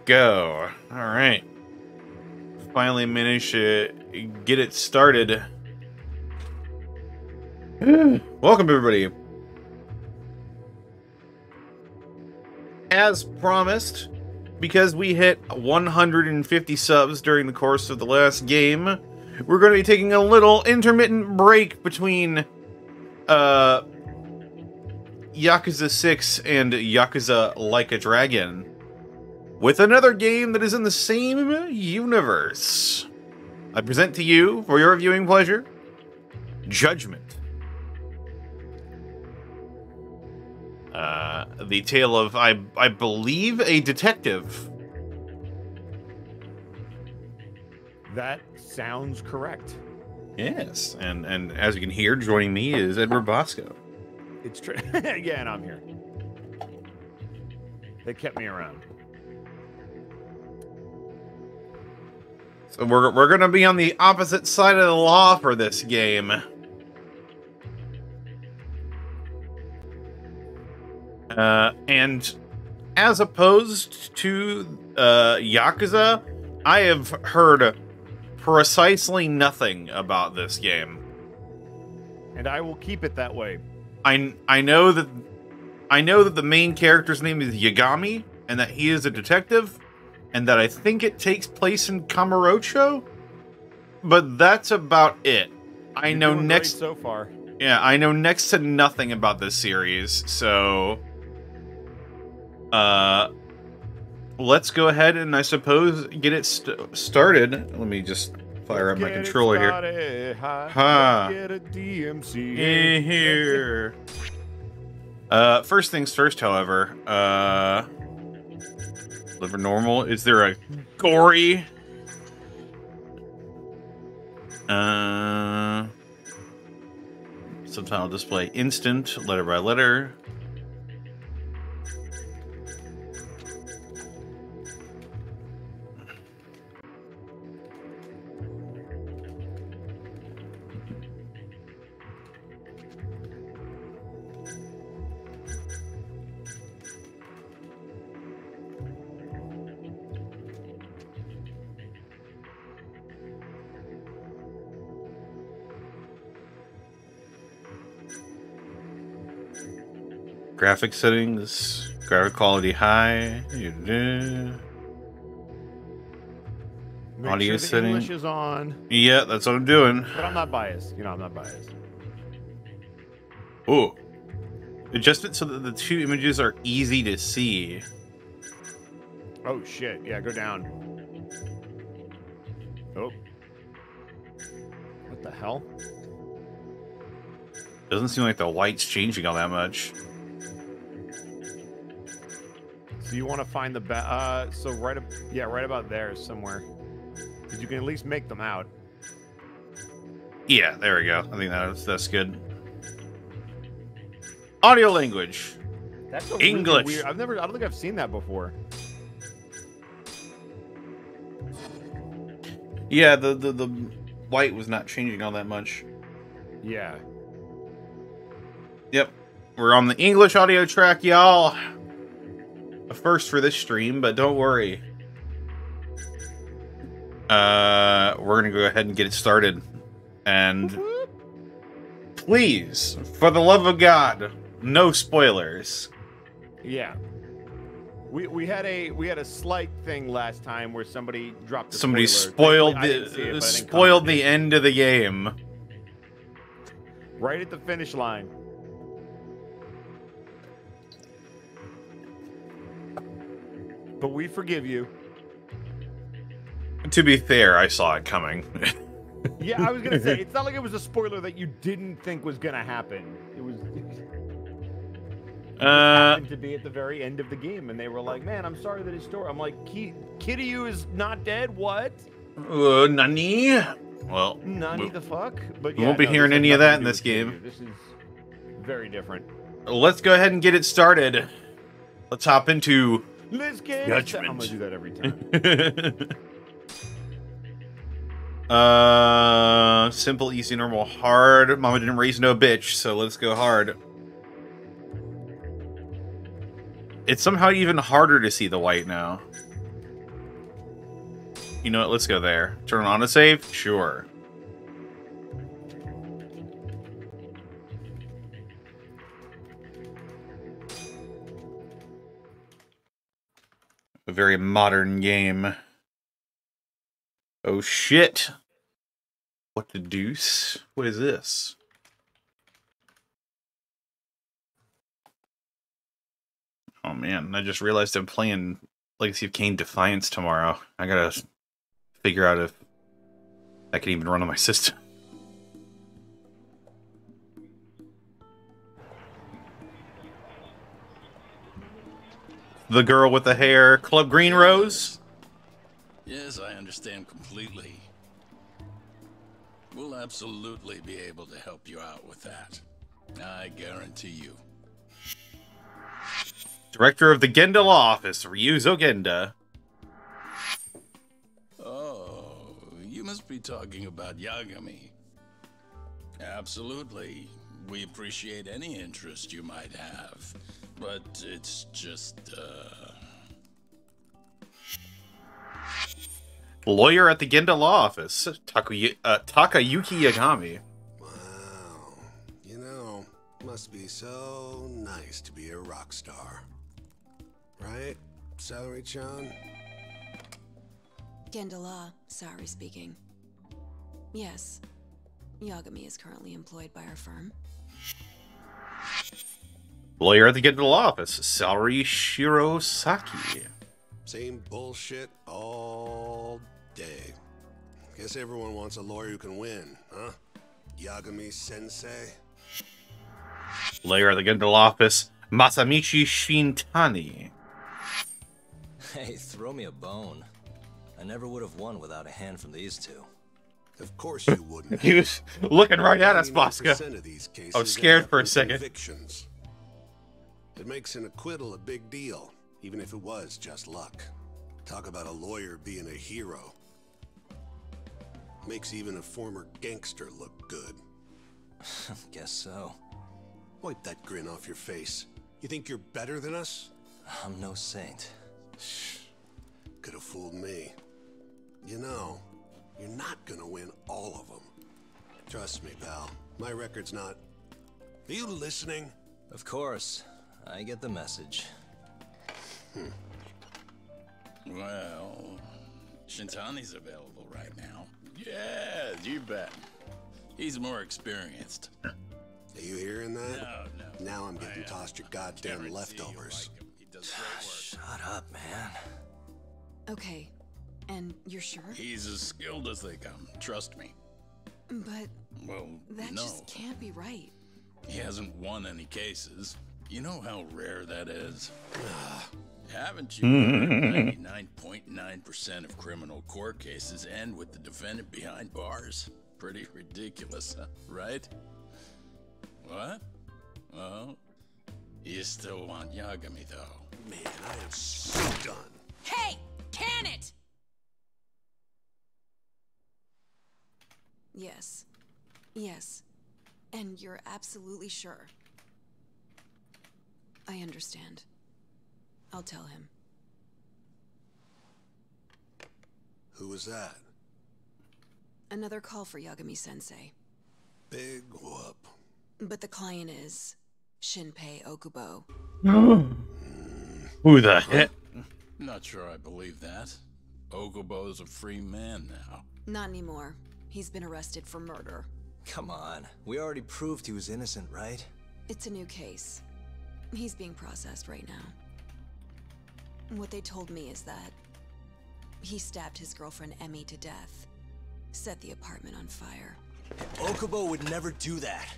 go. All right. Finally managed to get it started. Welcome, everybody. As promised, because we hit 150 subs during the course of the last game, we're going to be taking a little intermittent break between Yakuza 6 and Yakuza Like a Dragon, with another game that is in the same universe. I present to you, for your viewing pleasure, Judgment. The tale of, I believe, a detective. That sounds correct. Yes, and as you can hear, joining me is Edward Bosco. It's true. Yeah, and I'm here. They kept me around. So we're gonna be on the opposite side of the law for this game. And as opposed to Yakuza, I have heard precisely nothing about this game. And I will keep it that way. I know that the main character's name is Yagami, and that he is a detective, and that I think it takes place in Kamurocho, but that's about it. I know next so far. Yeah, I know next to nothing about this series, so let's go ahead and I suppose get it started. Let me just fire up my controller here. Ha. Get a DMC in here. First things first, however, liver normal. Is there a gory? Subtitle display instant, letter by letter. Graphic settings, graphic quality high. Audio setting. English is on. Yeah, that's what I'm doing. But I'm not biased. You know, I'm not biased. Ooh. Adjust it so that the two images are easy to see. Oh shit! Yeah, go down. Oh. What the hell? Doesn't seem like the white's changing all that much. So you want to find the so right about there somewhere, because you can at least make them out. Yeah, there we go. I think that's good. Audio language. That's English. Really weird. I don't think I've seen that before. Yeah, the white was not changing all that much. Yeah. Yep. We're on the English audio track, y'all. A first for this stream, but don't worry. We're gonna go ahead and get it started. And please, for the love of God, no spoilers. Yeah. We had a slight thing last time where somebody dropped a Somebody spoiler. spoiled the end of the game. Right at the finish line. But we forgive you. To be fair, I saw it coming. Yeah, I was gonna say, it's not like it was a spoiler that you didn't think was gonna happen. It was happened to be at the very end of the game, and they were like, "Man, I'm sorry that his story." I'm like, "Kiryu is not dead. What? Nani? Well, Nani the fuck?" But yeah, we won't be hearing any of that in this game. This is very different. Let's go ahead and get it started. Let's hop into Let's get Judgment. I'm gonna do that every time. Simple, easy, normal, hard. Mama didn't raise no bitch, so let's go hard. It's somehow even harder to see the white now. You know what? Let's go there. Turn on a save? Sure. A very modern game. Oh shit. What the deuce? What is this? Oh man, I just realized I'm playing Legacy of Kain Defiance tomorrow. I gotta figure out if I can even run on my system. The girl with the hair, Club Green Rose? Yes, I understand completely. We'll absolutely be able to help you out with that. I guarantee you. Director of the Genda Law Office, Ryuzo Genda. Oh, you must be talking about Yagami. Absolutely. We appreciate any interest you might have. But it's just, Lawyer at the Genda Law Office, Takayuki Yagami. Wow. You know, must be so nice to be a rock star. Right, Salary-chan? Gendala, Sari speaking. Yes, Yagami is currently employed by our firm. Lawyer at the Genda Law Office, Salary Shirosaki. Same bullshit all day. Guess everyone wants a lawyer who can win, huh? Yagami-sensei? Lawyer at the Genda Law Office, Masamichi Shintani. Hey, throw me a bone. I never would have won without a hand from these two. Of course you wouldn't. He was looking right at us, 99% Bosca. of these cases I was scared end up for a with second. Convictions. It makes an acquittal a big deal, even if it was just luck. Talk about a lawyer being a hero. Makes even a former gangster look good. Guess so. Wipe that grin off your face. You think you're better than us? I'm no saint. Could have fooled me. You know, you're not gonna win all of them. Trust me, pal. My record's not... Are you listening? Of course. I get the message. well, Shintani's available right now. Yeah, you bet. He's more experienced. Are you hearing that? No. Now I'm getting tossed your goddamn Guarantee leftovers. you'll like him. He does great work. Shut up, man. Okay, and you're sure? He's as skilled as they come, trust me. But Well, that no. just can't be right. He hasn't won any cases. You know how rare that is. Haven't you? 99.9% of criminal court cases end with the defendant behind bars. Pretty ridiculous, huh? Right? What? Well, you still want Yagami, though. Man, I am so done. Hey! Can it? Yes. Yes. And you're absolutely sure. I understand. I'll tell him. Who was that? Another call for Yagami-sensei. Big whoop. But the client is Shinpei Okubo. Who the heck? Not sure I believe that. Okubo's a free man now. Not anymore. He's been arrested for murder. Come on. We already proved he was innocent, right? It's a new case. He's being processed right now. What they told me is that he stabbed his girlfriend Emmy to death, set the apartment on fire. Okubo would never do that.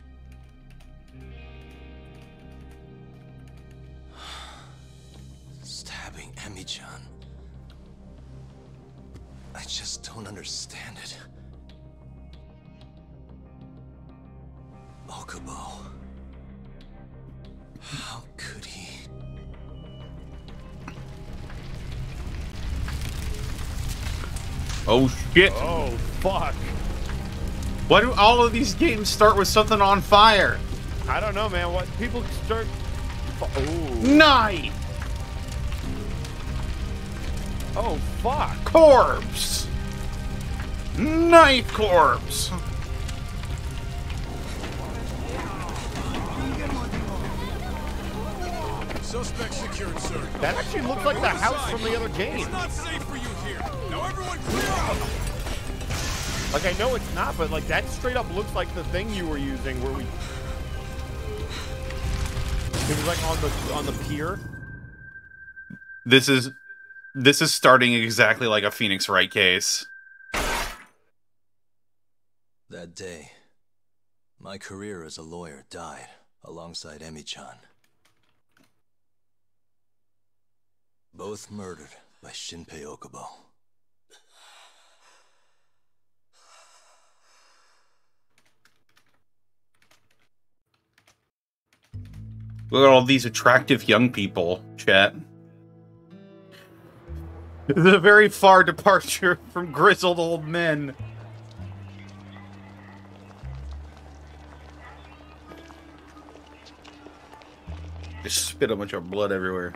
Stabbing Emmy-chan. I just don't understand it. Okubo. How could he? Oh shit. Oh, fuck. Why do all of these games start with something on fire? I don't know, man. What people start... Oh. Knife! Oh, fuck. Corpse! Knife corpse. Suspect secured, sir. That actually looks like the house from the other game. It's not safe for you here. Now everyone clear out. Like, I know it's not, but like that straight up looks like the thing you were using where we. It was like on the pier. This is starting exactly like a Phoenix Wright case. That day, my career as a lawyer died alongside Emi-chan. Both murdered by Shinpei Okubo. Look at all these attractive young people, chat. This is a very far departure from grizzled old men. Just spit a bunch of blood everywhere.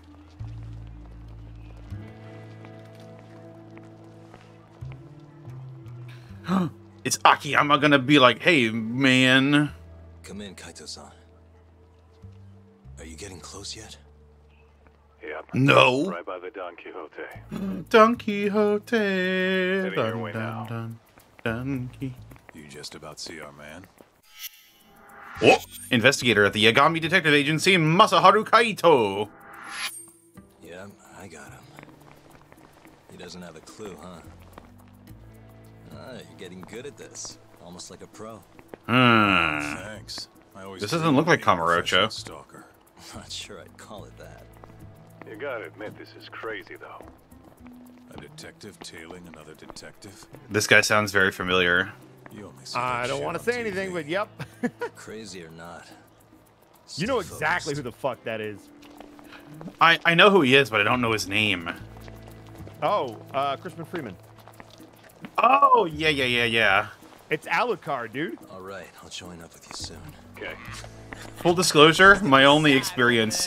Is Akiyama gonna be like, hey, man? Come in, Kaito-san. Are you getting close yet? Yep. No. Right by the Don Quixote. Don Quixote. Heading your way Dun, now. dun, dun, Quixote. You just about see our man? Oh, investigator at the Yagami Detective Agency, Masaharu Kaito. Yeah, I got him. He doesn't have a clue, huh? Ah, you're getting good at this. Almost like a pro. Thanks. I always This doesn't look like Kamurocho. Stalker. Not sure I'd call it that. You gotta admit, this is crazy, though. A detective tailing another detective? This guy sounds very familiar. You only see I that don't shit want on to say TV. anything, but yep. Crazy or not. You know Stay exactly who focused. the fuck that is. I know who he is, but I don't know his name. Oh, Crispin Freeman. Oh, yeah. It's Alucard, dude. All right, I'll join up with you soon. Okay. Full disclosure, my only experience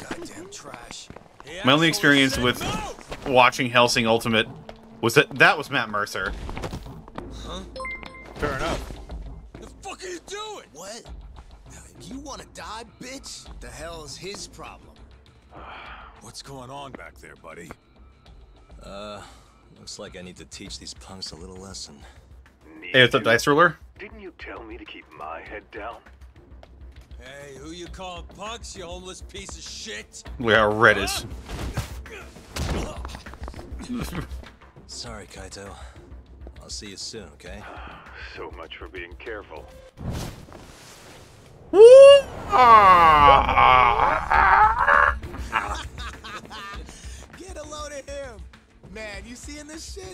with watching Hellsing Ultimate was that was Matt Mercer. Fair enough. The fuck are you doing? What? You want to die, bitch? The hell is his problem? What's going on back there, buddy? Looks like I need to teach these punks a little lesson. Hey, what's up, Dice Ruler? Didn't you tell me to keep my head down? Hey, who you calling punks, you homeless piece of shit? Look how red is. Sorry, Kaito. I'll see you soon, okay? So much for being careful. Get a load of him. Man, you seeing this shit?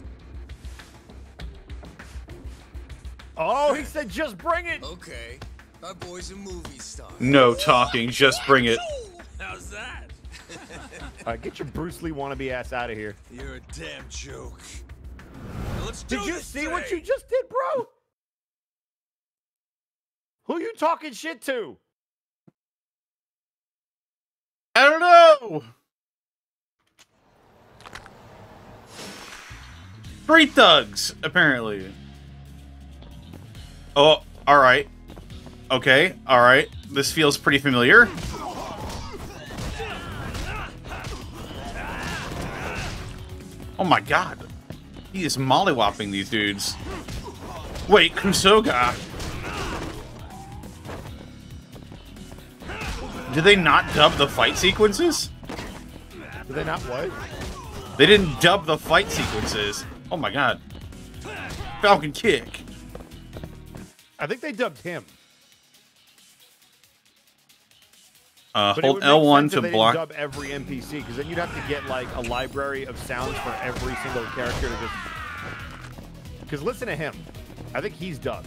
Oh, he said just bring it. Okay. Our boy's a movie star. No talking, just bring it. How's that? Get your Bruce Lee wannabe ass out of here. You're a damn joke. Now let's do Did you this see what thing. you just did, bro? Who you talking shit to? I don't know. Street thugs, apparently. Oh, all right. Okay, all right. This feels pretty familiar. Oh my god. He is mollywopping these dudes. Wait, Kusoga. Did they not dub the fight sequences? Did they not what? They didn't dub the fight sequences. Oh my god. Falcon kick. I think they dubbed him. But it Hold would make L1 sense to if they block. didn't dub every NPC, because then you'd have to get like a library of sounds for every single character to just. Because listen to him. I think he's dubbed.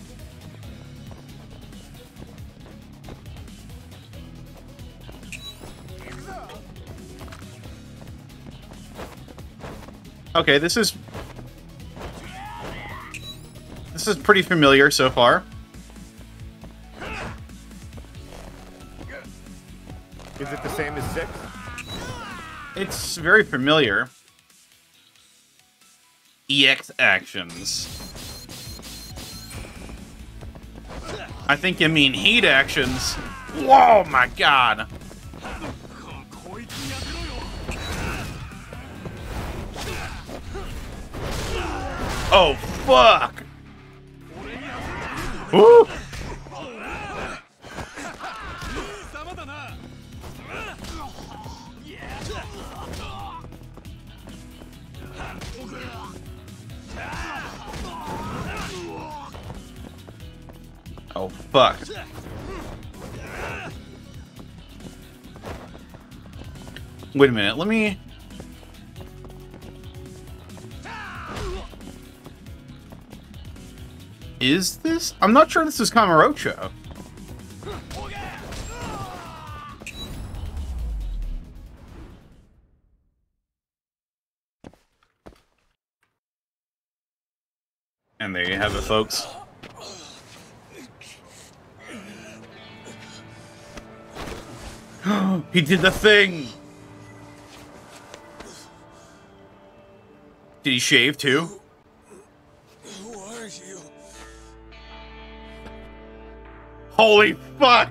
Okay, this is pretty familiar so far. Is it the same as 6? It's very familiar. EX actions. I think you mean heat actions. Whoa, my God. Oh, fuck. Woo. Oh, fuck. Wait a minute, let me... Is this? I'm not sure this is Kamurocho. And there you have it, folks. He did the thing! Did he shave too? Who are you? Holy fuck!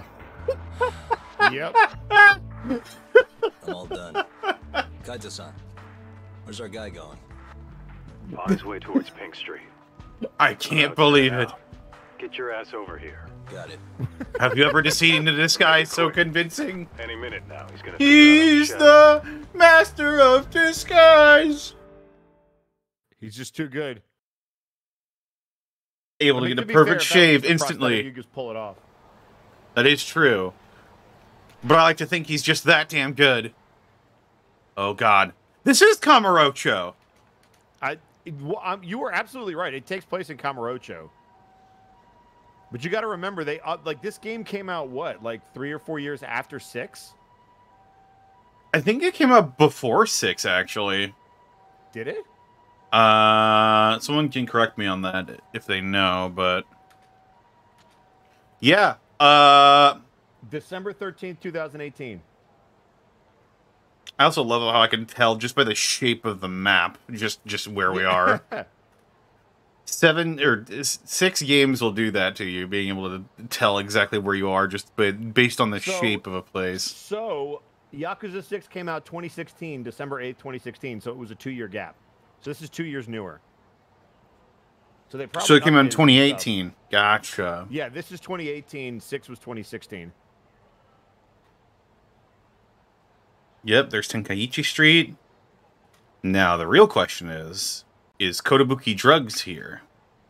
Yep. I'm all done. Kaito-san, where's our guy going? On his way towards Pink Street. I can't believe it. Get your ass over here. Got it. Have you ever seen this guy so convincing? Any minute now, he's gonna. He's the master of disguise. He's just too good. Able I mean, to get a be perfect fair, if that was shave just a instantly. prosthetic, you just pull it off. That is true. But I like to think he's just that damn good. Oh god. This is Kamurocho. You were absolutely right. It takes place in Kamurocho. But you got to remember, they like this game came out what, like 3 or 4 years after 6? I think it came out before 6, actually. Did it? Someone can correct me on that if they know, but yeah. December 13th, 2018. I also love how I can tell just by the shape of the map, just where we are. 6 games will do that to you, being able to tell exactly where you are just based on the shape of a place. So, Yakuza 6 came out 2016, December 8th, 2016, so it was a 2-year gap. So this is 2 years newer. So they probably it came out in updated some 2018. stuff. Gotcha. Yeah, this is 2018, 6 was 2016. Yep, there's Tenkaichi Street. Now, the real question is Kotobuki Drugs here?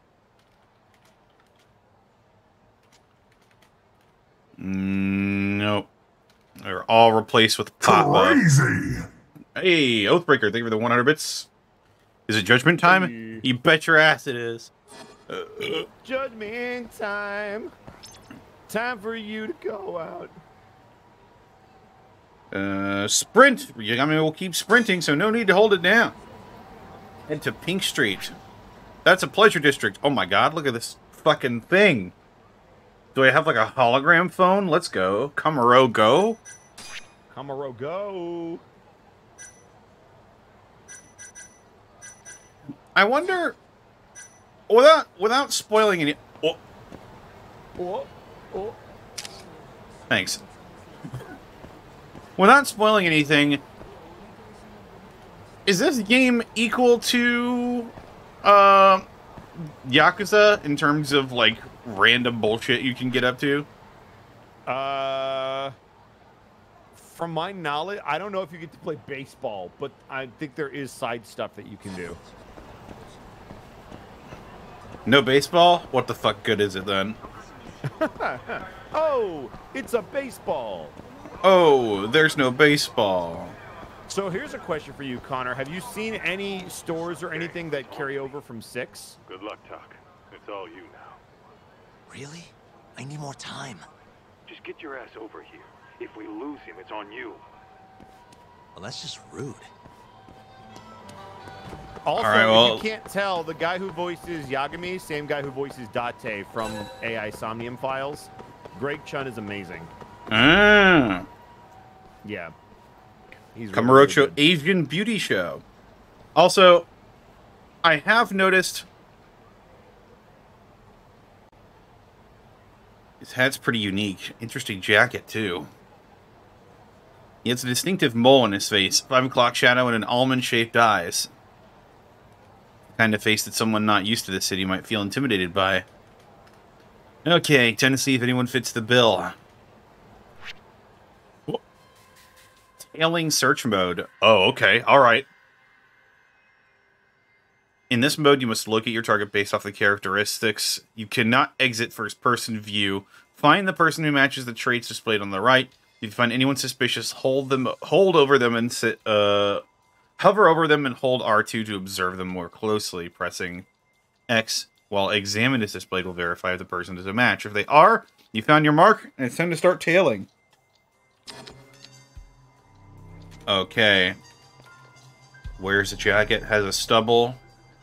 Nope. They're all replaced with Papa. Crazy! Hey, Oathbreaker, thank you for the 100 bits. Is it Judgment Time? Hey. You bet your ass it is. Judgment time. Time for you to go out. Sprint! Yagami will keep sprinting, so no need to hold it down. Head to Pink Street. That's a pleasure district. Oh my god, look at this fucking thing. Do I have like a hologram phone? Let's go. Kamuro go. Kamuro go. I wonder, without spoiling any... Oh. Oh, oh. Thanks. Without spoiling anything, is this game equal to Yakuza in terms of like random bullshit you can get up to? From my knowledge, I don't know if you get to play baseball, but I think there is side stuff that you can do. No baseball? What the fuck good is it then? Oh, it's a baseball. Oh, there's no baseball. So here's a question for you, Connor. Have you seen any stores or anything that carry over from 6? Good luck, Tuck. It's all you now. Really? I need more time. Just get your ass over here. If we lose him, it's on you. Well, that's just rude. Also, All right, well, if you can't tell, the guy who voices Yagami, same guy who voices Date from AI Somnium Files, Greg Chun is amazing. Ah. Yeah. He's Kamurocho really good. Asian Beauty Show. Also, I have noticed His hat's pretty unique. Interesting jacket, too. He has a distinctive mole on his face, 5 o'clock shadow, and an almond-shaped eyes. The kind of face that someone not used to the city might feel intimidated by. Okay, time to see if anyone fits the bill. Whoa. Tailing search mode. Oh, okay, alright. In this mode, you must locate your target based off the characteristics. You cannot exit first-person view. Find the person who matches the traits displayed on the right. If you find anyone suspicious, hold over them and hover over them and hold R2 to observe them more closely. Pressing X while examine is displayed will verify if the person is a match. If they are, you found your mark, and it's time to start tailing. Okay. Wears a jacket, has a stubble.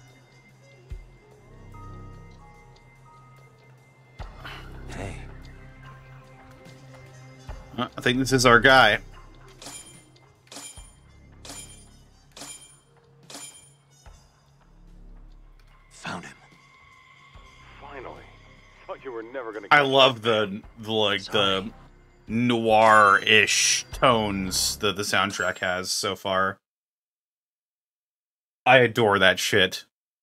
Hey. I think this is our guy. Found him. Finally. Thought you were never gonna. I love the noir-ish tones that the soundtrack has so far. I adore that shit.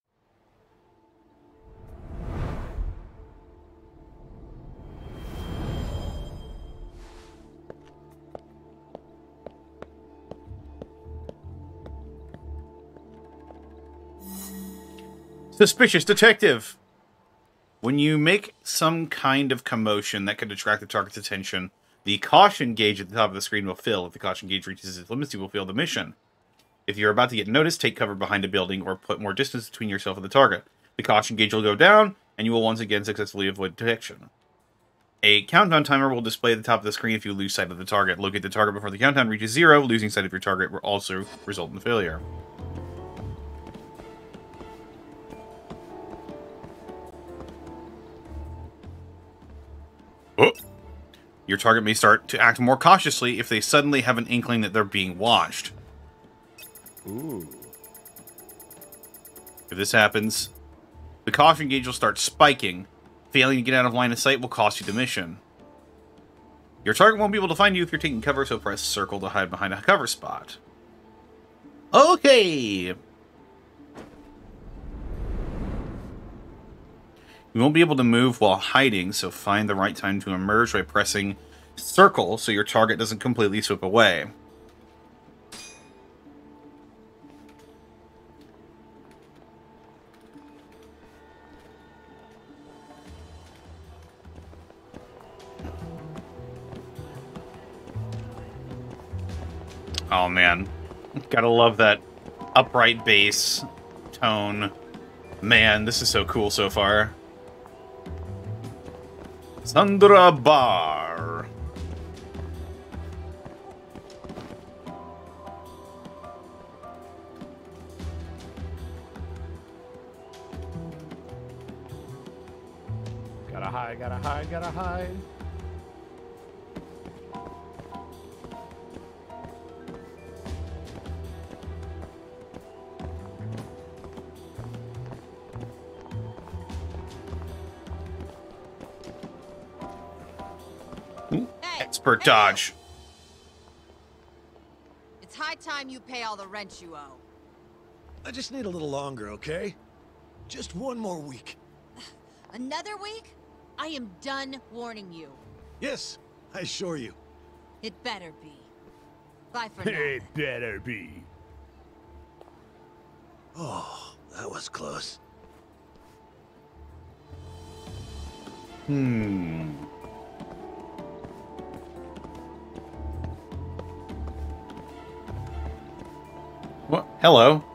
Suspicious detective. When you make some kind of commotion that could attract the target's attention, the caution gauge at the top of the screen will fill. If the caution gauge reaches its limits, you will fail the mission. If you're about to get noticed, take cover behind a building or put more distance between yourself and the target. The caution gauge will go down, and you will once again successfully avoid detection. A countdown timer will display at the top of the screen if you lose sight of the target. Locate the target before the countdown reaches 0. Losing sight of your target will also result in failure. Oh. Your target may start to act more cautiously if they suddenly have an inkling that they're being watched. Ooh. If this happens, the caution gauge will start spiking. Failing to get out of line of sight will cost you the mission. Your target won't be able to find you if you're taking cover, so press circle to hide behind a cover spot. Okay! You won't be able to move while hiding, so find the right time to emerge by pressing circle so your target doesn't completely slip away. Oh man, gotta love that upright bass tone. Man, this is so cool so far. Sandra Bar. Gotta hide, gotta hide, gotta hide. Expert dodge. It's high time you pay all the rent you owe. I just need a little longer, okay? Just one more week. Another week? I am done warning you. Yes, I assure you. It better be. Bye for now. It better be. Oh, that was close. What? Hello.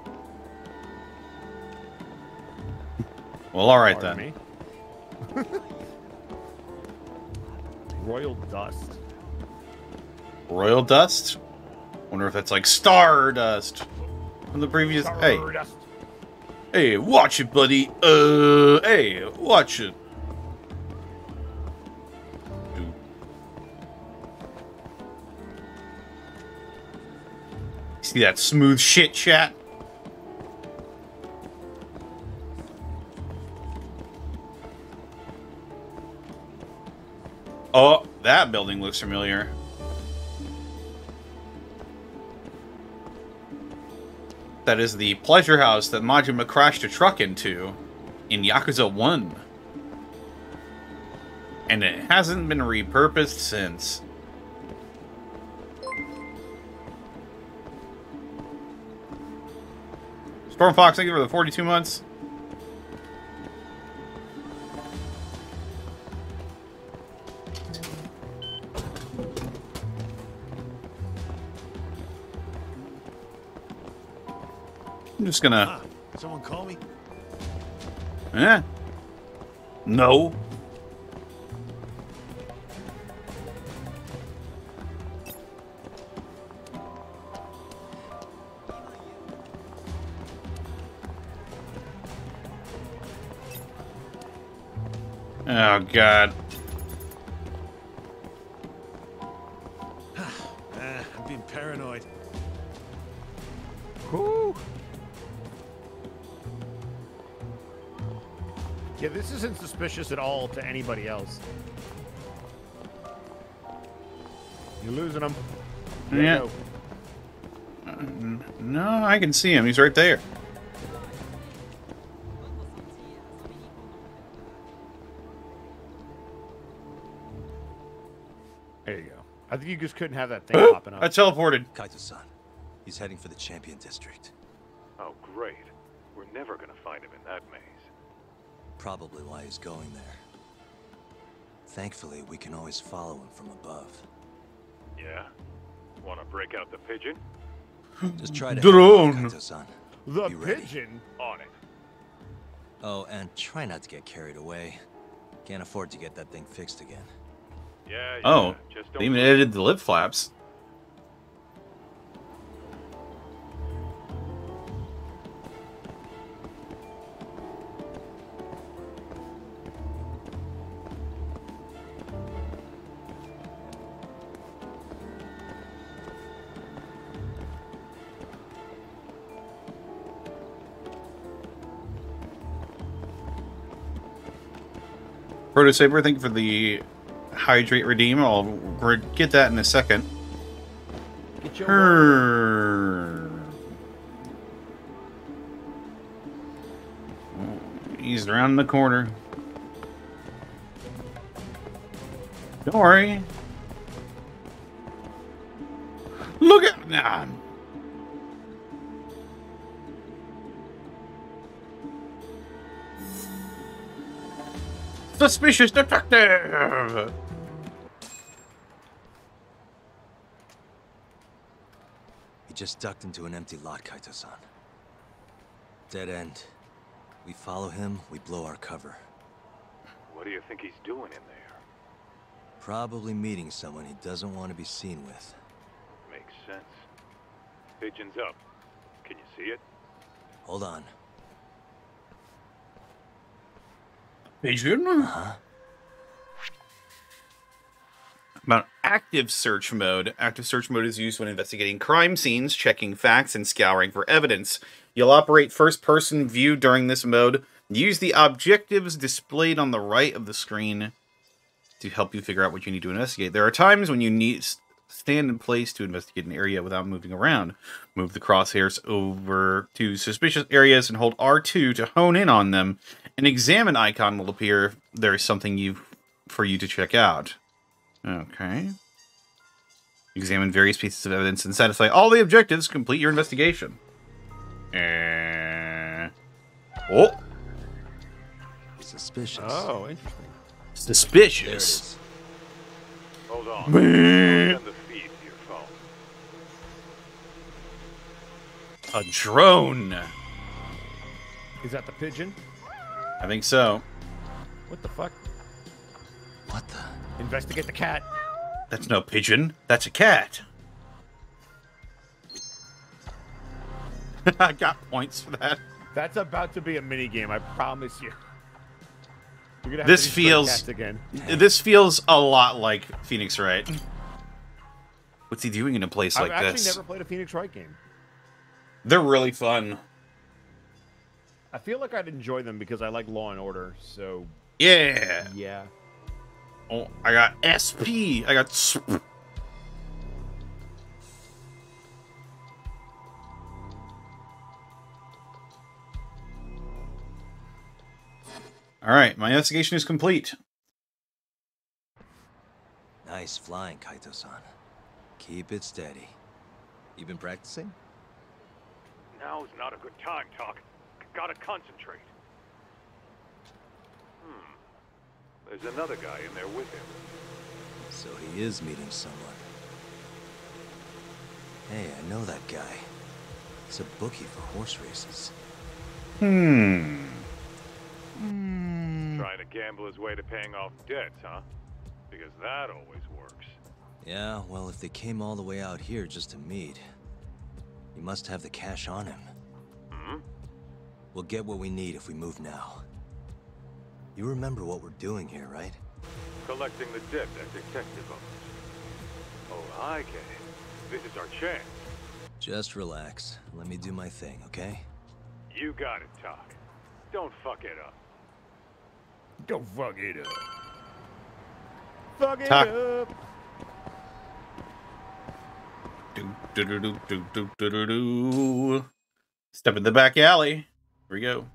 Well, all right Pardon then. me. Royal dust. Royal dust. Wonder if that's like Stardust from the previous. Stardust. Hey, watch it, buddy. Hey, watch it. Dude. See that smooth shit, chat? Oh, that building looks familiar. That is the pleasure house that Majima crashed a truck into in Yakuza 1. And it hasn't been repurposed since. Storm Fox, thank you for the 42 months. I'm just gonna... Someone call me? Eh? No. Oh, God. I'm being paranoid. Whew. Yeah, this isn't suspicious at all to anybody else. You're losing him. There Yeah. you go. No, I can see him. He's right there. There you go. I think you just couldn't have that thing popping up. I teleported. Kaito-san. He's heading for the Champion District. Oh, great. We're never gonna find him in that maze. Probably why he's going there. Thankfully, we can always follow him from above. Yeah? Wanna break out the pigeon? Just try to Drone. head off, Kaito-san. The Be ready. pigeon. On it. Oh, and try not to get carried away. Can't afford to get that thing fixed again. Yeah, Oh, just they don't... even edited the lip flaps. Proto Saber, thank you for the Hydrate Redeem. I'll get that in a second. Get your He's around the corner. Don't worry. Look at... Nah. Suspicious detective! He just ducked into an empty lot, Kaito-san. Dead end. We follow him, we blow our cover. What do you think he's doing in there? Probably meeting someone he doesn't want to be seen with. Makes sense. Pigeon's up. Can you see it? Hold on. Pigeon? About active search mode. Active search mode is used when investigating crime scenes, checking facts, and scouring for evidence. You'll operate first-person view during this mode. Use the objectives displayed on the right of the screen to help you figure out what you need to investigate. There are times when you need stand in place to investigate an area without moving around. Move the crosshairs over to suspicious areas and hold R2 to hone in on them. An examine icon will appear if there is something for you to check out. Okay. Examine various pieces of evidence and satisfy all the objectives. Complete your investigation. Oh. Suspicious. Oh, interesting. Suspicious. Hold on. I'll send the feed to your phone. A drone. Is that the pigeon? I think so. What the fuck? What the? Investigate the cat. That's no pigeon. That's a cat. I got points for that. That's about to be a mini game. I promise you. You're gonna have This to destroy feels cats again. This feels a lot like Phoenix Wright. What's he doing in a place like I've this? actually never played a Phoenix Wright game. They're really fun. I feel like I'd enjoy them because I like Law and Order. So Yeah. yeah. Oh, I got SP. I got. All right, my investigation is complete. Nice flying, Kaito-san. Keep it steady. You been practicing? Now's not a good time, Talk. Gotta concentrate. There's another guy in there with him. So he is meeting someone. Hey, I know that guy. He's a bookie for horse races. Hmm. Trying to gamble his way to paying off debts, huh? Because that always works. Yeah, well, if they came all the way out here just to meet, he must have the cash on him. We'll get what we need if we move now. You remember what we're doing here, right? Collecting the debt that detective owes. Oh, I get it. This is our chance. Just relax. Let me do my thing, okay? You got it, Talk. Don't fuck it up. Don't fuck it up. Fuck it Talk. up. Do. Step in the back alley. Here we go.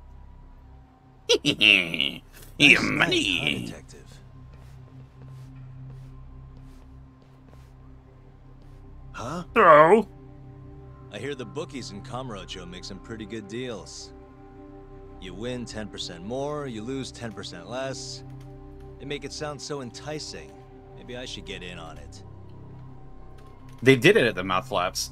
Your money. Detective. Huh? So, I hear the bookies in Kamurocho make some pretty good deals. You win 10% more, you lose 10% less. They make it sound so enticing. Maybe I should get in on it. they did it at the mouth flaps.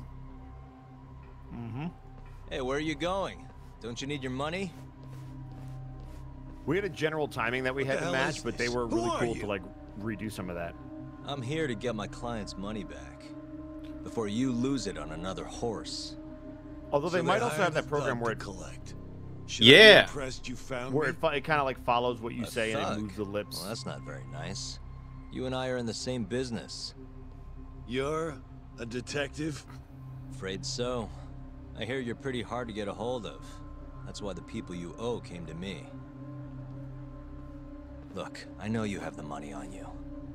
Hey, where are you going? Don't you need your money? We had a general timing that we had the to hell match, is but they this? were Who really are cool you? to like redo some of that. I'm here to get my client's money back. Before you lose it on another horse. Although they So might also hired have that the program thug where to it, collect. Should I be Yeah. impressed you found where me? it kind of like follows what you A say and thug? it moves the lips. Well, that's not very nice. You and I are in the same business. You're a detective? Afraid so. I hear you're pretty hard to get a hold of. That's why the people you owe came to me. Look, I know you have the money on you.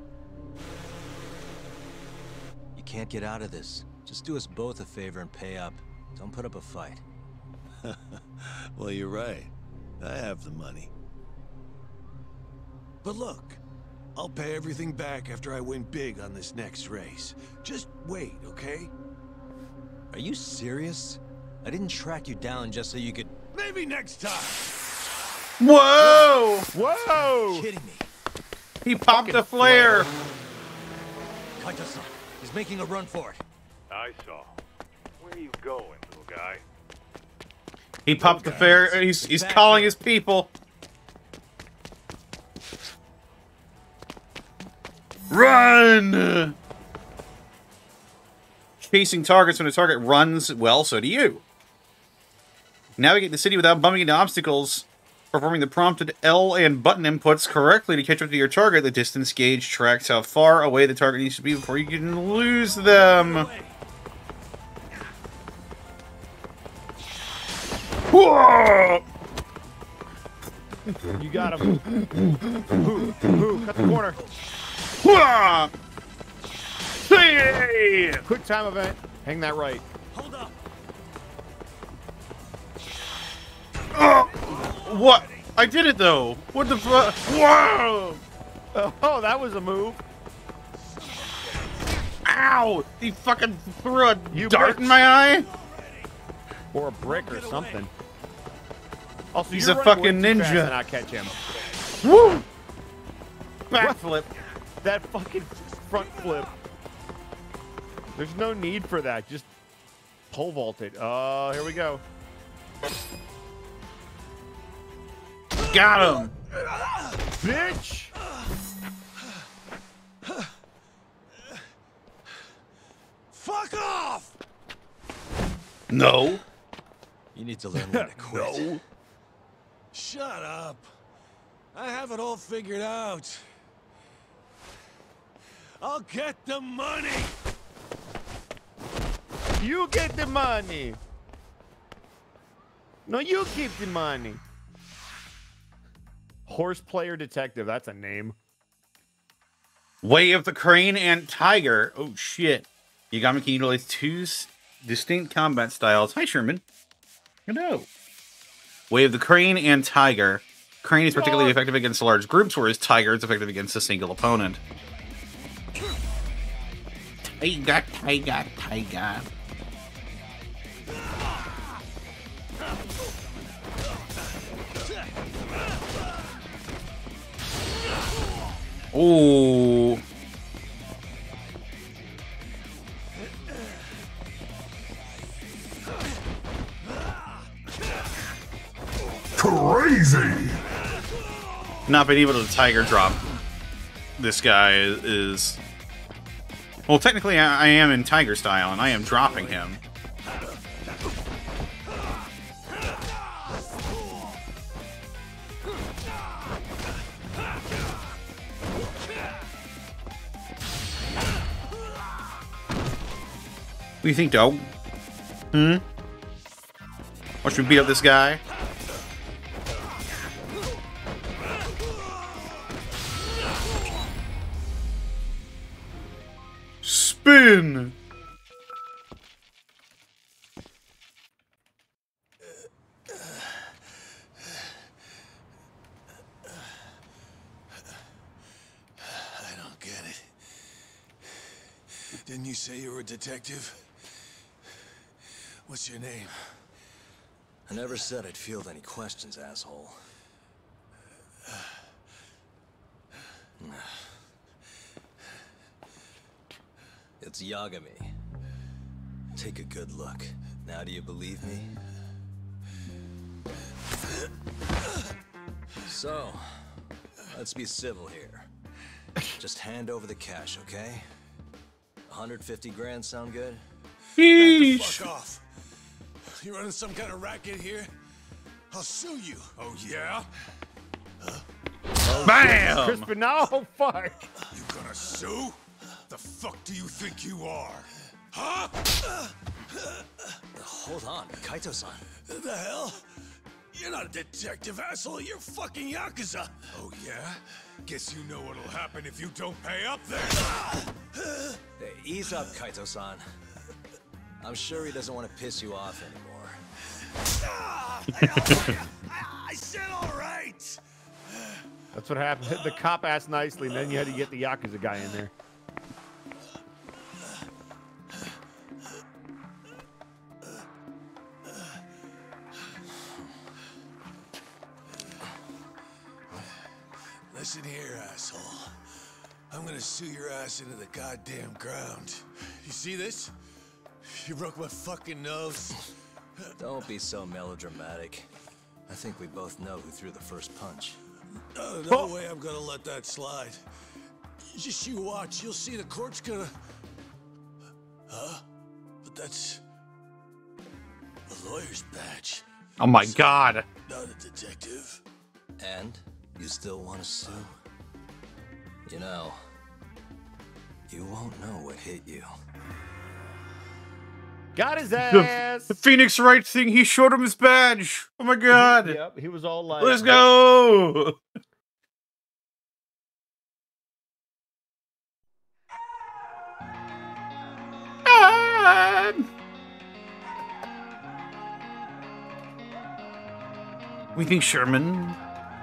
You can't get out of this. Just do us both a favor and pay up. Don't put up a fight. Well, you're right. I have the money. But look, I'll pay everything back after I win big on this next race. Just wait, okay? Are you serious? I didn't track you down just so you could... Maybe next time. Whoa! Whoa! Kidding me. He popped a flare. Kaito-san, he's making a run for it. I saw. Where are you going, little guy? He popped the flare. He's calling his people. Run! Chasing targets when a target runs, well, so do you. Navigate the city without bumping into obstacles. Performing the prompted L and button inputs correctly to catch up to your target. The distance gauge tracks how far away the target needs to be before you can lose them. Whoa! You got him. Who? Cut the corner. Whoa! Hey! Quick time event. Hang that right. Hold up. What? I did it though. What the fuck? Whoa! Oh, that was a move. Ow! He fucking threw a You dart bitch. in my eye. Or a brick or something. Also, He's you're a running way fucking too fast ninja. to not catch him. Woo! Backflip. That fucking front flip. There's no need for that. Just pole vault it. Oh, here we go. Got him. Bitch! Fuck off! No. You need to learn when to quit. No. Shut up. I have it all figured out. I'll get the money. You get the money. No, you keep the money. Horse player detective. That's a name. Way of the Crane and Tiger. Oh, shit. Yagami can utilize two distinct combat styles. Hi, Sherman. Hello. Way of the Crane and Tiger. Crane is particularly effective against large groups, whereas Tiger is effective against a single opponent. Tiger, Tiger, Tiger. Oh. Crazy. Not being able to Tiger drop this guy is... Well, technically I am in Tiger style, and I am dropping him. What do you think, dog? Watch me beat up this guy. Spin! I don't get it. Didn't you say you were a detective? What's your name? I never said I'd field any questions, asshole. It's Yagami. Take a good look. Now do you believe me? So, let's be civil here. Just hand over the cash, okay? 150 grand sound good? Back the fuck off. You running some kind of racket here? I'll sue you. Oh, yeah? BAM! Crispin, no, fuck. You gonna sue? The fuck do you think you are? Huh? Hold on, Kaito-san. The hell? You're not a detective, asshole. You're fucking Yakuza. Oh, yeah? Guess you know what'll happen if you don't pay up then. Hey, ease up, Kaito-san. I'm sure he doesn't want to piss you off anymore. I said all right. That's what happened. The cop asked nicely, and then you had to get the Yakuza guy in there. Listen here, asshole. I'm gonna sue your ass into the goddamn ground. You see this? You broke my fucking nose. Don't be so melodramatic. I think we both know who threw the first punch. No way I'm gonna let that slide. Just you watch. You'll see the court's gonna... Huh? But that's... a lawyer's badge. Oh my god. Not a detective. And? You still want to sue? You know, you won't know what hit you. Got his ass. The Phoenix Wright thing, he showed him his badge. Oh my god. Yep, he was all like... Let's go. We think Sherman.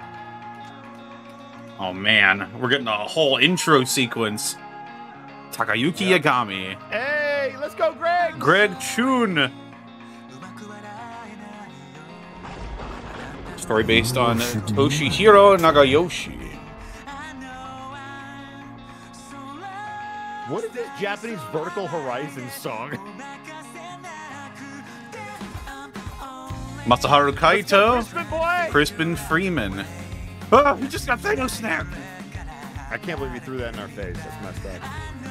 Oh man, we're getting a whole intro sequence. Takayuki Yagami. Hey, let's go, Greg. Greg Chun. Story based on Toshihiro Nagayoshi. What is this Japanese Vertical Horizon song? Masaharu Kaito. Crispin boy. Crispin Freeman. Oh, he just got Thanos snapped. I can't believe you threw that in our face. That's messed up.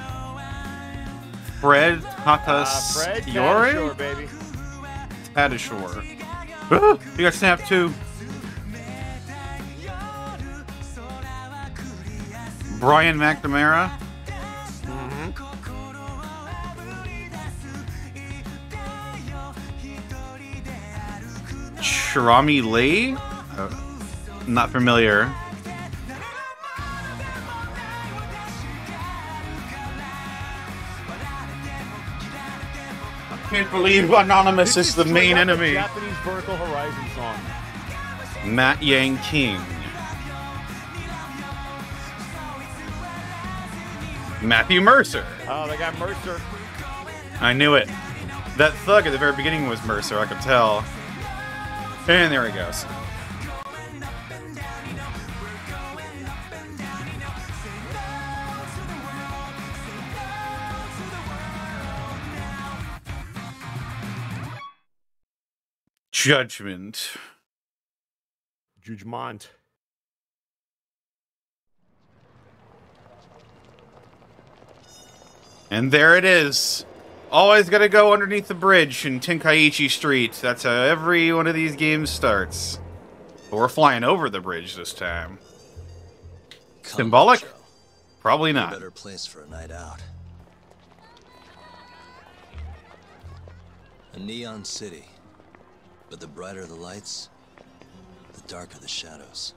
Fred Fred Tatasciore? Tatasciore, baby. Tatasciore. Oh, he got snapped too. Brian McNamara. Shirami Lee? Not familiar. Can't believe Anonymous is the main straight up a enemy. Japanese Vertical Horizon song. Matt Yang King. Matthew Mercer. Oh, they got Mercer. I knew it. That thug at the very beginning was Mercer, I could tell. And there he goes. Judgment. Judgment. And there it is. Always gotta go underneath the bridge in Tenkaichi Street. That's how every one of these games starts. But we're flying over the bridge this time. Symbolic? Probably A not. better place for a night out. A neon city. But the brighter the lights, the darker the shadows.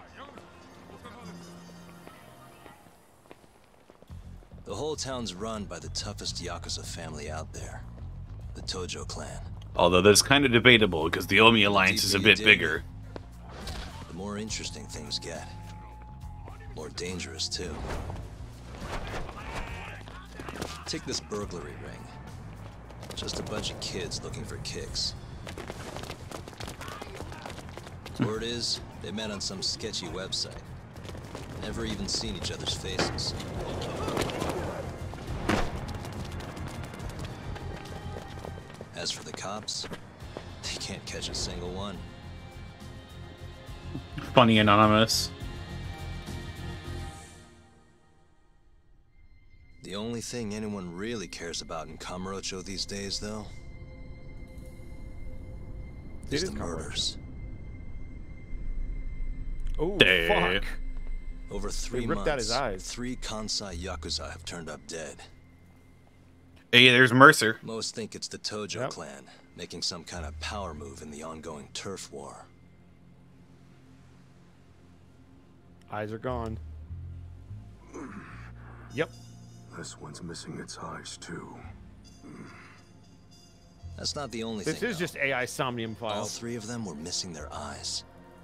The whole town's run by the toughest Yakuza family out there. The Tojo clan. Although that's kind of debatable, because the Omi Alliance is a bit bigger. The more interesting things get. More dangerous, too. Take this burglary ring. Just a bunch of kids looking for kicks. Word is, they met on some sketchy website. Never even seen each other's faces. As for the cops, they can't catch a single one. Funny Anonymous. The only thing anyone really cares about in Kamurocho these days, though, is the murders. Oh, Damn. fuck. Over 3 They ripped out his months, eyes. 3 Kansai Yakuza have turned up dead. Hey, there's Mercer. Most think it's the Tojo Yep. clan, making some kind of power move in the ongoing turf war. Eyes are gone. Yep. This one's missing its eyes, too. That's not the only This thing, is though. just AI Somnium All files. 3 of them were missing their eyes.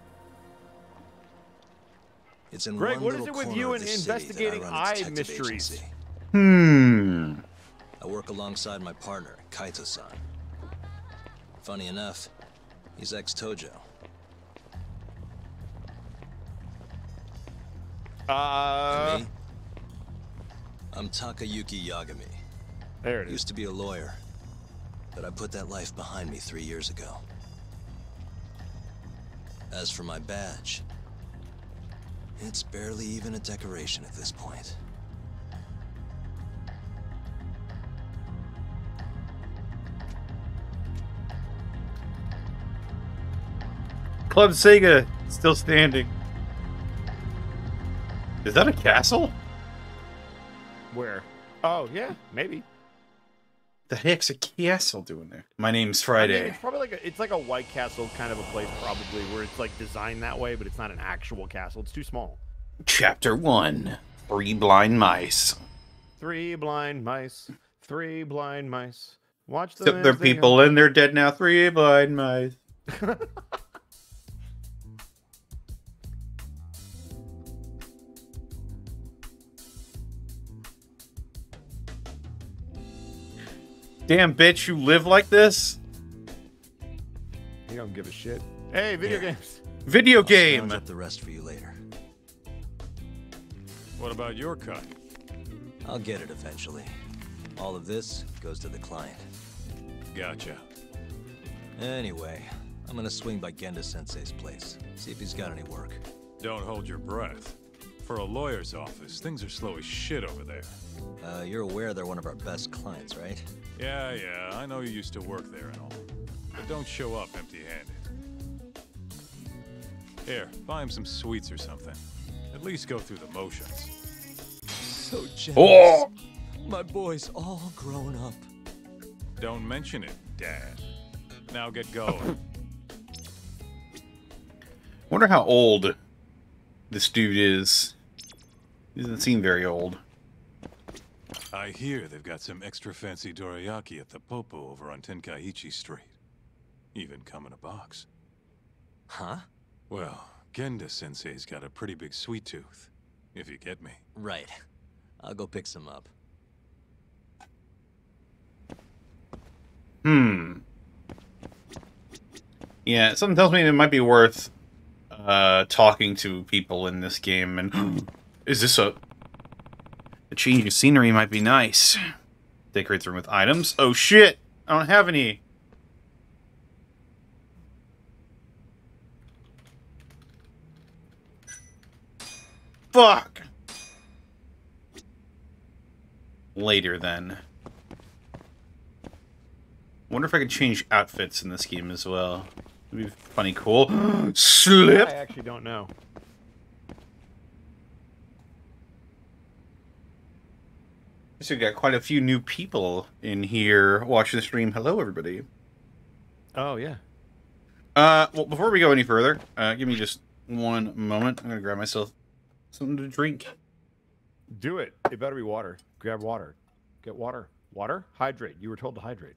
It's in Greg, one what is little it with corner you of and the city that I investigating run a eye detective mysteries? agency. I work alongside my partner, Kaito-san. Funny enough, he's ex-Tojo. And me? I'm Takayuki Yagami. There it is. Used to be a lawyer, but I put that life behind me 3 years ago. As for my badge, it's barely even a decoration at this point. Club Sega still standing. Is that a castle? Where? Oh, yeah, maybe. The heck's a castle doing there? My name's I Friday. mean, it's probably like it's like a White Castle kind of a place, probably, where it's like designed that way, but it's not an actual castle. It's too small. Chapter 1. 3 blind mice. 3 blind mice. 3 blind mice. Watch them. Except they're as they people and they're dead now. 3 blind mice. Damn bitch, you live like this? You don't give a shit. Hey, video games. Video I'll game. scrounge up the rest for you later. What about your cut? I'll get it eventually. All of this goes to the client. Gotcha. Anyway, I'm gonna swing by Genda-sensei's place. See if he's got any work. Don't hold your breath. For a lawyer's office, things are slow as shit over there. You're aware they're one of our best clients, right? Yeah, I know you used to work there and all. But don't show up empty-handed. Here, buy him some sweets or something. At least go through the motions. So jealous. Oh! My boy's all grown up. Don't mention it, Dad. Now get going. Wonder how old this dude is. He doesn't seem very old. I hear they've got some extra fancy dorayaki at the Popo over on Tenkaichi Street. Even come in a box. Huh? Well, Genda-sensei's got a pretty big sweet tooth, if you get me. Right. I'll go pick some up. Yeah, something tells me it might be worth talking to people in this game. And is this a change of scenery? Might be nice. Decorate the room with items. Oh shit! I don't have any. Fuck. Later then. Wonder if I could change outfits in this game as well. It'd be funny, cool. Slip. I actually don't know. So we got quite a few new people in here watching the stream. Hello, everybody. Oh yeah. Well, before we go any further, give me just one moment. I'm gonna grab myself something to drink. Do it. It better be water. Grab water. Get water. Water? Hydrate. You were told to hydrate.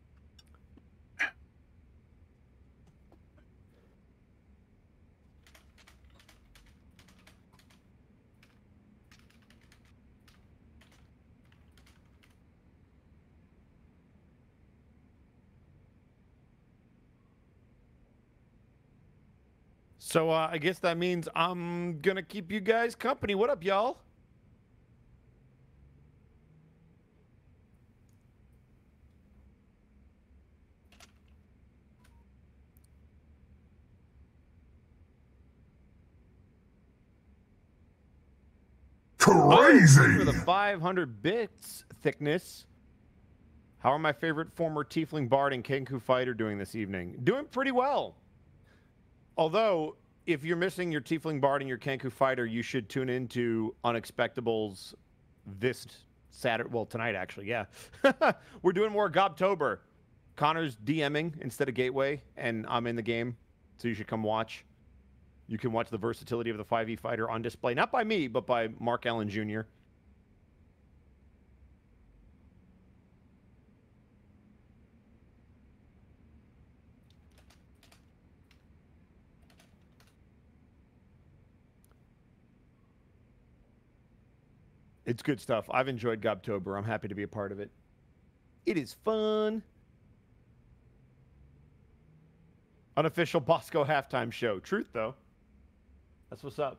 So I guess that means I'm gonna keep you guys company. What up, y'all? Crazy! For the 500 bits thickness. How are my favorite former Tiefling Bard and Kenku Fighter doing this evening? Doing pretty well. Although, if you're missing your Tiefling Bard and your Kenku Fighter, you should tune into Unexpectables this Saturday. Well, tonight, actually, yeah. We're doing more Gobtober. Connor's DMing instead of Gateway, and I'm in the game, so you should come watch. You can watch the versatility of the 5e fighter on display, not by me, but by Mark Allen Jr. It's good stuff. I've enjoyed Gobtober. I'm happy to be a part of it. It is fun. Unofficial Bosco halftime show. Truth, though. That's what's up.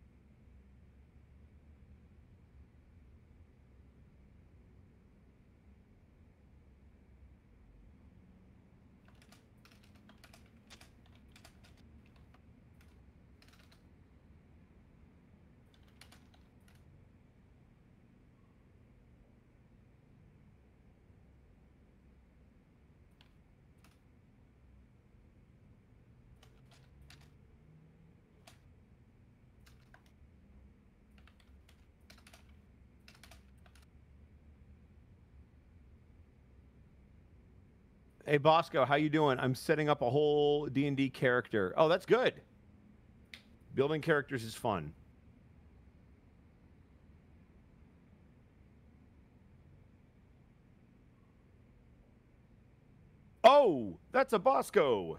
Hey, Bosco, how you doing? I'm setting up a whole D&D character. Oh, that's good. Building characters is fun. Oh, that's a Bosco.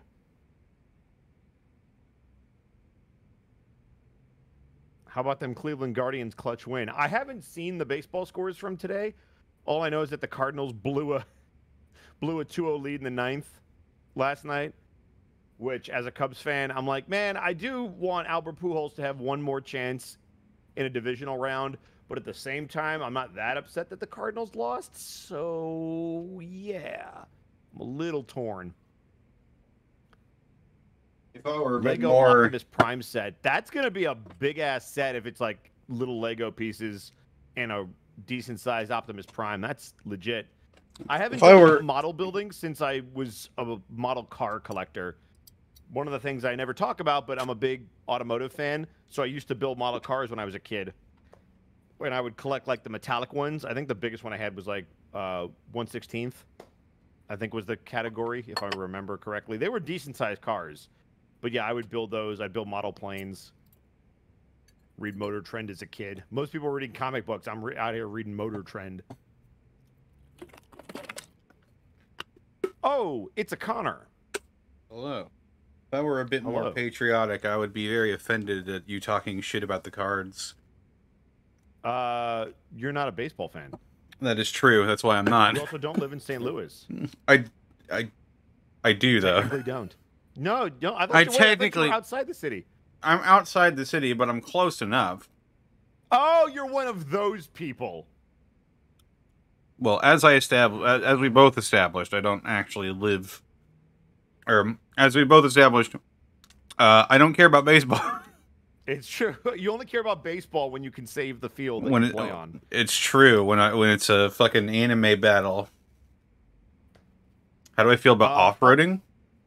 How about them Cleveland Guardians clutch win? I haven't seen the baseball scores from today. All I know is that the Cardinals blew a 2-0 lead in the ninth last night, which as a Cubs fan, I'm like, man, I do want Albert Pujols to have one more chance in a divisional round, but at the same time, I'm not that upset that the Cardinals lost. So, yeah, I'm a little torn. If I were a bit Lego more Optimus Prime set, that's going to be a big-ass set if it's like little Lego pieces and a decent-sized Optimus Prime. That's legit. I haven't done model building since I was a model car collector. One of the things I never talk about, but I'm a big automotive fan, so I used to build model cars when I was a kid. When I would collect like the metallic ones, I think the biggest one I had was like 1/16th, I think was the category, if I remember correctly. They were decent-sized cars. But yeah, I would build those. I'd build model planes. Read Motor Trend as a kid. Most people were reading comic books. I'm out here reading Motor Trend. Oh, it's a Connor. Hello. If I were a bit more patriotic, I would be very offended at you talking shit about the Cards. You're not a baseball fan. That is true. That's why I'm not. You also don't live in St. Louis. I do though. Technically don't. No, don't. I technically outside the city. I'm outside the city, but I'm close enough. Oh, you're one of those people. Well, as we both established, I don't actually live. Or as we both established, I don't care about baseball. It's true. You only care about baseball when you can save the field that you play on. It's true when it's a fucking anime battle. How do I feel about off-roading?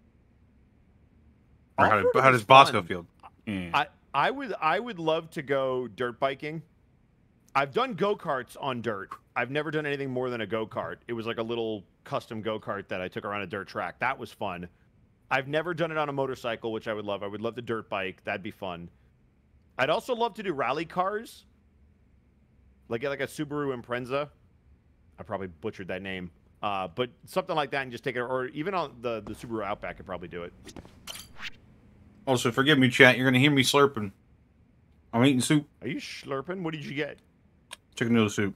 Or how does Bosco feel? I would love to go dirt biking. I've done go-karts on dirt. I've never done anything more than a go-kart. It was like a little custom go-kart that I took around a dirt track. That was fun. I've never done it on a motorcycle, which I would love. I would love the dirt bike. That'd be fun. I'd also love to do rally cars. Like a Subaru Impreza. I probably butchered that name. But something like that and just take it. Or even on the Subaru Outback, I could probably do it. Also, forgive me, chat. You're going to hear me slurping. I'm eating soup. Are you slurping? What did you get? Chicken noodle soup.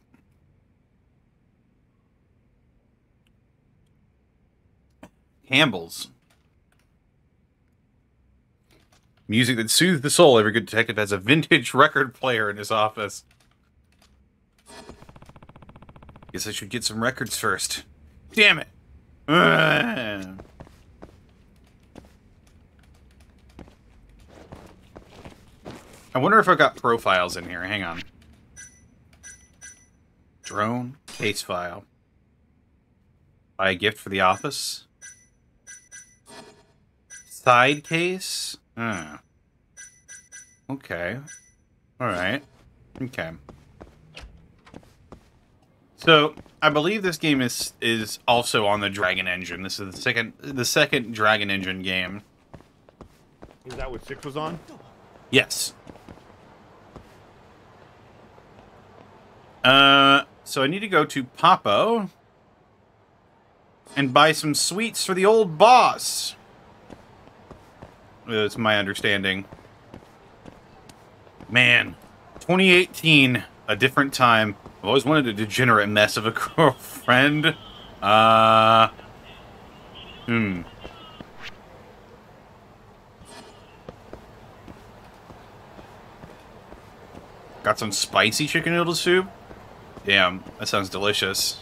Campbell's. Music that soothes the soul. Every good detective has a vintage record player in his office. Guess I should get some records first. Damn it. I wonder if I've got profiles in here. Hang on. Drone. Case file. Buy a gift for the office. Side case. Okay. Alright. Okay. So, I believe this game is also on the Dragon Engine. This is the second Dragon Engine game. Is that what 6 was on? Yes. So I need to go to Papo and buy some sweets for the old boss. That's my understanding. Man, 2018, a different time. I've always wanted a degenerate mess of a girlfriend. Got some spicy chicken noodle soup? Damn, that sounds delicious.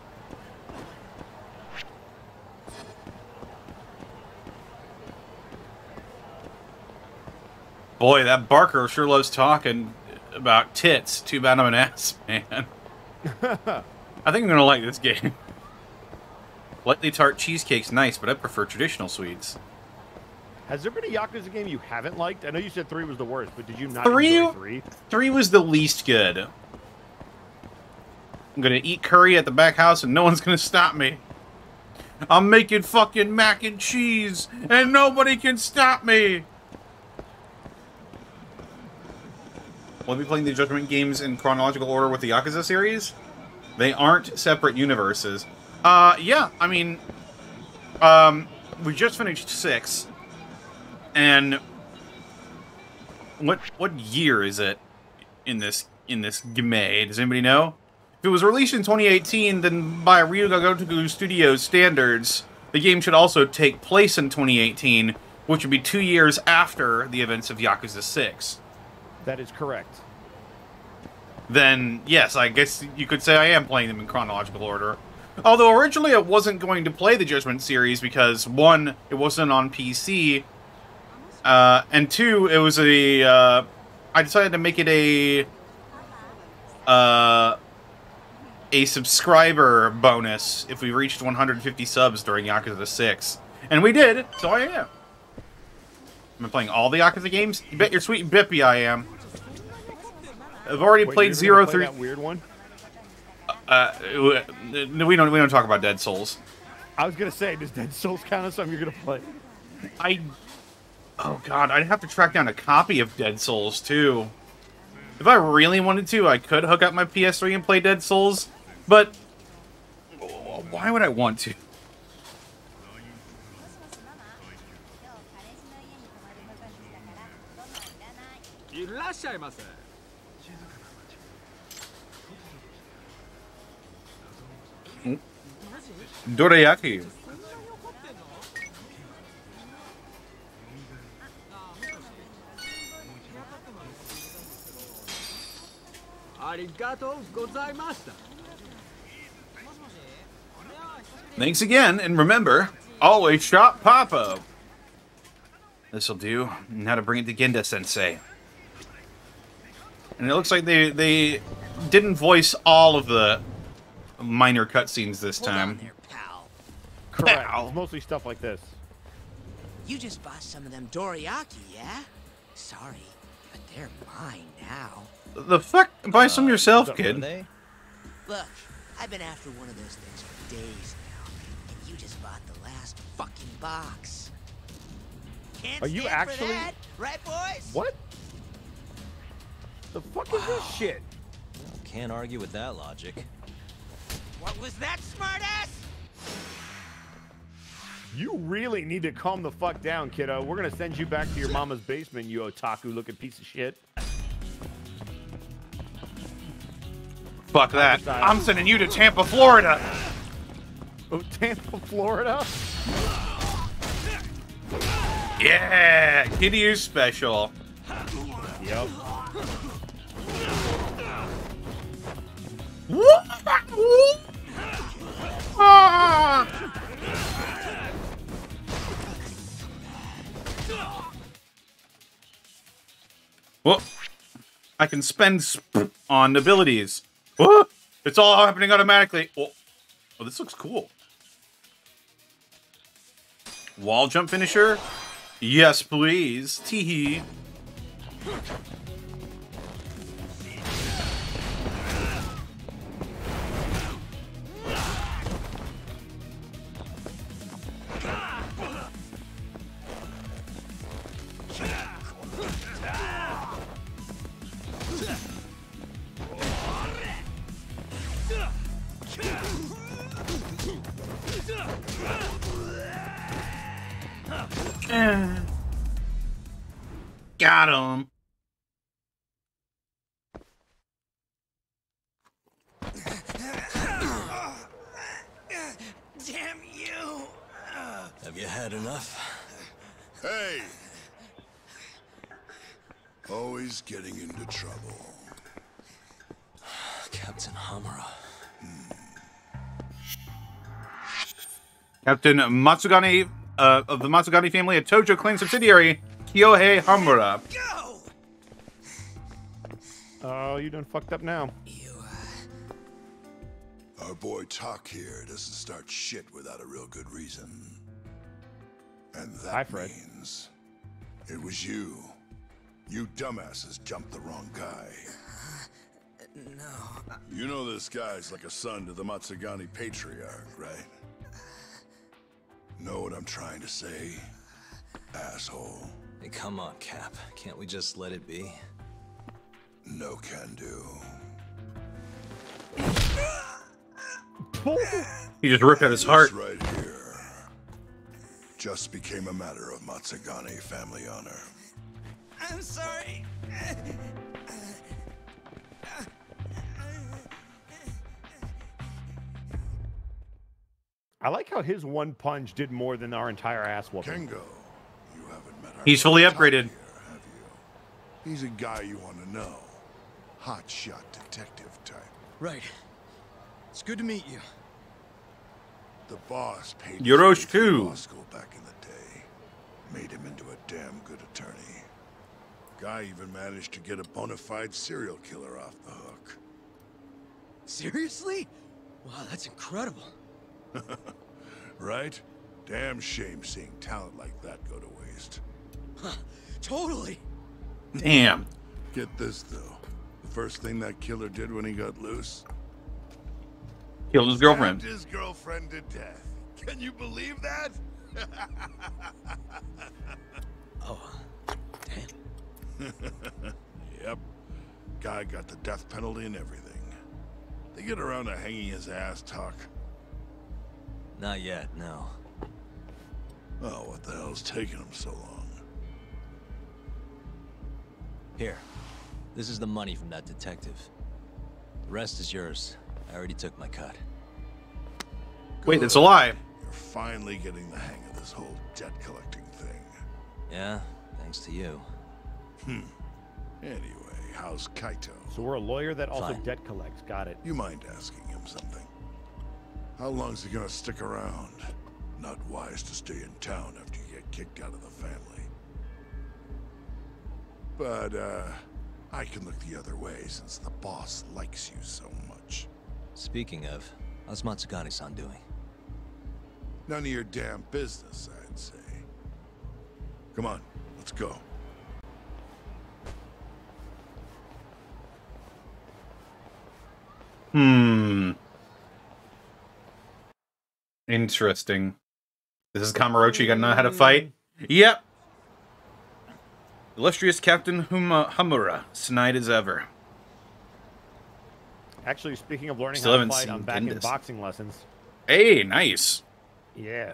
Boy, that Barker sure loves talking about tits. Too bad I'm an ass, man. I think I'm gonna like this game. Lightly tart cheesecake's nice, but I prefer traditional sweets. Has there been a Yakuza game you haven't liked? I know you said 3 was the worst, but did you not enjoy 3? 3 was the least good. I'm gonna eat curry at the back house and no one's gonna stop me. I'm making fucking mac and cheese and nobody can stop me. Will we be playing the Judgment games in chronological order with the Yakuza series? They aren't separate universes. Yeah, I mean, we just finished 6. And what year is it in this game? Does anybody know? If it was released in 2018, then by Ryuga Gotoku Studios standards, the game should also take place in 2018, which would be 2 years after the events of Yakuza 6. That is correct. Then, yes, I guess you could say I am playing them in chronological order. Although originally I wasn't going to play the Judgment series because, 1, it wasn't on PC, and 2, it was I decided to make it a subscriber bonus if we reached 150 subs during Yakuza 6. And we did, so I am. Am I playing all the Yakuza games? You bet your sweet bippy I am. I've already played 0 through... that weird one? We don't talk about Dead Souls. I was gonna say, does Dead Souls count as something you're gonna play? Oh god, I'd have to track down a copy of Dead Souls too. If I really wanted to, I could hook up my PS3 and play Dead Souls, but why would I want to? Dorayaki. Thanks again, and remember, always shop Papa. This'll do. Now to bring it to Genda-sensei. And it looks like they didn't voice all of the minor cutscenes this time. There, pal. Correct. It's mostly stuff like this. You just bought some of them dorayaki, yeah? Sorry, but they're mine now. The fuck? Buy some yourself, kid. Look, I've been after one of those things for days now, and you just bought the last fucking box. Can't Are you stand for actually that, right, boys? What? The fuck is this shit? Can't argue with that logic. What was that, smartass? You really need to calm the fuck down, kiddo. We're gonna send you back to your mama's basement, you otaku-looking piece of shit. Fuck that. I'm sending you to Tampa, Florida. Oh, Tampa, Florida? Yeah, Kiryu special. Yep. Well, I can spend on abilities. Whoa, it's all happening automatically. Oh, this looks cool. Wall jump finisher? Yes, please. Teehee. Got him. Damn you! Have you had enough? Hey! Always getting into trouble. Captain Hamura. Captain Matsugane of the Matsugane family, a Tojo clan subsidiary, Kyohei Hamura. Go! Oh, you done fucked up now. Our boy Tak here doesn't start shit without a real good reason. And that Hi, Fred. means it was you. You dumbasses jumped the wrong guy. No. You know this guy's like a son to the Matsugane patriarch, right? Know what I'm trying to say, asshole? Hey, come on, Cap. Can't we just let it be? No can do. He just ripped out his heart. This right here just became a matter of Matsugane family honor. I'm sorry. I like how his one punch did more than our entire ass whooping. Kengo, you haven't met our He's fully Tak upgraded. here, have you? He's a guy you want to know. Hotshot detective type. Right. It's good to meet you. The boss paid his Yorosh way through too. law school back in the day. Made him into a damn good attorney. Guy even managed to get a bona fide serial killer off the hook. Seriously? Wow, that's incredible. Right? Damn shame seeing talent like that go to waste. Huh, totally. Damn. Get this, though. The first thing that killer did when he got loose? Killed his girlfriend. Stabbed his girlfriend to death. Can you believe that? Oh, damn. Yep. Guy got the death penalty and everything. They get around to hanging his ass, Tak. Not yet, no. Oh, what the hell's taking him so long? Here. This is the money from that detective. The rest is yours. I already took my cut. Wait, that's a lie. You're finally getting the hang of this whole debt collecting thing. Yeah, thanks to you. Anyway, how's Kaito? So we're a lawyer that also Fine. debt collects. Got it. You mind asking him something? How long's he gonna stick around? Not wise to stay in town after you get kicked out of the family. But, I can look the other way since the boss likes you so much. Speaking of, how's Matsugane-san doing? None of your damn business, I'd say. Come on, let's go. Interesting. This is Kamurocho, you gotta know how to fight? Yep. Illustrious Captain Hamura, snide as ever. Actually, speaking of learning Still how to haven't fight, seen I'm back in Bendis. boxing lessons. Hey, nice. Yeah.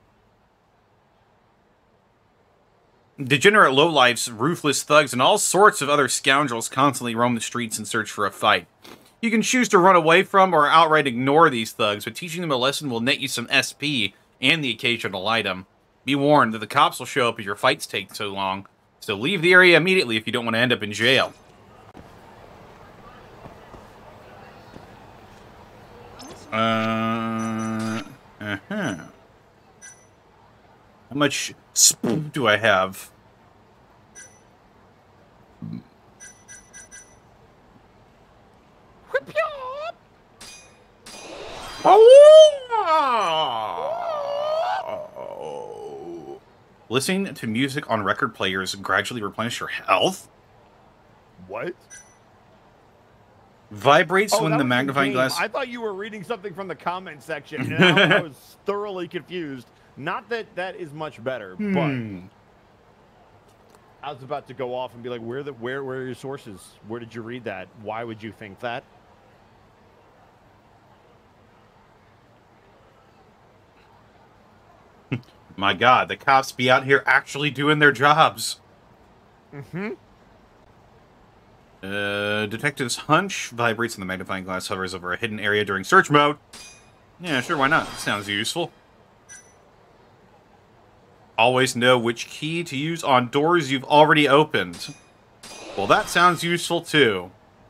Degenerate lowlifes, ruthless thugs, and all sorts of other scoundrels constantly roam the streets in search for a fight. You can choose to run away from or outright ignore these thugs, but teaching them a lesson will net you some SP and the occasional item. Be warned that the cops will show up if your fights take so long, so leave the area immediately if you don't want to end up in jail. How much spoon do I have? Listening to music on record players gradually replenish your health? What? Vibrates Oh, when that the was magnifying game. glass... I thought you were reading something from the comment section, and I was thoroughly confused. Not that that is much better, but I was about to go off and be like, where are your sources? Where did you read that? Why would you think that? My God, the cops be out here actually doing their jobs. Detective's hunch vibrates when the magnifying glass hovers over a hidden area during search mode. Yeah, sure, why not? Sounds useful. Always know which key to use on doors you've already opened. Well, that sounds useful too.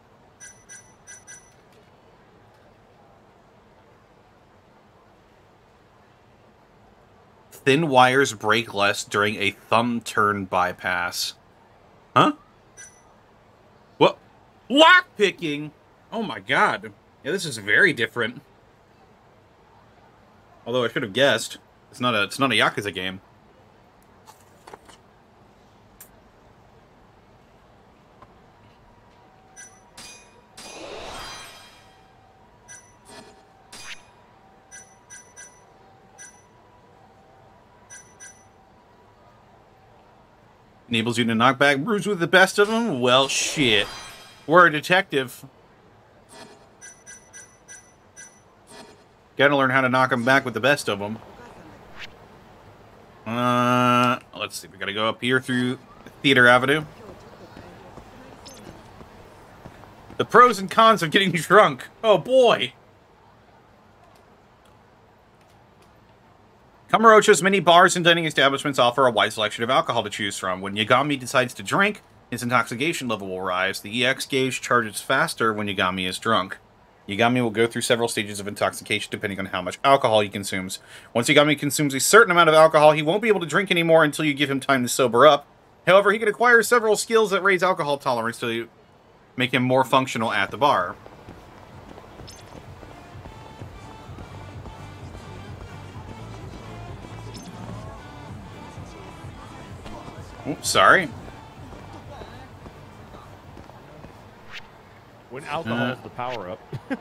Thin wires break less during a thumb turn bypass. Huh? What? Lockpicking? Oh my God. Yeah, this is very different. Although I should have guessed. It's not a Yakuza game. Enables you to knock back brews with the best of them? Well, shit. We're a detective. Gotta learn how to knock them back with the best of them. Let's see. We gotta go up here through Theater Avenue. The pros and cons of getting drunk. Oh, boy. Kamurocho's many bars and dining establishments offer a wide selection of alcohol to choose from. When Yagami decides to drink, his intoxication level will rise. The EX gauge charges faster when Yagami is drunk. Yagami will go through several stages of intoxication depending on how much alcohol he consumes. Once Yagami consumes a certain amount of alcohol, he won't be able to drink anymore until you give him time to sober up. However, he can acquire several skills that raise alcohol tolerance to make him more functional at the bar. Oops, sorry. When alcohol is the power-up.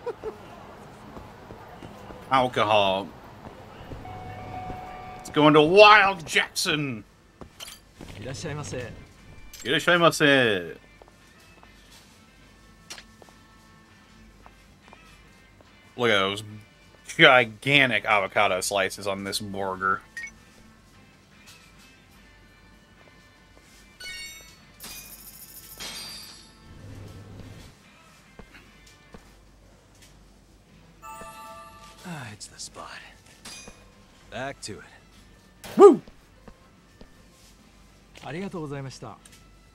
Alcohol. Let's go into Wild Jackson. Irashaimase. Irashaimase. Look at those gigantic avocado slices on this burger. Tonight's the spot. Back to it. Woo! ありがとうございました。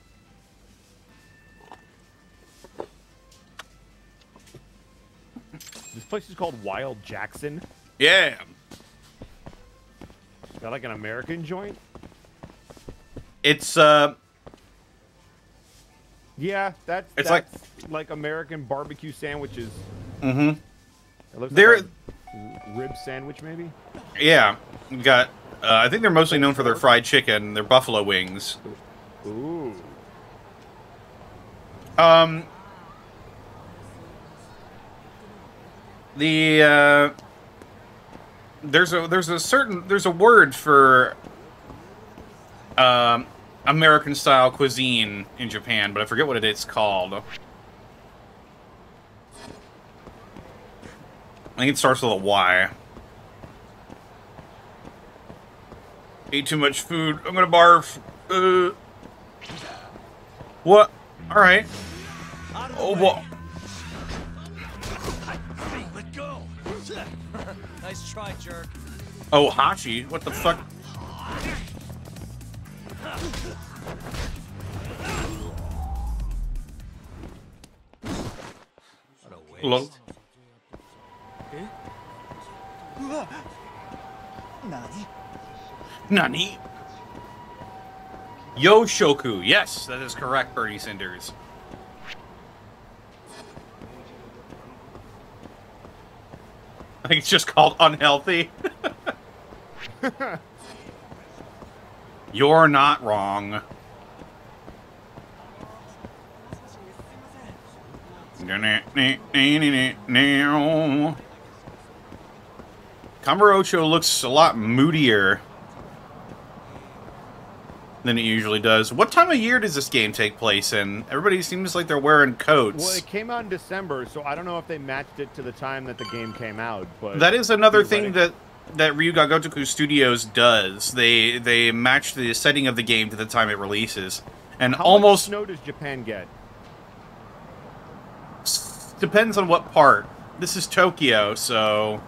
This place is called Wild Jackson. Yeah. Is that like an American joint? It's Yeah, that's like American barbecue sandwiches. Mm-hmm. It looks They're like a rib sandwich, maybe. Yeah, we got. I think they're mostly known for their fried chicken, their buffalo wings. Ooh. There's a word for American style cuisine in Japan, but I forget what it's called. I think it starts with a Y. Ate too much food. I'm gonna barf. What? All right. Oh, what? Let go. Nice try, jerk. Oh, Hachi. What the fuck? What a waste. Hello. Nani? Yoshoku. Yes, that is correct, Bernie Cinders. I think it's just called unhealthy. You're not wrong. Kamurocho looks a lot moodier than it usually does. What time of year does this game take place in? Everybody seems like they're wearing coats. Well, it came out in December, so I don't know if they matched it to the time that the game came out. But that is another thing that Ryuga Gotoku Studios does. They match the setting of the game to the time it releases, and How almost much snow does Japan get? Depends on what part. This is Tokyo, so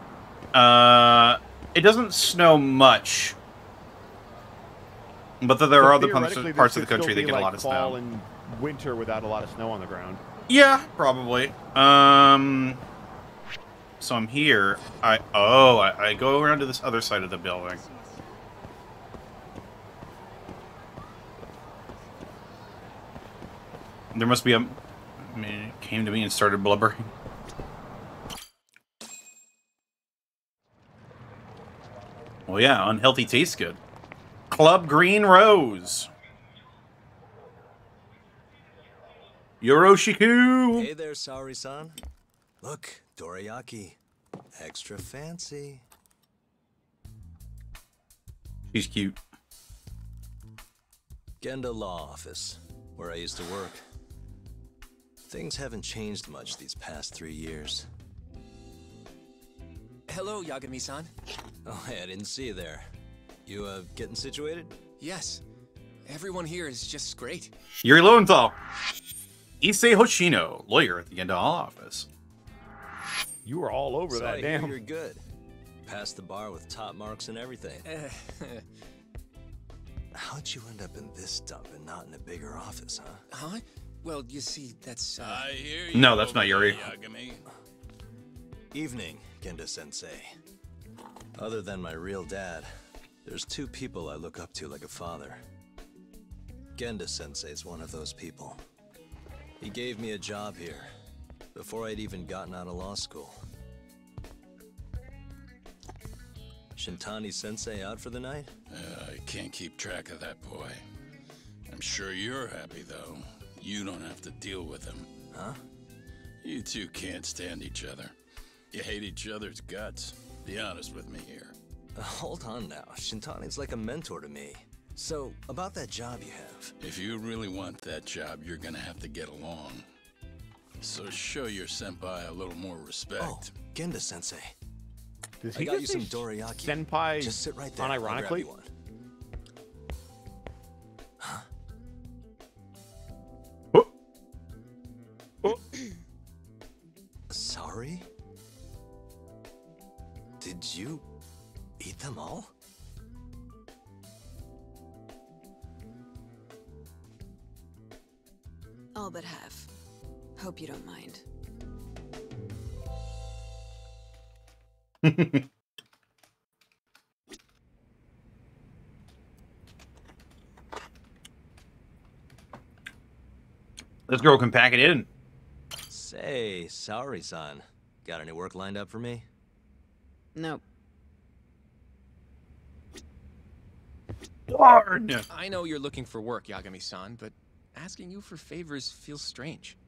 it doesn't snow much. But there are other parts of the country that get a lot of snow. Fall and winter without a lot of snow on the ground. Yeah, probably. So I'm here. I go around to this other side of the building. There must be a... I mean, it came to me and started blubbering. Well, yeah, unhealthy tastes good. Club Green Rose. Yoroshiku. Hey there, Saori-san. Look, dorayaki. Extra fancy. She's cute. Genda Law Office, where I used to work. Things haven't changed much these past 3 years. Hello, Yagami-san. Oh, hey, I didn't see you there. You, getting situated? Yes. Everyone here is just great. Yuri Lowenthal. Issei Hoshino, lawyer at the Genda Law Office. You were all over that, damn. You're good. Passed the bar with top marks and everything. How'd you end up in this dump and not in a bigger office, huh? Huh? Well, you see, that's, I hear you. No, that's not Yuri. Yagami. Evening, Genda-sensei. Other than my real dad, there's 2 people I look up to like a father. Genda-sensei's one of those people. He gave me a job here, before I'd even gotten out of law school. Shintani-sensei out for the night? I can't keep track of that boy. I'm sure you're happy, though. You don't have to deal with him. Huh? You two can't stand each other. You hate each other's guts. Be honest with me here. Hold on now. Shintani's like a mentor to me. So, about that job you have. If you really want that job, you're gonna have to get along. So show your senpai a little more respect. Oh, Genda-sensei. Does I he got you just some say dorayaki. Senpai Just sit right there. I'll grab unironically? you one. Huh? Sorry? Did you eat them all? All but half. Hope you don't mind. This girl can pack it in. Say, Saori-san, got any work lined up for me? Nope. Darn! I know you're looking for work, Yagami-san, but asking you for favors feels strange.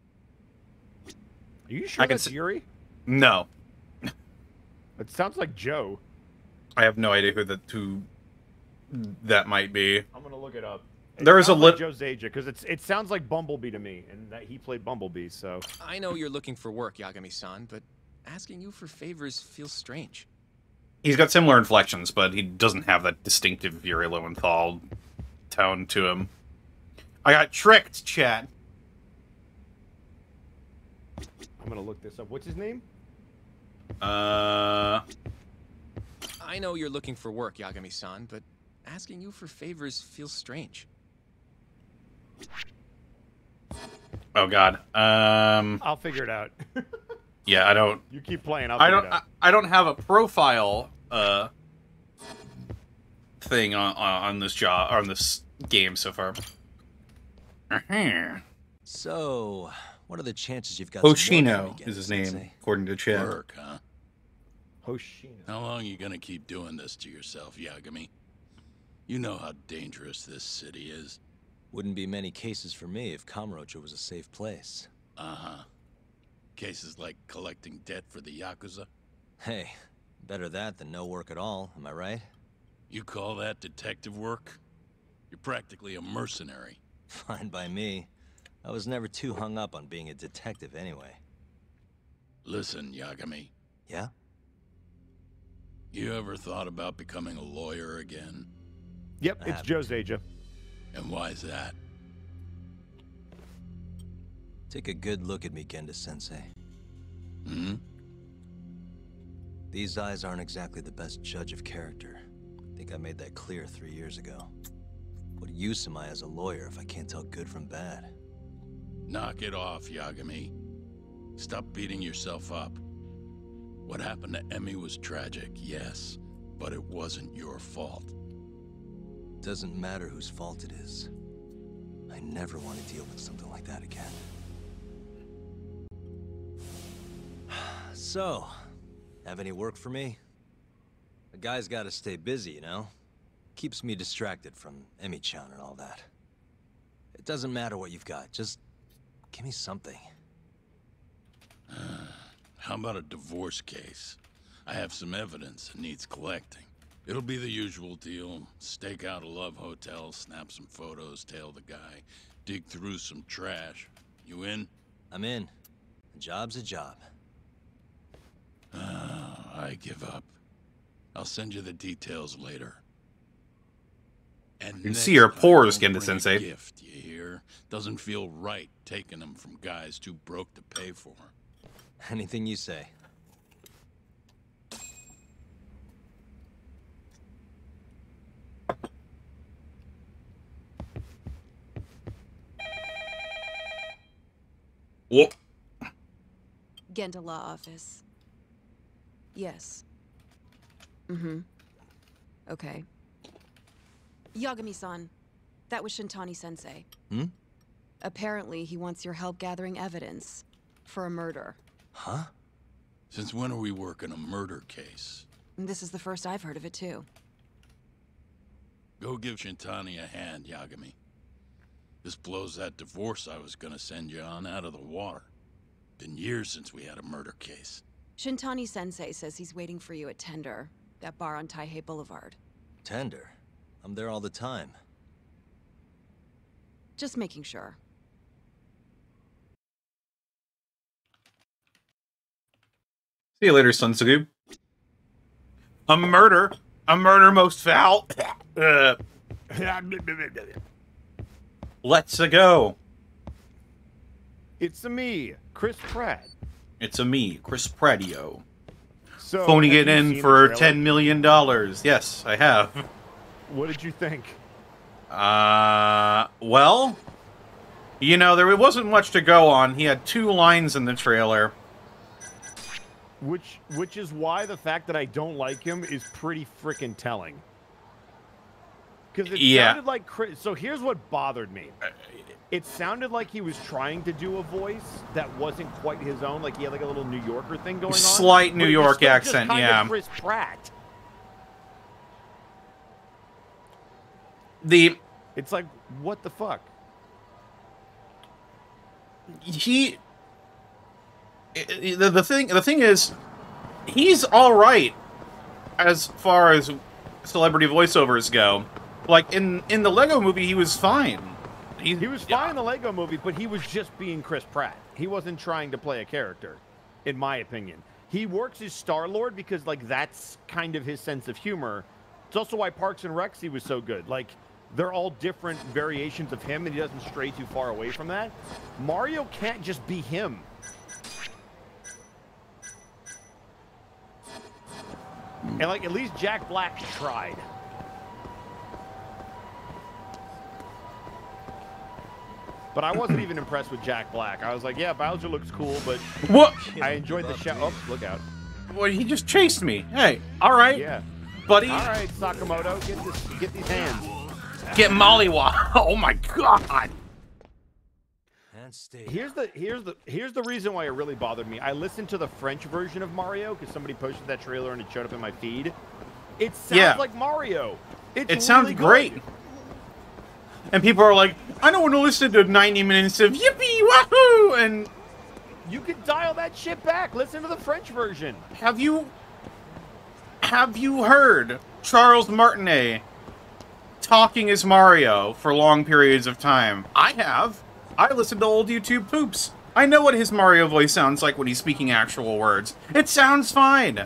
Are you sure that's Yuri? No. It sounds like Joe. I have no idea who that might be. I'm gonna look it up. There is a like Joe Zaja, because it sounds like Bumblebee to me, and that he played Bumblebee. So I know you're looking for work, Yagami-san, but asking you for favors feels strange. He's got similar inflections, but he doesn't have that distinctive Yuri Lowenthal tone to him. I got tricked, chat. I'm gonna look this up. What's his name? I know you're looking for work, Yagami-san, but asking you for favors feels strange. Oh God. I'll figure it out. Yeah, I don't. You keep playing. I don't have a profile thing on this job or on this game so far. So, what are the chances you've got? Hoshino is his name, according to chat. Work, huh? Hoshino. How long are you gonna keep doing this to yourself, Yagami? You know how dangerous this city is. Wouldn't be many cases for me if Kamurocho was a safe place. Uh-huh. Cases like collecting debt for the Yakuza? Hey, better that than no work at all, am I right? You call that detective work? You're practically a mercenary. Fine by me. I was never too hung up on being a detective anyway. Listen, Yagami. Yeah? You ever thought about becoming a lawyer again? Yep, it's Joe Zaja. And why is that? Take a good look at me, Genda-sensei. Hmm? These eyes aren't exactly the best judge of character. I think I made that clear 3 years ago. What use am I as a lawyer if I can't tell good from bad? Knock it off, Yagami. Stop beating yourself up. What happened to Emmy was tragic, yes, but it wasn't your fault. Doesn't matter whose fault it is. I never want to deal with something like that again. So, have any work for me? A guy's gotta stay busy, you know? Keeps me distracted from Emmy-chan and all that. It doesn't matter what you've got, just give me something. How about a divorce case? I have some evidence that needs collecting. It'll be the usual deal. Stake out a love hotel, snap some photos, tail the guy, dig through some trash. You in? I'm in. A job's a job. I give up. I'll send you the details later. And you can see her pores, Genda-sensei. Gift, you hear? Doesn't feel right taking them from guys too broke to pay for. Anything you say. Whoop. Genda Law Office. Yes. Mm-hmm. Okay. Yagami-san, that was Shintani-sensei. Hmm? Apparently, he wants your help gathering evidence for a murder. Huh? Since when are we working a murder case? This is the first I've heard of it, too. Go give Shintani a hand, Yagami. This blows that divorce I was gonna send you on out of the water. Been years since we had a murder case. Shintani-sensei says he's waiting for you at Tender, that bar on Taihei Boulevard. Tender? I'm there all the time. Just making sure. See you later, Sunsugu. A murder most foul. Let's go. It's me, Chris Pratt. It's me, Chris Prattio. phoning have it you in seen for the trailer? $10 million. Yes, I have. What did you think? Well, you know, there wasn't much to go on. He had 2 lines in the trailer. Which is why the fact that I don't like him is pretty freaking telling. Because it sounded like so here's what bothered me. It sounded like he was trying to do a voice that wasn't quite his own. Like he had like a little New Yorker thing going on. Slight New York still accent, just yeah. Chris Pratt. It's like, what the fuck? The thing is, he's all right as far as celebrity voiceovers go. Like in the Lego Movie, he was fine. He was fine in the Lego Movie, but he was just being Chris Pratt. He wasn't trying to play a character, in my opinion. He works as Star-Lord because, like, that's kind of his sense of humor. It's also why Parks and Rec was so good. Like, they're all different variations of him, and he doesn't stray too far away from that. Mario can't just be him. And, like, at least Jack Black tried. But I wasn't even impressed with Jack Black. I was like, yeah, Bowser looks cool, but what? I enjoyed the show. Oh, look out. Well, he just chased me. Hey, all right. Yeah. Buddy. All right, Sakamoto, get these hands. Get Mollywa. Oh my god. Here's the reason why it really bothered me. I listened to the French version of Mario because somebody posted that trailer and it showed up in my feed. It sounds like Mario. It sounds really great. And people are like, I don't want to listen to 90 minutes of yippee wahoo, and you can dial that shit back. Listen to the French version. Have you heard Charles Martinet talking as Mario for long periods of time? I have. I listen to old YouTube poops. I know what his Mario voice sounds like when he's speaking actual words. It sounds fine.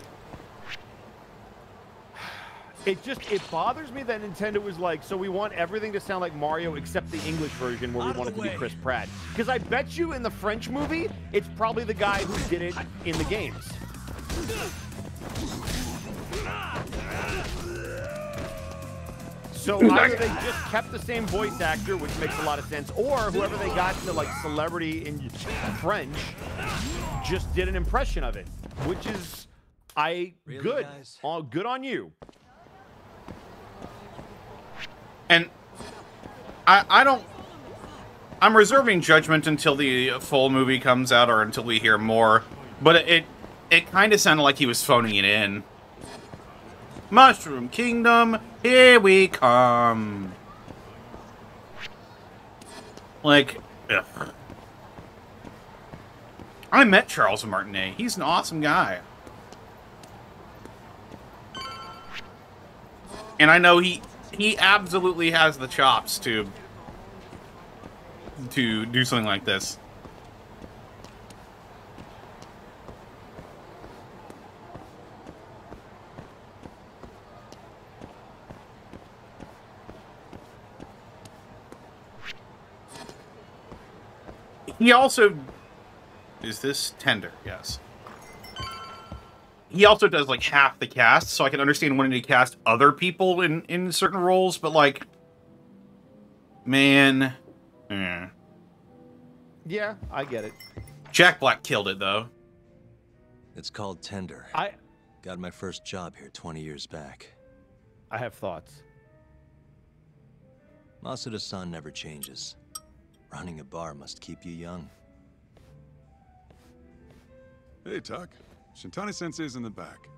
It bothers me that Nintendo was like, so we want everything to sound like Mario except the English version where we want it to be Chris Pratt. Because I bet you in the French movie, it's probably the guy who did it in the games. So either they just kept the same voice actor, which makes a lot of sense, or whoever they got to like celebrity in French just did an impression of it, which is good. Good on you. And I'm reserving judgment until the full movie comes out or until we hear more. But it kind of sounded like he was phoning it in. Mushroom Kingdom, here we come. Like, ugh. I met Charles Martinet. He's an awesome guy. And I know he absolutely has the chops to do something like this. He also... Is this Tender? Yes. He also does, like, half the cast, so I can understand wanting to cast other people in certain roles, but, like... Man... Yeah, I get it. Jack Black killed it, though. It's called Tender. Got my first job here 20 years back. I have thoughts. Masuda-san never changes. Running a bar must keep you young. Hey, Tuck. Shintani-sensei's in the back.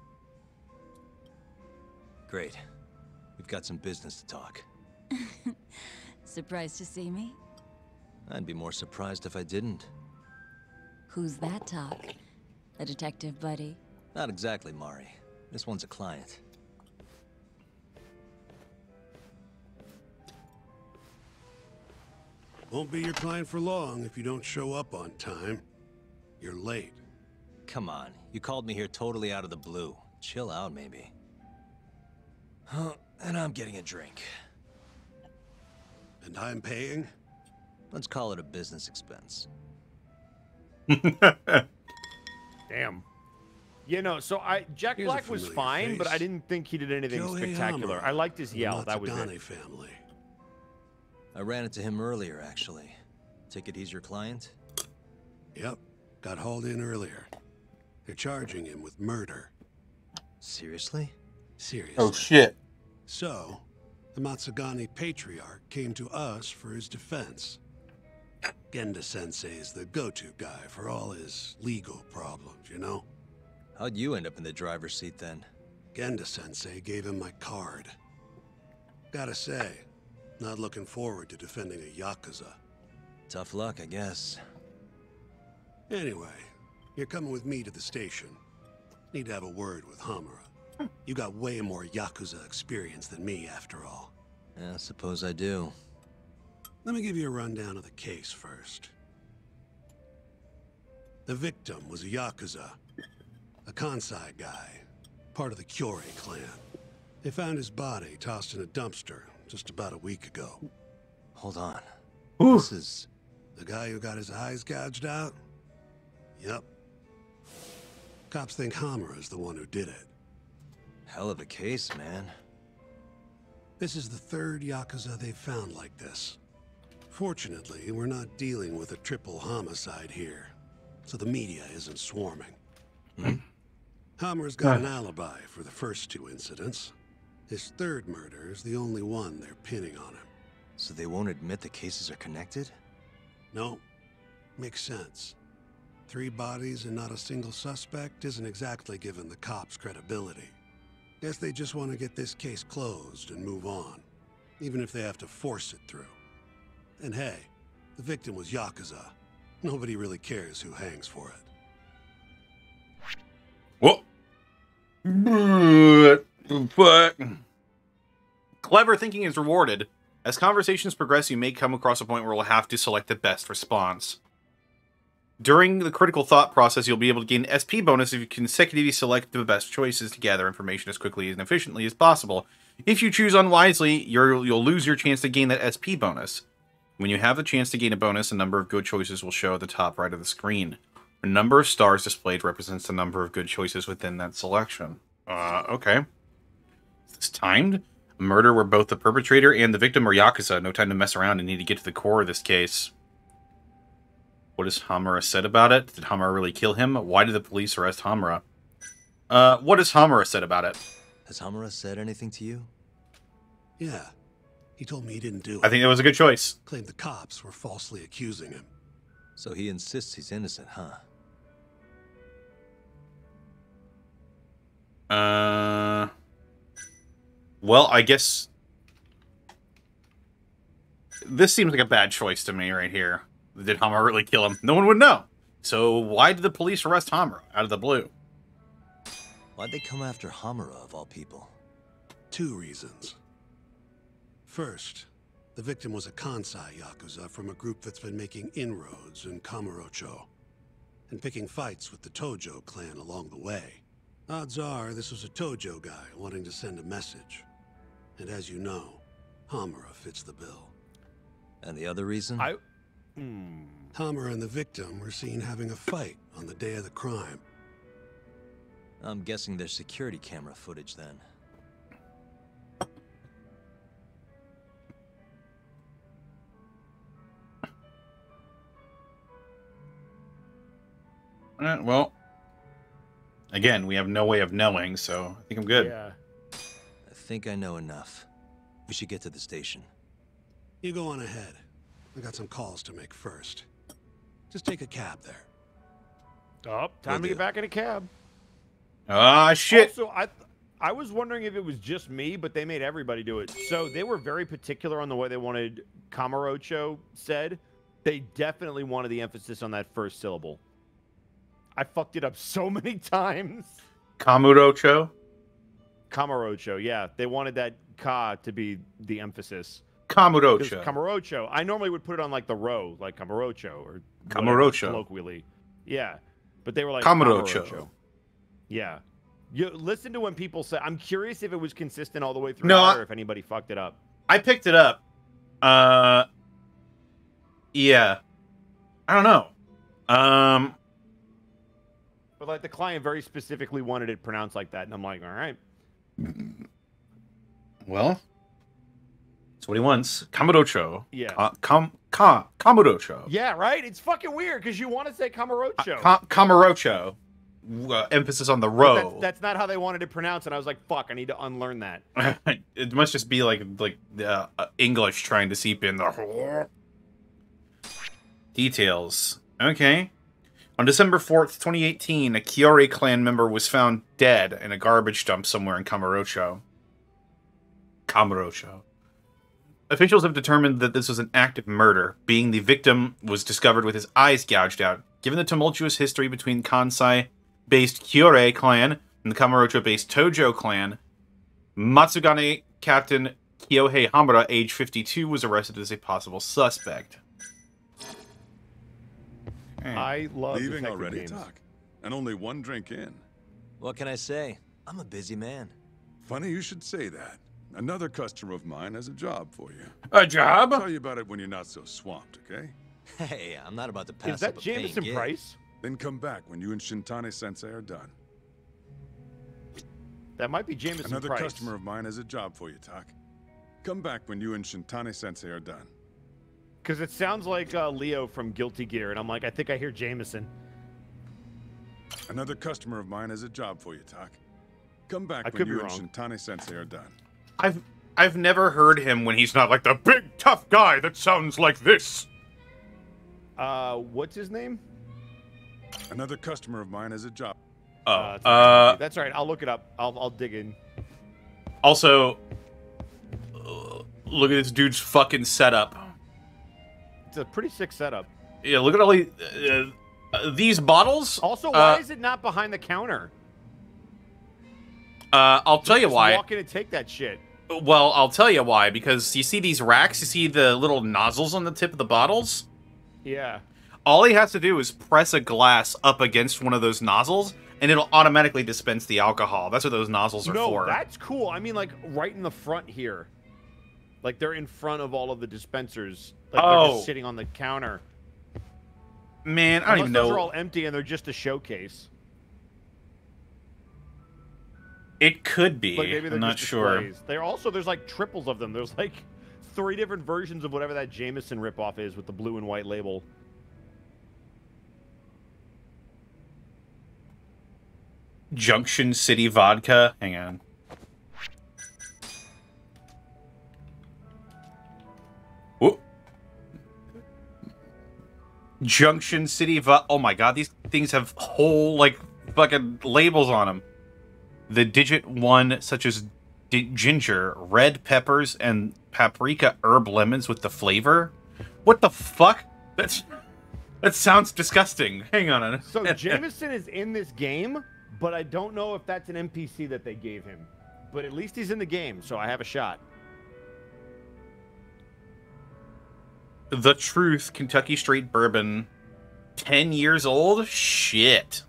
Great. We've got some business to talk. Surprised to see me? I'd be more surprised if I didn't. Who's that, Talk? A detective buddy? Not exactly, Mari. This one's a client. Won't be your client for long if you don't show up on time. You're late. Come on, you called me here totally out of the blue. Chill out, maybe. And I'm getting a drink. And I'm paying? Let's call it a business expense. Damn. You know, so Jack Here's a Black was familiar fine, but I face. didn't think he did anything Kyohei spectacular. Hamura I liked his from the yell. That was Matsugane it. family. I ran into him earlier, actually. Take it he's your client? Yep. Got hauled in earlier. They're charging him with murder. Seriously? Seriously. Oh, shit. So, the Matsugane Patriarch came to us for his defense. Genda Sensei is the go-to guy for all his legal problems, you know? How'd you end up in the driver's seat then? Genda Sensei gave him my card. Gotta say, not looking forward to defending a Yakuza. Tough luck, I guess. Anyway, you're coming with me to the station. Need to have a word with Hamura. You got way more Yakuza experience than me, after all. Yeah, I suppose I do. Let me give you a rundown of the case first. The victim was a Yakuza, a Kansai guy, part of the Kyorei clan. They found his body tossed in a dumpster just about a week ago. Hold on. Ooh. This is... The guy who got his eyes gouged out? Yep. Cops think Hamura is the one who did it. Hell of a case, man. This is the third Yakuza they've found like this. Fortunately, we're not dealing with a triple homicide here, so the media isn't swarming. Hamura's got an alibi for the first two incidents. His third murder is the only one they're pinning on him. So they won't admit the cases are connected? No, makes sense. 3 bodies and not a single suspect isn't exactly giving the cops credibility. Guess they just want to get this case closed and move on, even if they have to force it through. And hey, the victim was Yakuza. Nobody really cares who hangs for it. Whoa. But clever thinking is rewarded. As conversations progress, you may come across a point where we'll have to select the best response. During the critical thought process, you'll be able to gain SP bonus if you consecutively select the best choices to gather information as quickly and efficiently as possible. If you choose unwisely, you'll lose your chance to gain that SP bonus. When you have the chance to gain a bonus, a number of good choices will show at the top right of the screen. The number of stars displayed represents the number of good choices within that selection. Okay. Is this timed? A murder where both the perpetrator and the victim are Yakuza. No time to mess around and need to get to the core of this case. What has Hamura said about it? Did Hamura really kill him? Why did the police arrest Hamura? What has Hamura said about it? Has Hamura said anything to you? Yeah. He told me he didn't do it. I think that was a good choice. Claimed the cops were falsely accusing him. So he insists he's innocent, huh? Well, I guess... This seems like a bad choice to me right here. Did Hamura really kill him? No one would know. So why did the police arrest Hamura out of the blue? Why'd they come after Hamura, of all people? 2 reasons. First, the victim was a Kansai Yakuza from a group that's been making inroads in Kamurocho, and picking fights with the Tojo clan along the way. Odds are this was a Tojo guy wanting to send a message. And as you know, Hamura fits the bill. And the other reason? Hamura and the victim were seen having a fight on the day of the crime. I'm guessing there's security camera footage then. Well, again, we have no way of knowing, so I think I'm good. Yeah. I think I know enough. We should get to the station. You go on ahead. I got some calls to make first. Just take a cab there. Oh, time to get back in a cab. Ah, shit. Also, I was wondering if it was just me, but they made everybody do it. So they were very particular on the way they wanted Kamurocho said. They definitely wanted the emphasis on that first syllable. I fucked it up so many times. Kamurocho? Kamurocho, yeah. They wanted that ka to be the emphasis. Kamurocho. Kamurocho. I normally would put it on like the row, like Kamurocho or Kamurocho. Colloquially. Yeah. But they were like Kamurocho. Yeah. You listen to when people say, I'm curious if it was consistent all the way through or if anybody fucked it up. I picked it up. Yeah. I don't know. But like the client very specifically wanted it pronounced like that, and I'm like, all right. Well, that's what he wants. Kamurocho. Yeah. Kamurocho. Yeah, right? It's fucking weird because you want to say Kamurocho. Kamurocho. Emphasis on the ro. That's not how they wanted it pronounced, and I was like, fuck, I need to unlearn that. It must just be like English trying to seep in the details. Okay. On December 4th, 2018, a Kyorei clan member was found dead in a garbage dump somewhere in Kamurocho. Officials have determined that this was an act of murder, being the victim was discovered with his eyes gouged out. Given the tumultuous history between Kansai-based Kyorei clan and the Kamurocho-based Tojo clan, Matsugane Captain Kyohei Hamura, age 52, was arrested as a possible suspect. I love Leaving detective already, games. Doc? And only one drink in. What can I say? I'm a busy man. Funny you should say that. Another customer of mine has a job for you. A job? I'll tell you about it when you're not so swamped, okay? Hey, I'm not about to pass Is that up a paying Jameson gig. Price? Then come back when you and Shintani-sensei are done. That might be Jameson Another Price. customer of mine has a job for you, Tak. Come back when you and Shintani-sensei are done. Because it sounds like Leo from Guilty Gear, and I'm like, I think I hear Jameson. Another customer of mine has a job for you, Tak. Come back I when could be you and wrong. Shintani-sensei are done. I've never heard him when he's not like the big tough guy that sounds like this. What's his name? Another customer of mine has a job. That's all right. I'll look it up. I'll dig in. Also, look at this dude's fucking setup. It's a pretty sick setup. Yeah, look at all these bottles. Also, why is it not behind the counter? I'll tell you Just why. Walk in and take that shit. Well, I'll tell you why. Because you see these racks, you see the little nozzles on the tip of the bottles? Yeah. All he has to do is press a glass up against one of those nozzles, and it'll automatically dispense the alcohol. That's what those nozzles are for. No, that's cool. I mean, like, right in the front here. Like, they're in front of all of the dispensers. Like, they're just sitting on the counter. Man, I don't even know. Those are all empty, and they're just a showcase. It could be. Like, maybe they're I'm not just sure. displays. They're also, there's like triples of them. There's like 3 different versions of whatever that Jameson ripoff is with the blue and white label. Junction City Vodka. Hang on. Whoop. Junction City Vodka. Oh my god, these things have whole, like, fucking labels on them. The digit 1, such as ginger, red peppers, and paprika herb lemons with the flavor. What the fuck? That sounds disgusting. Hang on. So Jameson is in this game, but I don't know if that's an NPC that they gave him. But at least he's in the game, so I have a shot. The Truth Kentucky Straight Bourbon. 10 years old? Shit.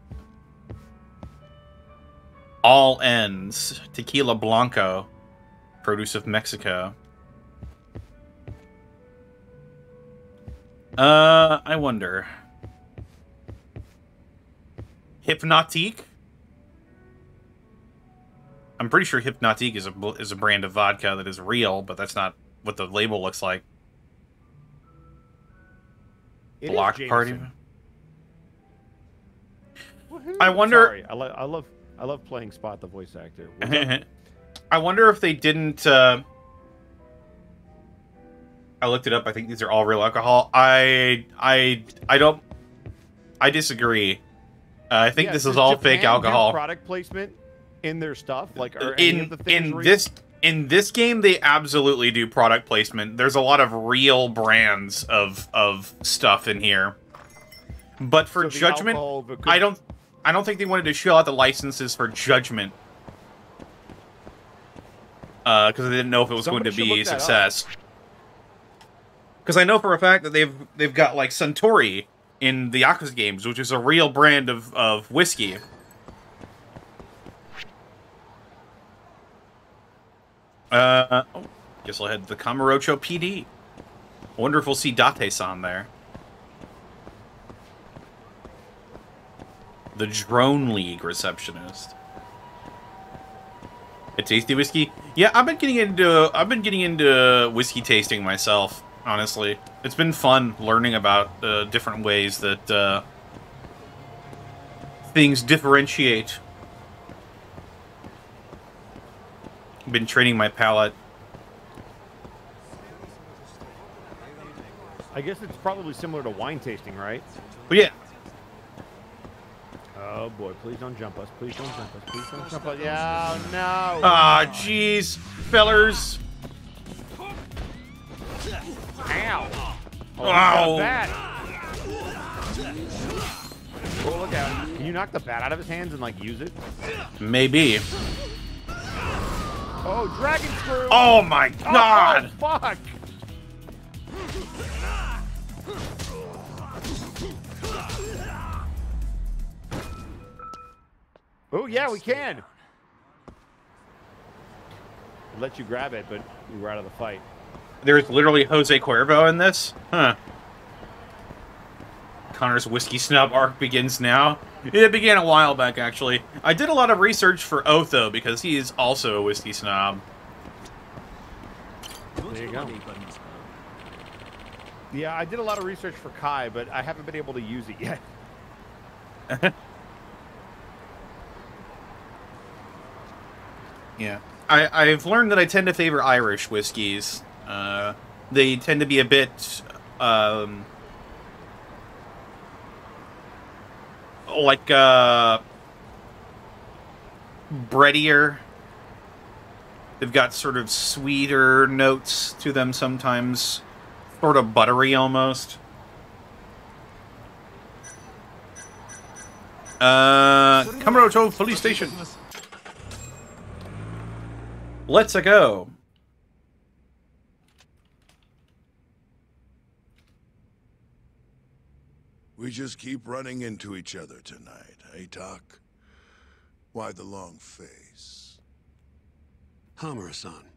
All Ends. Tequila Blanco. Produce of Mexico. I wonder. Hypnotique? I'm pretty sure Hypnotique is a brand of vodka that is real, but that's not what the label looks like. Block Party. I wonder. Sorry, I love playing Spot the voice actor. I wonder if they didn't. I looked it up. I think these are all real alcohol. I don't. I disagree. I think this is all Japan fake alcohol. Do product placement in their stuff, like are any of the things in this game, they absolutely do product placement. There's a lot of real brands of stuff in here. But for Judgment, I don't think they wanted to show out the licenses for Judgment. Because they didn't know if it was going to be a success. Because I know for a fact that they've got like Suntory in the Yakuza games, which is a real brand of whiskey. Guess I'll head to the Kamurocho PD. I wonder if we'll see Date-san there. the Drone League receptionist. A tasty whiskey? Yeah, I've been getting into whiskey tasting myself, honestly. It's been fun learning about different ways that things differentiate. Been training my palate. I guess it's probably similar to wine tasting, right? But yeah. Oh boy, please don't jump us. Please don't jump us. Please don't jump us. Yeah, no. Ah, jeez. Fellers. Ow. Oh, Ow. bat. Oh, look out. Can you knock the bat out of his hands and, like, use it? Maybe. Oh, dragon screw. Oh, my God. Oh, fuck. Oh, yeah, we can. I'd let you grab it, but we were out of the fight. There's literally Jose Cuervo in this? Huh. Connor's whiskey snob arc begins now. It began a while back, actually. I did a lot of research for Otho because he is also a whiskey snob. There you go. Yeah, I did a lot of research for Kai, but I haven't been able to use it yet. Yeah. I've learned that I tend to favor Irish whiskeys. They tend to be a bit, like, breadier. They've got sort of sweeter notes to them sometimes. Sort of buttery, almost. Kamurocho Police Station. Let's go. We just keep running into each other tonight, eh, Doc? Why the long face? Hamura-san.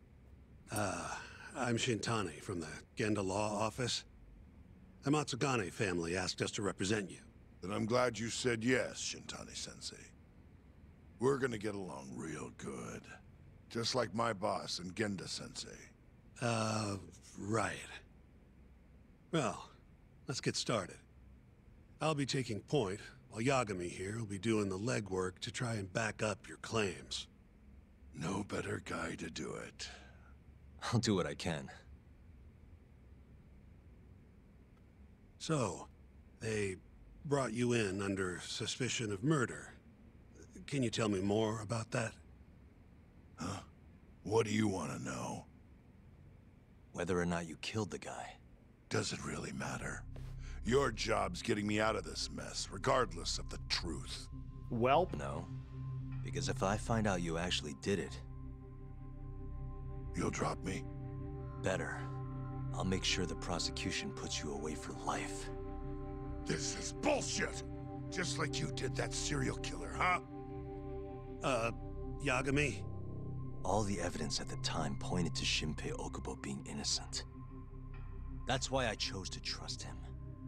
I'm Shintani from the Genda Law Office. The Matsugane family asked us to represent you. Then I'm glad you said yes, Shintani-sensei. We're gonna get along real good. Just like my boss and Genda-sensei. Right. Well, let's get started. I'll be taking point, while Yagami here will be doing the legwork to try and back up your claims. No better guy to do it. I'll do what I can. So, they brought you in under suspicion of murder. Can you tell me more about that? Huh? What do you want to know? Whether or not you killed the guy. Does it really matter? Your job's getting me out of this mess, regardless of the truth. Well, no. Because if I find out you actually did it... You'll drop me? Better. I'll make sure the prosecution puts you away for life. This is bullshit! Just like you did that serial killer, huh? Yagami? All the evidence at the time pointed to Shinpei Okubo being innocent. That's why I chose to trust him.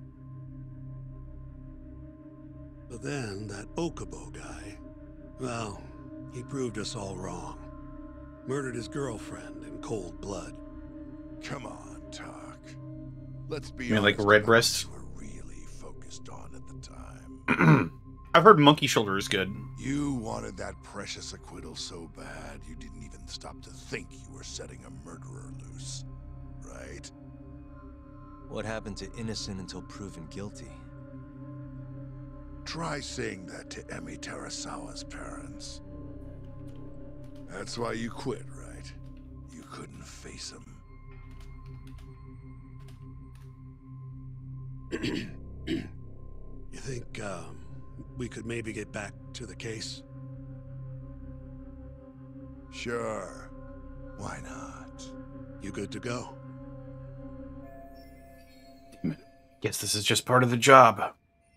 But then, that Okubo guy... Well, he proved us all wrong. Murdered his girlfriend in cold blood. Come on, Talk. Let's be you mean honest, like Redbreast? we're really focused on at the time. I've heard Monkey Shoulder is good. You wanted that precious acquittal so bad, you didn't even stop to think you were setting a murderer loose. Right? What happened to innocent until proven guilty? Try saying that to Emi Terasawa's parents. That's why you quit, right? You couldn't face him. You think, we could maybe get back to the case? Sure. Why not? You good to go? Guess this is just part of the job.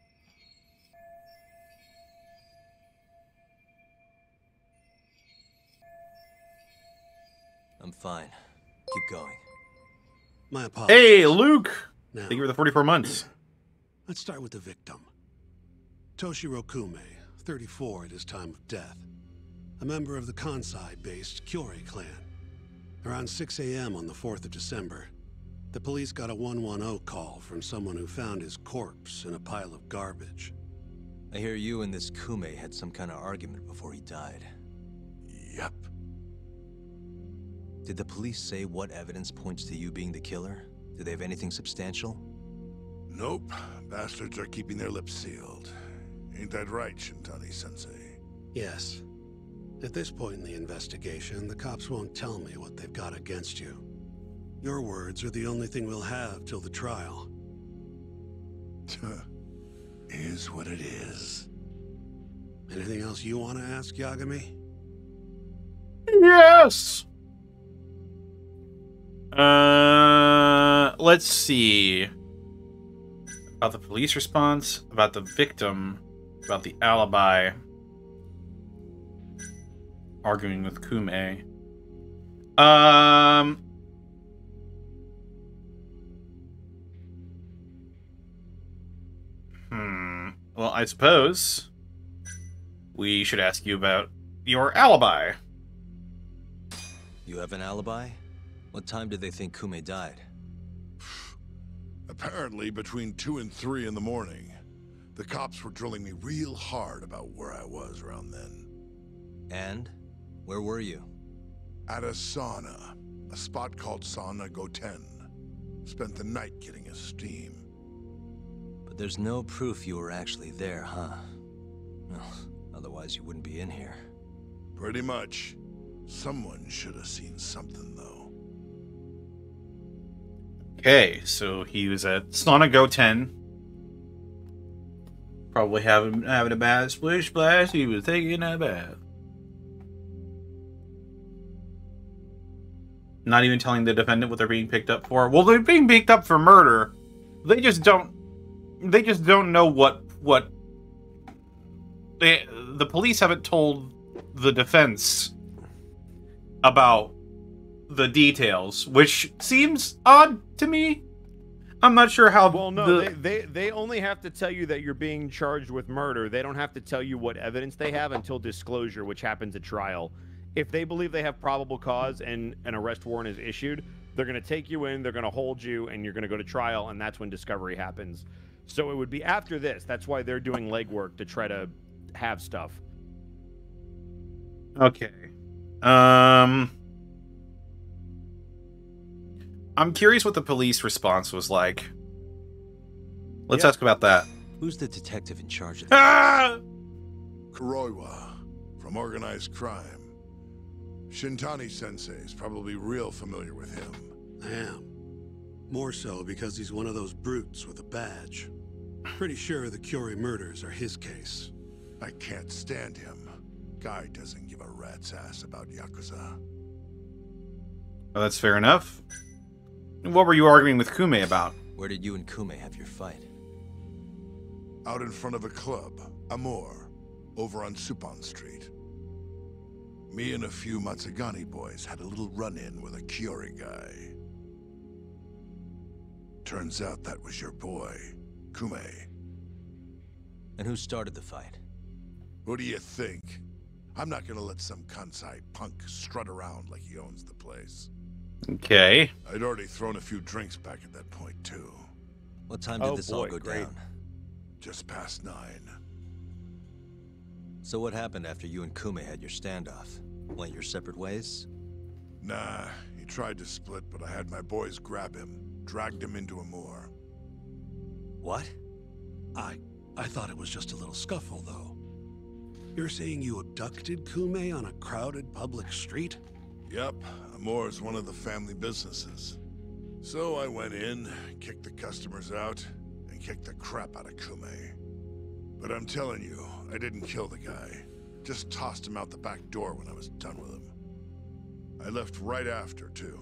I'm fine. Keep going. My apologies. Hey, Luke! Now, Thank you for the 44 months. let's start with the victim. Toshiro Kume, 34 at his time of death. A member of the Kansai-based Kyorei clan. Around 6 a.m. on the 4th of December, the police got a 110 call from someone who found his corpse in a pile of garbage. I hear you and this Kume had some kind of argument before he died. Yep. Did the police say what evidence points to you being the killer? Do they have anything substantial? Nope. Bastards are keeping their lips sealed. Ain't that right, Shintani-sensei? Yes. At this point in the investigation, the cops won't tell me what they've got against you. Your words are the only thing we'll have till the trial. Is what it is. Anything else you want to ask, Yagami? Yes! Let's see. About the police response, about the victim, about the alibi. Arguing with Kume. Well, I suppose we should ask you about your alibi. You have an alibi? What time did they think Kume died? Apparently between 2 and 3 in the morning. The cops were drilling me real hard about where I was around then. And? Where were you? At a sauna. A spot called Sauna Goten. Spent the night getting a steam. But there's no proof you were actually there, huh? Well, otherwise you wouldn't be in here. Pretty much. Someone should have seen something, though. Okay, so he was at Sauna Goten. Probably having a bad splish splash. He was taking a bath. Not even telling the defendant what they're being picked up for. Well, they're being picked up for murder. They just don't know what the police haven't told the defense about the details, which seems odd to me. I'm not sure how. Well, no, they only have to tell you that you're being charged with murder. They don't have to tell you what evidence they have until disclosure, which happens at trial. If they believe they have probable cause and an arrest warrant is issued, they're going to take you in, they're going to hold you, and you're going to go to trial, and that's when discovery happens. So it would be after this. That's why they're doing legwork to try to have stuff. Okay. I'm curious what the police response was like. Let's ask about that. Who's the detective in charge of this? Ah! Kuroiwa, from Organized Crime. Shintani-sensei is probably real familiar with him. I am. More so because he's one of those brutes with a badge. Pretty sure the Kyorei murders are his case. I can't stand him. Guy doesn't give a rat's ass about Yakuza. Well, that's fair enough. What were you arguing with Kume about? Where did you and Kume have your fight? Out in front of a club, Amor, over on Supon Street. Me and a few Matsugani boys had a little run-in with a Kyorei guy. Turns out that was your boy, Kume. And who started the fight? What do you think? I'm not gonna let some Kansai punk strut around like he owns the place. Okay. I'd already thrown a few drinks back at that point, too. What time did this all go down? Just past 9. So what happened after you and Kume had your standoff? Went your separate ways? Nah, he tried to split, but I had my boys grab him, dragged him into Amor. What? I thought it was just a little scuffle, though. You're saying you abducted Kume on a crowded public street? Yep, Amor's one of the family businesses. So I went in, kicked the customers out, and kicked the crap out of Kume. But I'm telling you, I didn't kill the guy. Just tossed him out the back door when I was done with him. I left right after, too.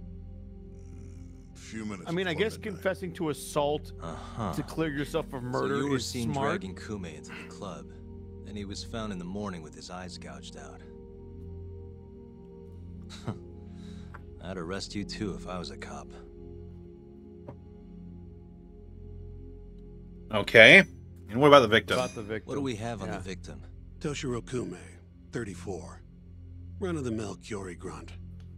A few minutes I mean, I guess midnight. confessing to assault to clear yourself of murder so you were is seen smart. dragging Kume into the club, and he was found in the morning with his eyes gouged out. I'd arrest you too if I was a cop. Okay. And what about the victim? What do we have on the victim? Toshiro Kume, 34. Run-of-the-mill Kyori grunt.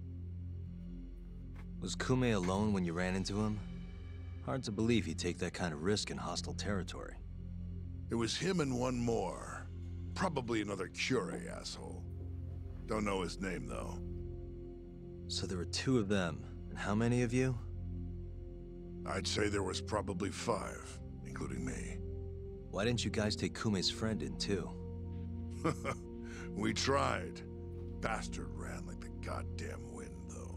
Was Kume alone when you ran into him? Hard to believe he'd take that kind of risk in hostile territory. It was him and one more. Probably another Kyori asshole. Don't know his name, though. So there were 2 of them. And how many of you? I'd say there was probably 5, including me. Why didn't you guys take Kume's friend in, too? We tried. Bastard ran like the goddamn wind, though.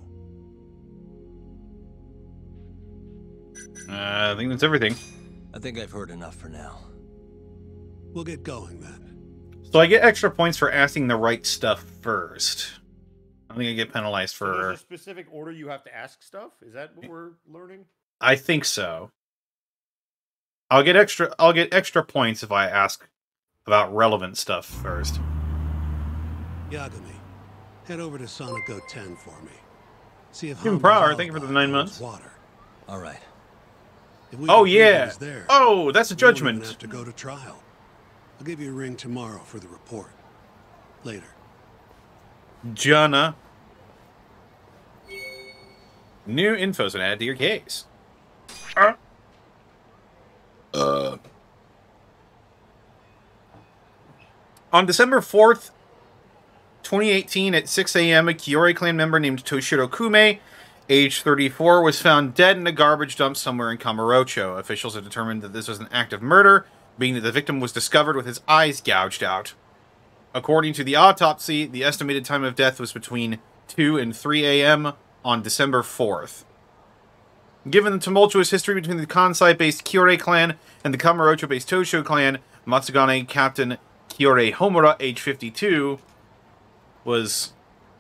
I think that's everything. I think I've heard enough for now. We'll get going, then. So I get extra points for asking the right stuff first. I think I get penalized for... So there's a specific order you have to ask stuff? Is that what we're learning? I think so. I'll get extra points if I ask about relevant stuff first. Yagami, head over to Sonico 10 for me. See if Even Prower, thank you for the 9 months. Water. All right. Oh yeah. There, oh, that's a judgment. Have to go to trial. I'll give you a ring tomorrow for the report. Later. Jana. New info's been added to your case. On December 4th, 2018 at 6 a.m., a Kyori clan member named Toshiro Kume, age 34, was found dead in a garbage dump somewhere in Kamurocho. Officials have determined that this was an act of murder, being that the victim was discovered with his eyes gouged out. According to the autopsy, the estimated time of death was between 2 and 3 a.m. on December 4th. Given the tumultuous history between the Kansai-based Kyori clan and the Kamurocho-based Tosho clan, Matsugane Captain Kyori Homura, age 52, was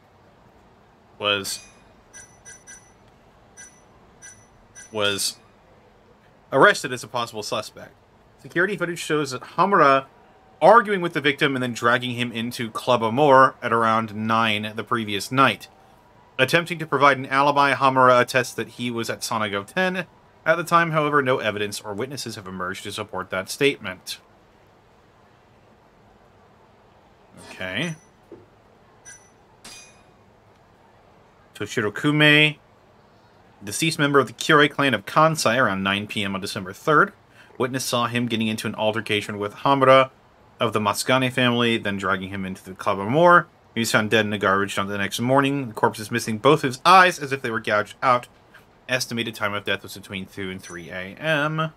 arrested as a possible suspect. Security footage shows that Homura arguing with the victim and then dragging him into Club Amor at around 9 the previous night. Attempting to provide an alibi, Homura attests that he was at Sonigo 10. At the time, however, no evidence or witnesses have emerged to support that statement. Okay. Toshiro Kume, deceased member of the Kyori clan of Kansai, around 9 p.m. on December 3rd. Witness saw him getting into an altercation with Homura of the Matsugane family, then dragging him into the Club Amor. He was found dead in a garbage dump the next morning. The corpse is missing both his eyes, as if they were gouged out. Estimated time of death was between 2 and 3 a.m.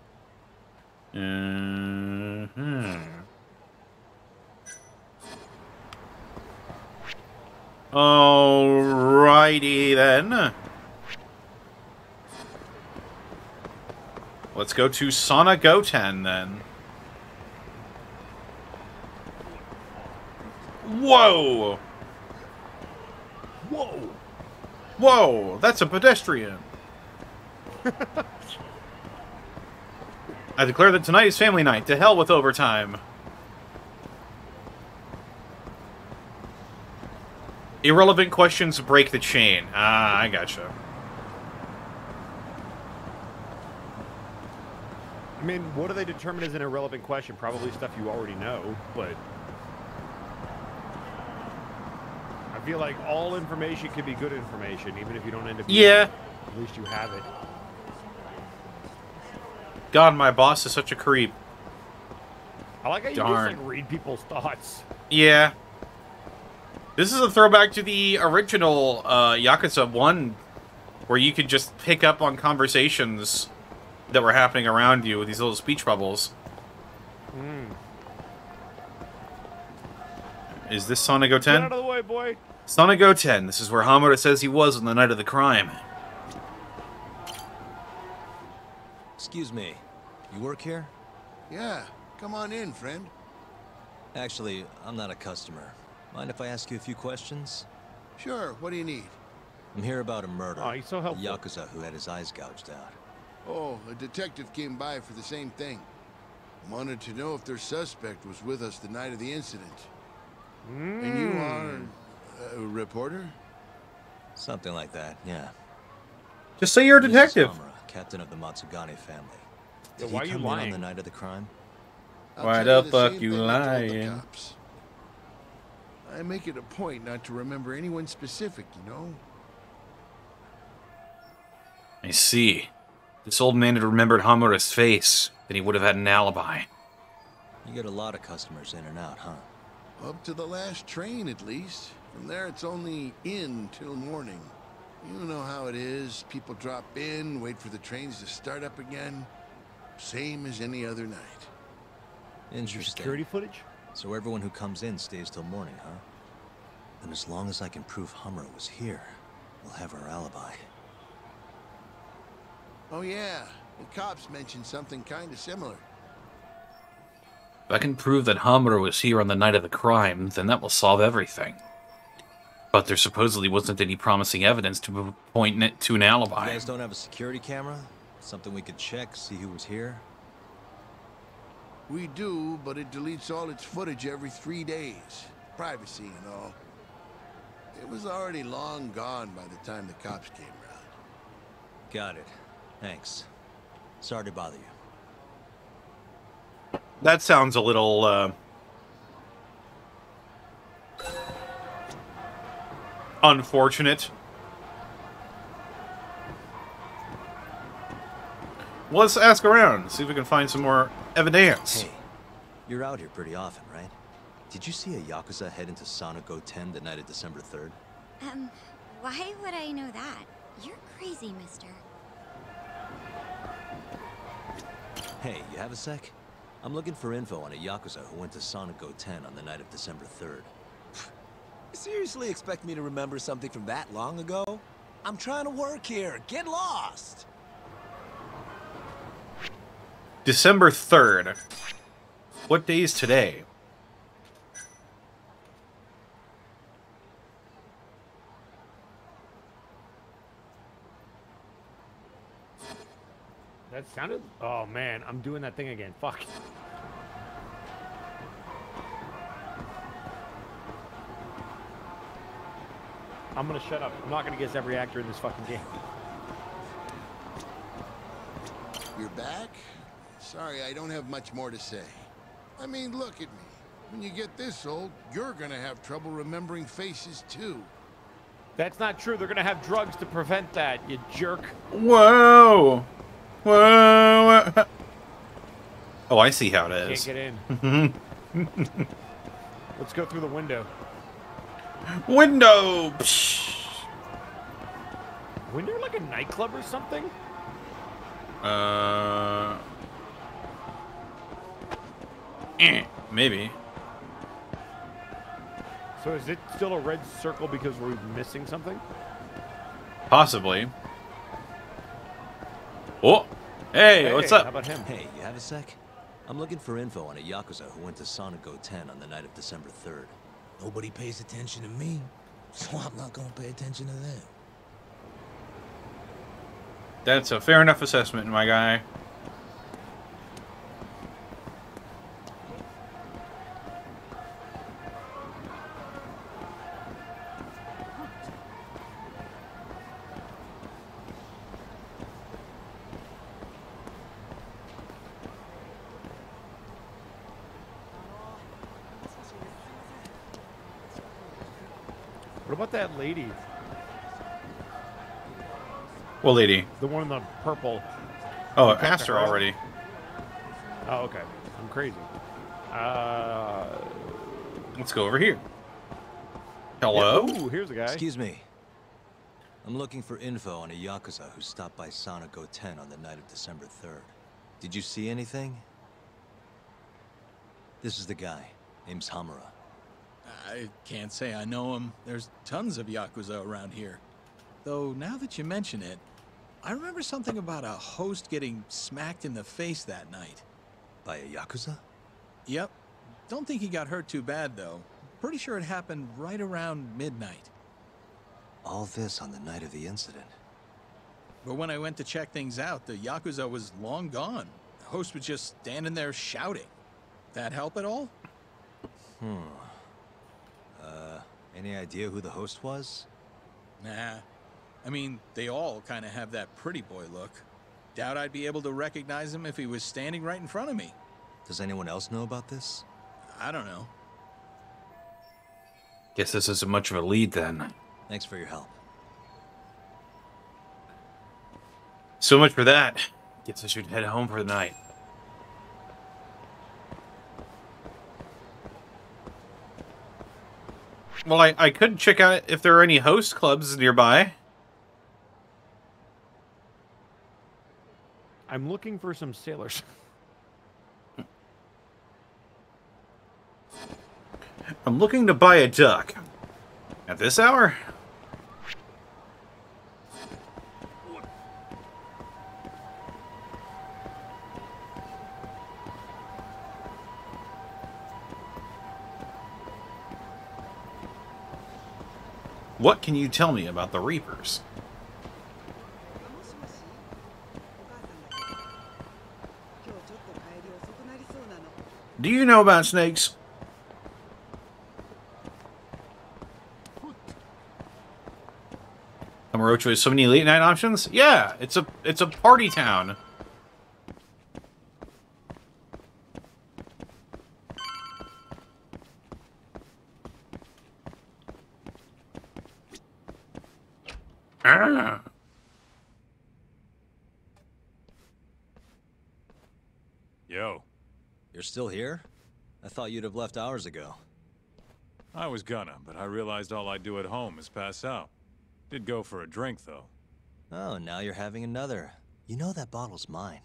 Alrighty then. Let's go to Sonigo 10 then. Whoa! Whoa! Whoa! That's a pedestrian. I declare that tonight is family night. To hell with overtime. Irrelevant questions break the chain. Ah, I gotcha. I mean, what do they determine as an irrelevant question? Probably stuff you already know, but... I feel like all information can be good information, even if you don't end up using it. At least you have it. God, my boss is such a creep. I like how you just like read people's thoughts. Yeah. This is a throwback to the original Yakuza 1, where you could just pick up on conversations that were happening around you with these little speech bubbles. Is this Sonigo 10? Get out of the way, boy. Sonigo 10. This is where Homura says he was on the night of the crime. Excuse me. You work here? Yeah. Come on in, friend. Actually, I'm not a customer. Mind if I ask you a few questions? Sure. What do you need? I'm here about a murder. Oh, he's so helpful. A Yakuza who had his eyes gouged out. Oh, a detective came by for the same thing. Wanted to know if their suspect was with us the night of the incident. And you are a reporter? Something like that, yeah. Just say you're a detective. Samura, captain of the Matsugane family. Yeah, Did why he are you come in lying? on the night of the crime? Why the fuck you lying? I make it a point not to remember anyone specific, you know? I see. This old man had remembered Hamura's face, then he would have had an alibi. You get a lot of customers in and out, huh? Up to the last train, at least. From there, it's only in till morning. You know how it is. People drop in, wait for the trains to start up again. Same as any other night. Interesting. Security footage? So everyone who comes in stays till morning, huh? Then as long as I can prove Hamura was here, we'll have our alibi. Oh yeah, the cops mentioned something kind of similar. If I can prove that Hamura was here on the night of the crime, then that will solve everything. But there supposedly wasn't any promising evidence to point it to an alibi. You guys don't have a security camera? Something we could check, see who was here? We do, but it deletes all its footage every 3 days. Privacy and all. It was already long gone by the time the cops came around. Got it. Thanks. Sorry to bother you. That sounds a little, unfortunate. Well, let's ask around, see if we can find some more evidence. Hey, you're out here pretty often, right? Did you see a Yakuza head into Sonic 10 the night of December 3rd? Why would I know that? You're crazy, mister. Hey, you have a sec? I'm looking for info on a Yakuza who went to Sonic 10 on the night of December 3rd. Seriously expect me to remember something from that long ago? I'm trying to work here. Get lost! December 3rd. What day is today? That sounded... Oh, man. I'm doing that thing again. Fuck. I'm gonna shut up. I'm not gonna guess every actor in this fucking game. You're back? Sorry, I don't have much more to say. I mean, look at me. When you get this old, you're gonna have trouble remembering faces, too. That's not true. They're gonna have drugs to prevent that, you jerk. Whoa! Whoa! Oh, I see how it is. Can't get in. Let's go through the window. Window! Window like a nightclub or something? Maybe. So is it still a red circle because we're missing something? Possibly. Oh! Hey, what's up? How about him? Hey, you have a sec? I'm looking for info on a Yakuza who went to Sonic 10 on the night of December 3rd. Nobody pays attention to me, so I'm not gonna pay attention to them. That's a fair enough assessment, my guy. What about that lady? What lady? The one in the purple. Oh, I asked her already. Oh, okay. I'm crazy. Let's go over here. Hello? Yeah, ooh, here's a guy. Excuse me. I'm looking for info on a Yakuza who stopped by Sonic 10 on the night of December 3rd. Did you see anything? This is the guy. Name's Hamura. I can't say I know him. There's tons of Yakuza around here. Though, now that you mention it, I remember something about a host getting smacked in the face that night. By a Yakuza? Yep. Don't think he got hurt too bad, though. Pretty sure it happened right around midnight. All this on the night of the incident. But when I went to check things out, the Yakuza was long gone. The host was just standing there shouting. That help at all? Any idea who the host was? Nah. I mean, they all kind of have that pretty boy look. Doubt I'd be able to recognize him if he was standing right in front of me. Does anyone else know about this? I don't know. Guess this isn't much of a lead then. Thanks for your help. So much for that. Guess I should head home for the night. Well, I could check out if there are any host clubs nearby. I'm looking for some sailors. I'm looking to buy a duck. At this hour? What can you tell me about the Reapers? Do you know about snakes? Kamurocho has so many late night options? Yeah, it's a party town. Ah. Yo. You're still here? I thought you'd have left hours ago. I was gonna, but I realized all I do at home is pass out. Did go for a drink, though. Oh, now you're having another. You know that bottle's mine.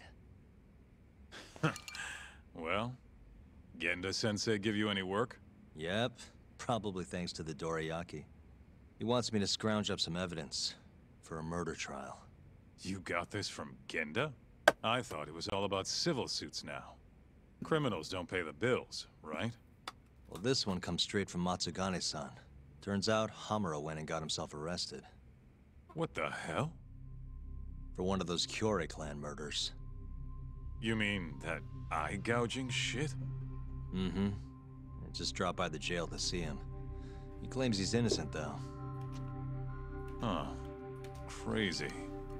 Well, Genda-sensei give you any work? Yep, probably thanks to the Dorayaki. He wants me to scrounge up some evidence for a murder trial. You got this from Genda? I thought it was all about civil suits now. Criminals don't pay the bills, right? Well, this one comes straight from Matsugane-san. Turns out Hamura went and got himself arrested. What the hell? For one of those Kyorei clan murders. You mean that eye-gouging shit? Mm-hmm. I just dropped by the jail to see him. He claims he's innocent, though. Huh. Crazy.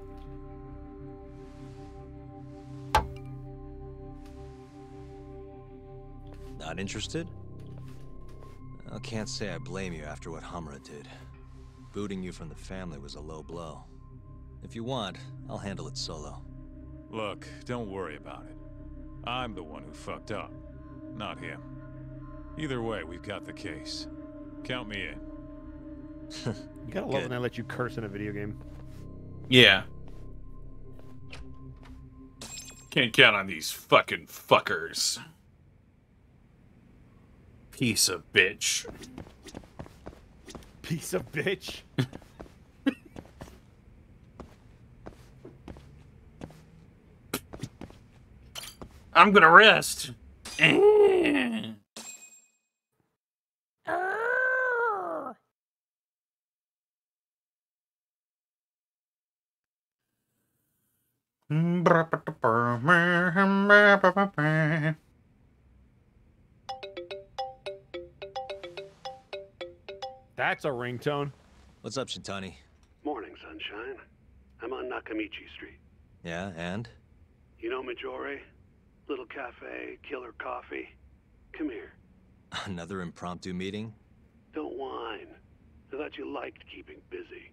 Not interested? I can't say I blame you after what Hamura did. Booting you from the family was a low blow. If you want, I'll handle it solo. Look, don't worry about it. I'm the one who fucked up, not him. Either way, we've got the case. Count me in. You gotta love when I let you curse in a video game. Yeah. Can't count on these fucking fuckers. Piece of bitch. Piece of bitch? I'm gonna rest. That's a ringtone. What's up, Shintani? Morning, sunshine. I'm on Nakamichi Street. Yeah, and? You know Majore? Little cafe, killer coffee. Come here. Another impromptu meeting? Don't whine. I thought you liked keeping busy.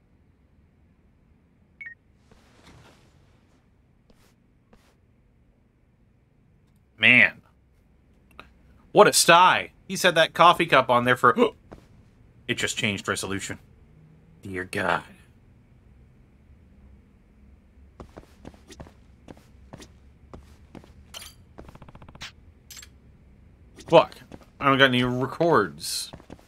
Man. What a sty. He's had that coffee cup on there for... It just changed resolution. Dear God. Fuck. I don't got any records.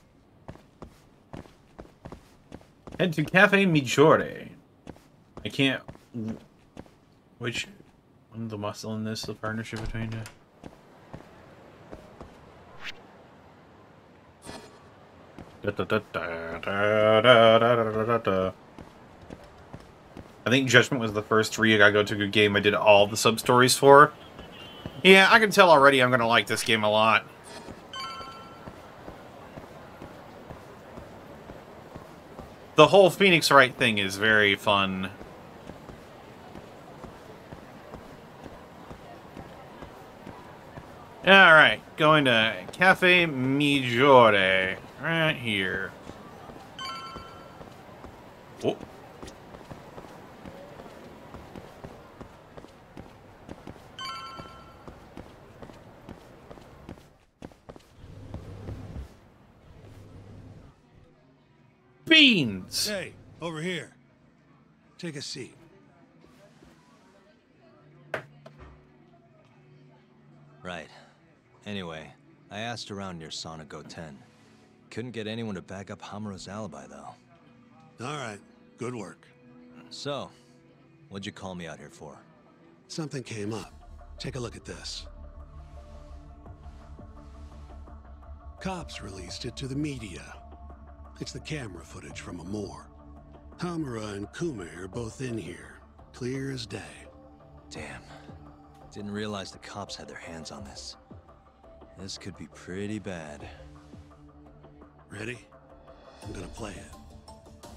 Head to Cafe Majore. I can't... Which... I'm the muscle in this, the partnership between you. I think Judgment was the first Ryuga Gotoku game I did all the sub-stories for. Yeah, I can tell already I'm gonna like this game a lot. The whole Phoenix Wright thing is very fun. Alright, going to Cafe Migliore. Right here. Oh. Beans! Hey, over here. Take a seat. Right. Anyway, I asked around near Sonic 10. Couldn't get anyone to back up Hamura's alibi, though. All right. Good work. So, what'd you call me out here for? Something came up. Take a look at this. Cops released it to the media. It's the camera footage from Amor. Hamura and Kume are both in here. Clear as day. Damn. Didn't realize the cops had their hands on this. This could be pretty bad. Ready? I'm gonna play it.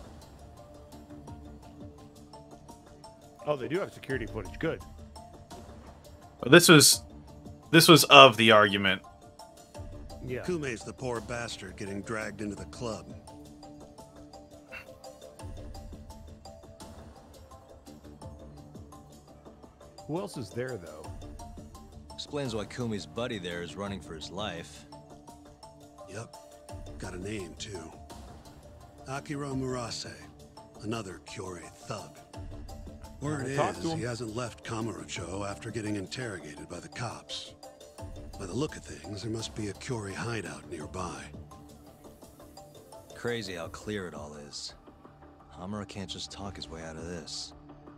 Oh, they do have security footage. Good. This was of the argument. Yeah. Kume's the poor bastard getting dragged into the club. Who else is there, though? Explains why Kume's buddy there is running for his life. Yep. Got a name, too. Akira Murase. Another Kyorei thug. Word is, he hasn't left Kamurocho after getting interrogated by the cops. By the look of things, there must be a Kyorei hideout nearby. Crazy how clear it all is. Hamura can't just talk his way out of this.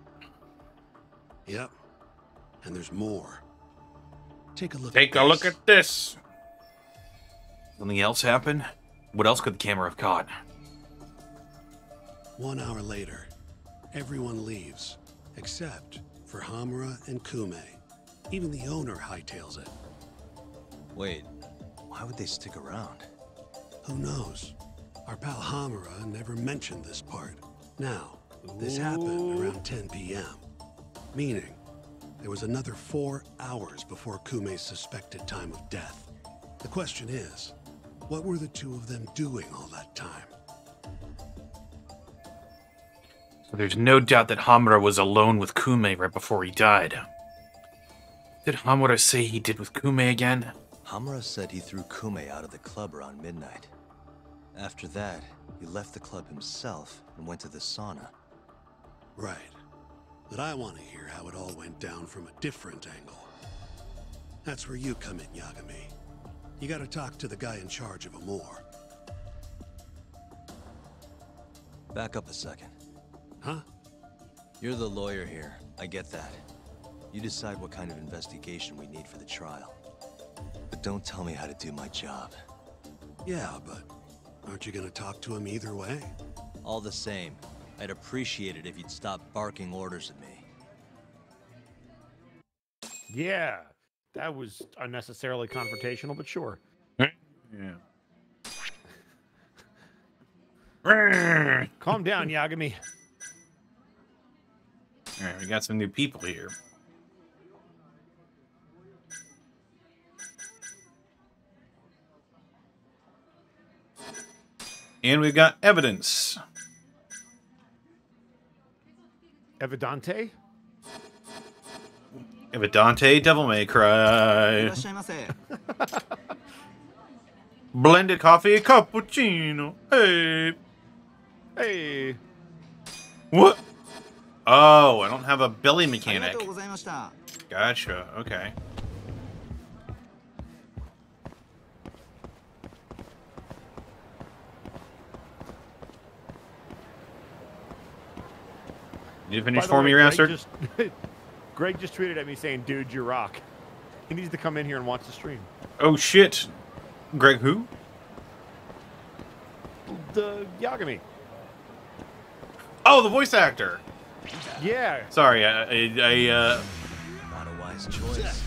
Yep. And there's more. Take a look Take a look at this. Something else happened? What else could the camera have caught? 1 hour later, everyone leaves, except for Hamura and Kume. Even the owner hightails it. Wait, why would they stick around? Who knows? Our pal Hamura never mentioned this part. Now, this happened around 10 p.m. Meaning, there was another 4 hours before Kume's suspected time of death. The question is, what were the two of them doing all that time? So there's no doubt that Hamura was alone with Kume right before he died. Did Hamura say he did with Kume again? Hamura said he threw Kume out of the club around midnight. After that, he left the club himself and went to the sauna. Right. But I want to hear how it all went down from a different angle. That's where you come in, Yagami. You gotta talk to the guy in charge of Amor. Back up a second. Huh? You're the lawyer here. I get that. You decide what kind of investigation we need for the trial. But don't tell me how to do my job. Yeah, but aren't you gonna talk to him either way? All the same, I'd appreciate it if you'd stop barking orders at me. Yeah, that was unnecessarily confrontational, but sure. Yeah. Calm down, Yagami. All right, we got some new people here. And we've got evidence. Evidante? Evidante, Devil May Cry. Blended coffee, cappuccino. Hey. Hey. What? Oh, I don't have a belly mechanic. Gotcha. Okay. Did you finish for me, Raster? Greg just tweeted at me saying, "Dude, you rock." He needs to come in here and watch the stream. Oh shit. Greg who? The Yagami. Oh, the voice actor. Yeah. Not Sorry, a wise choice.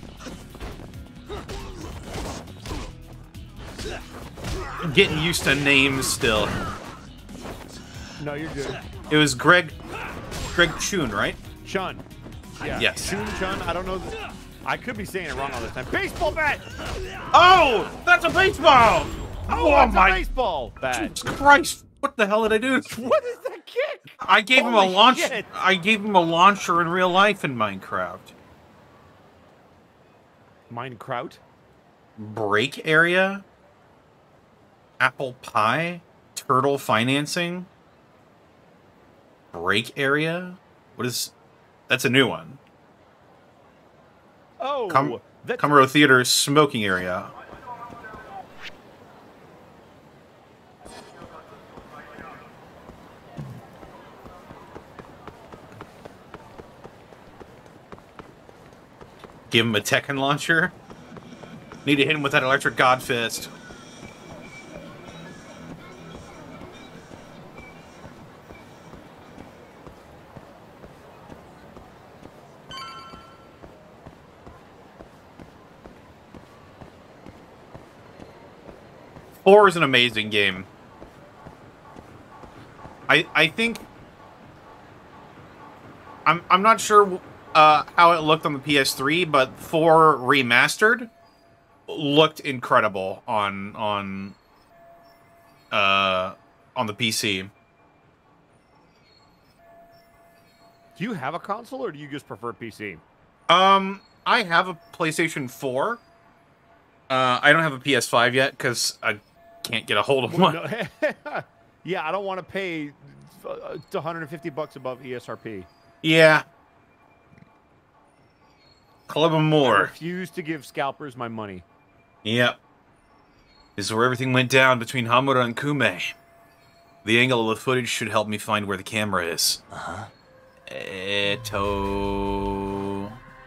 I'm getting used to names still. No, you're good. It was Greg Chun, right? Chun. Yeah. Yes. Chun. I don't know. I could be saying it wrong all the time. Baseball bat! Oh, that's a baseball! Oh, that's a baseball bat. Jesus Christ! What the hell did I do? What is that kick? I gave him a Holy launch. shit. I gave him a launcher in real life in Minecraft. Minecraft? Break area. Apple pie. Turtle financing. Break area. What is? That's a new one. Oh, Camaro Theater smoking area. Give him a Tekken launcher. Need to hit him with that electric god fist. Four is an amazing game. I think I'm not sure how it looked on the PS3, but 4 remastered looked incredible on the PC. Do you have a console or do you just prefer PC? I have a PlayStation 4. I don't have a PS5 yet because I can't get a hold of one. Yeah, I don't want to pay $150 above ESRP. Yeah. Club I more. refuse to give scalpers my money. Yep. This is where everything went down between Hamura and Kume. The angle of the footage should help me find where the camera is. Uh-huh. Eto...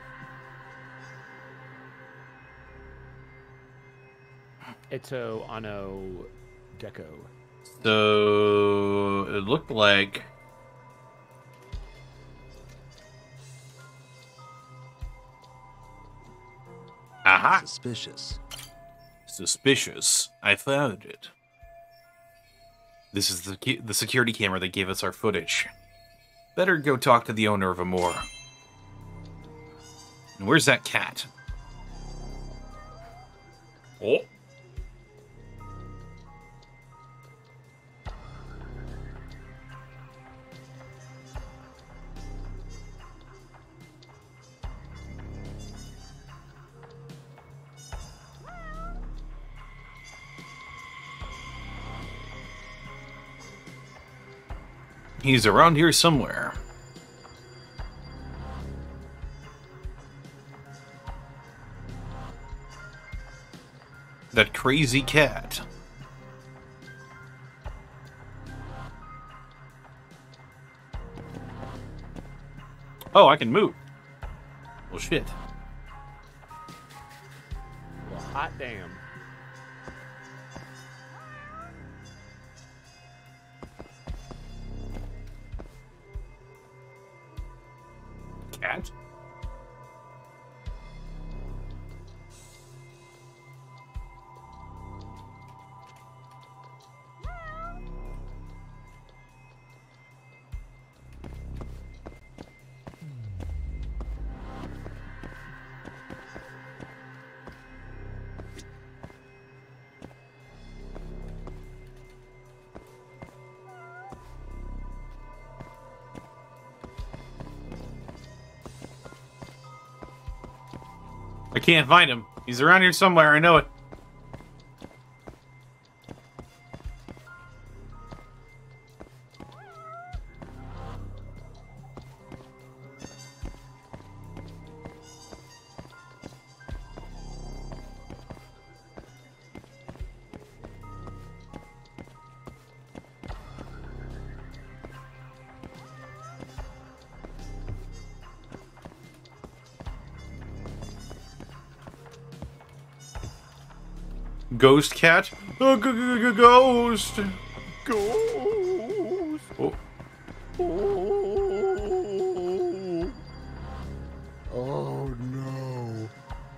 Eto Ano Deco. So... it looked like... Aha! Suspicious. Suspicious. I found it. This is the security camera that gave us our footage. Better go talk to the owner of Amor. And where's that cat? Oh. He's around here somewhere. That crazy cat. Oh, I can move. Well, shit. Well, hot damn. Cat? I can't find him. He's around here somewhere, I know it. Ghost cat? Ghost! Ghost! Oh. Oh no.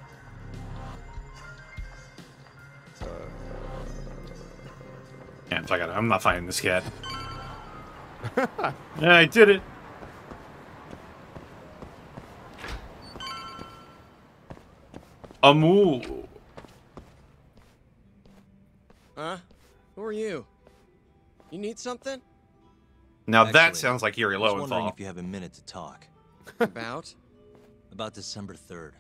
Yeah, I'm not finding this cat. Yeah, I did it. Amu. Huh? Who are you? You need something? Now Actually, that sounds like Yuri I was wondering Lowenthal. if you have a minute to talk. About? About December 3rd.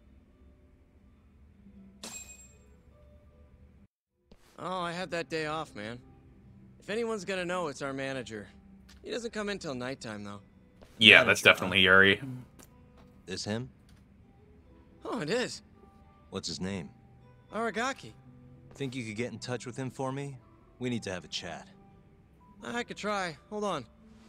Oh, I had that day off, man. If anyone's gonna know, it's our manager. He doesn't come in till nighttime, though. Yeah, that's definitely Yuri. This him? Oh, it is. What's his name? Aragaki. Think you could get in touch with him for me? We need to have a chat. I could try. Hold on.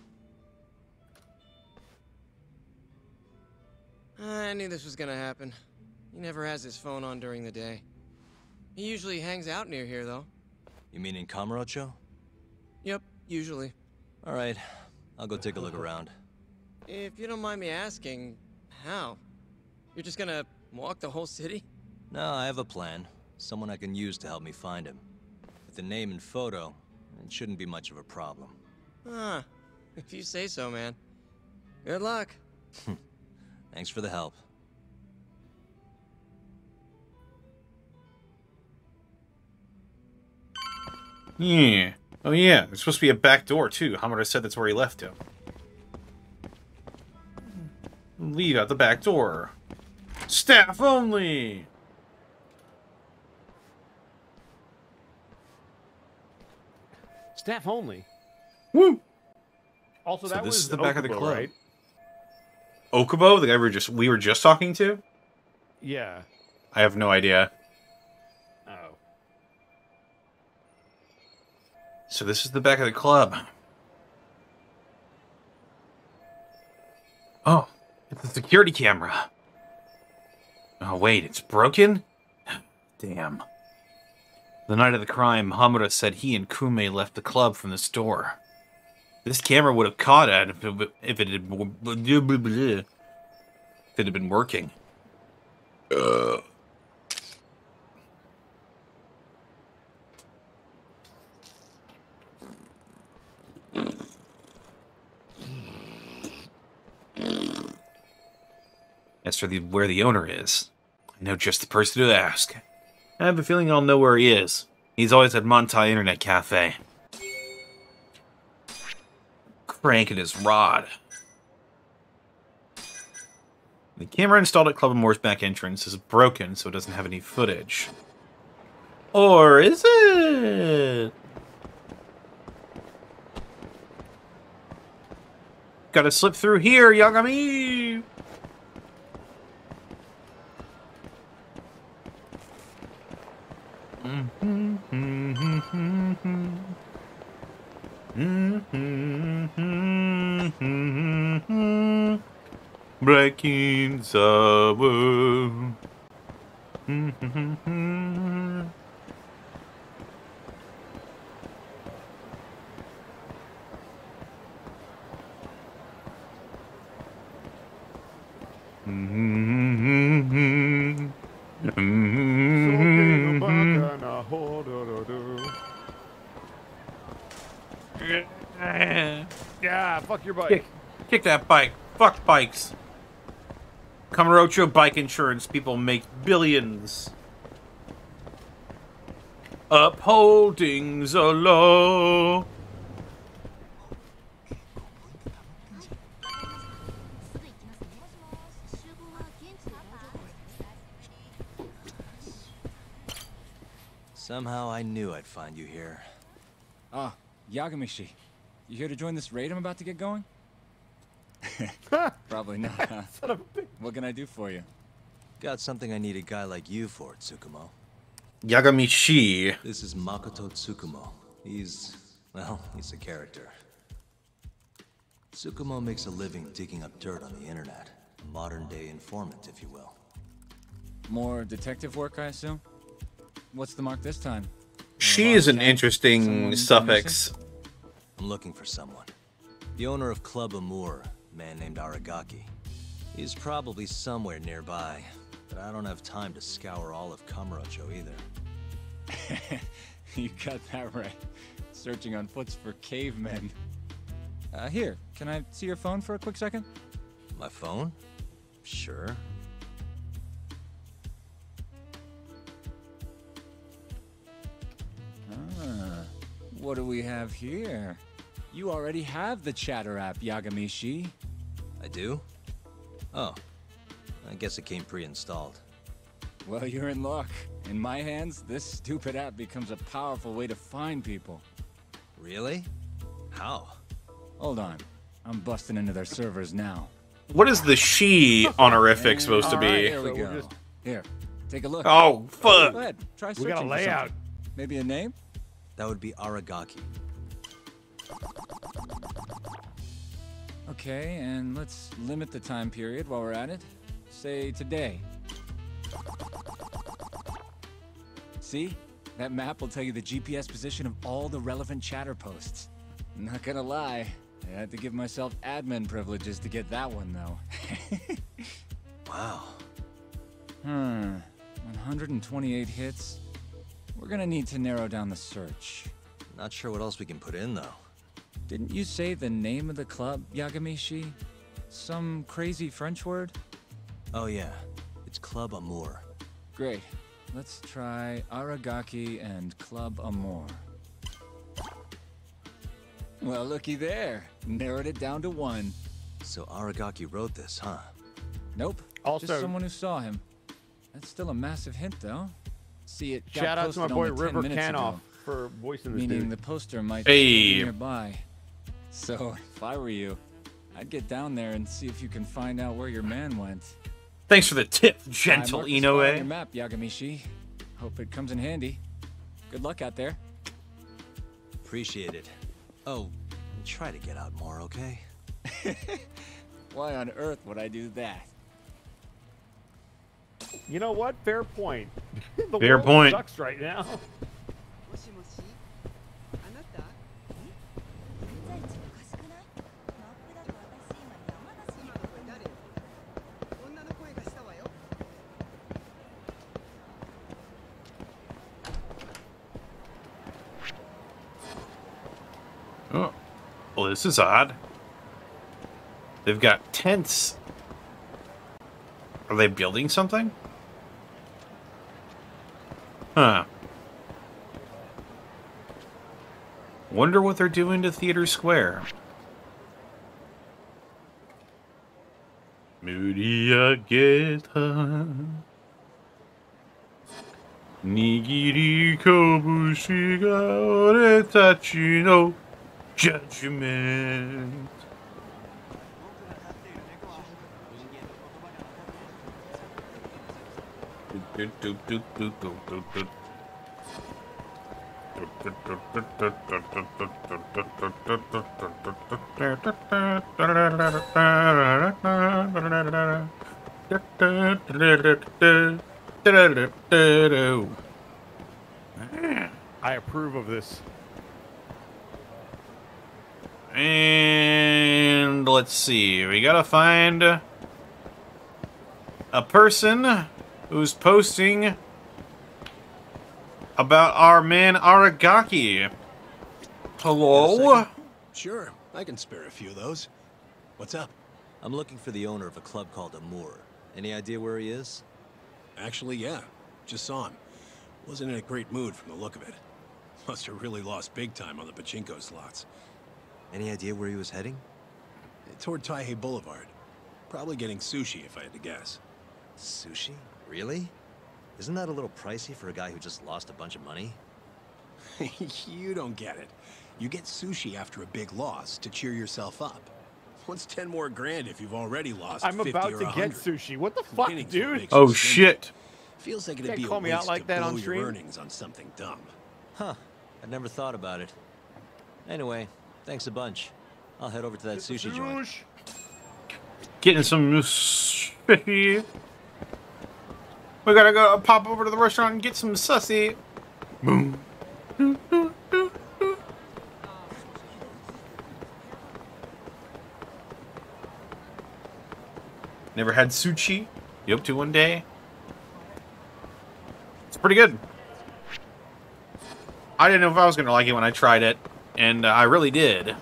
I knew this was gonna happen. He never has his phone on during the day. He usually hangs out near here, though. You mean in Kamurocho? Yep, usually. All right, I'll go take a look around. If you don't mind me asking, how? You're just gonna walk the whole city? No, I have a plan. Someone I can use to help me find him. With the name and photo, it shouldn't be much of a problem. Ah, if you say so, man. Good luck. Thanks for the help. Yeah. Oh yeah, there's supposed to be a back door too. Hamura said that's where he left him. Leave out the back door. Staff only. Staff only. Woo. Also, So that this was is the back of the Okubo, club. right? Okubo, the guy we were just talking to? Yeah. I have no idea. Oh. So this is the back of the club. Oh, it's a security camera. Oh wait, it's broken? Damn. The night of the crime, Hamura said he and Kume left the club from the store. This camera would have caught it if it had been working. As for where the owner is, I know just the person to ask. I have a feeling I'll know where he is. He's always at Montai Internet Cafe. Cranking his rod. The camera installed at Club Amour's back entrance is broken, so it doesn't have any footage. Or is it? Gotta slip through here, Yagami! Breaking the world. Yeah, fuck your bike. Kick that bike. Fuck bikes. Kamurocho bike insurance people make billions. Upholding the law. Somehow I knew I'd find you here. Ah, Yagami-shi. You here to join this raid I'm about to get going? Probably not, huh? What can I do for you? Got something I need a guy like you for, Tsukumo. Yagami-shi. This is Makoto Tsukumo. He's a character. Tsukumo makes a living digging up dirt on the internet. A modern-day informant, if you will. More detective work, I assume? What's the mark this time? She is an interesting suffix. I'm looking for someone. The owner of Club Amour, a man named Aragaki. He's probably somewhere nearby, but I don't have time to scour all of Kamurocho either. You got that right. Searching on foots for cavemen. Here, can I see your phone for a quick second? My phone? Sure. What do we have here? You already have the chatter app, Yagami-shi. I do? Oh. I guess it came pre-installed. Well, you're in luck. In my hands, this stupid app becomes a powerful way to find people. Really? How? Hold on. I'm busting into their servers now. What is the she honorific supposed to be? Here we go. Here, take a look. Oh, fuck. Go ahead, try searching We got a for layout. something. Maybe a name? That would be Aragaki. Okay, and let's limit the time period while we're at it. Say today. See? That map will tell you the GPS position of all the relevant chatter posts. Not gonna lie, I had to give myself admin privileges to get that one, though. Wow. 128 hits. We're gonna need to narrow down the search. Not sure what else we can put in, though. Didn't you say the name of the club, Yagami-shi? Some crazy French word? Oh, yeah. It's Club Amour. Great. Let's try Aragaki and Club Amour. Well, looky there. Narrowed it down to 1. So Aragaki wrote this, huh? Nope. Also, just someone who saw him. That's still a massive hint, though. See, it got shout out to my posted boy only 10 River minutes Canoff ago, for voicing this meaning dude. the poster might Hey. be nearby. So, if I were you, I'd get down there and see if you can find out where your man went. Thanks for the tip, I gentle marked the spot on your Inoue. map, Yagami-shi. Hope it comes in handy. Good luck out there. Appreciate it. Oh, try to get out more, okay? Why on earth would I do that? You know what? Fair point. The Fair world point. sucks right now. Oh. Well, this is odd. They've got tents. Are they building something? Huh. Wonder what they're doing to Theater Square. Muriageta. Nigiri kobushi ga oretachi no judgment. I approve of this. And let's see, we gotta find a person who's posting about our man Aragaki. Hello? Sure, I can spare a few of those. What's up? I'm looking for the owner of a club called Amour. Any idea where he is? Actually, yeah. Just saw him. Wasn't in a great mood from the look of it. Must have really lost big time on the pachinko slots. Any idea where he was heading? Toward Taihei Boulevard. Probably getting sushi, if I had to guess. Sushi? Really? Isn't that a little pricey for a guy who just lost a bunch of money? You don't get it. You get sushi after a big loss to cheer yourself up. What's 10 more grand if you've already lost I'm 50 about or to 100? get sushi. What the fuck, Winning's what dude? makes Oh, you shit. Feels like it'd Can't be a call me out waste like to that blow on your stream. earnings on something dumb. Huh. I'd never thought about it. Anyway, thanks a bunch. I'll head over to that sushi joint. Getting some sushi. We gotta go pop over to the restaurant and get some sushi. Boom. Never had sushi? You up to one day? It's pretty good. I didn't know if I was gonna like it when I tried it, and I really did.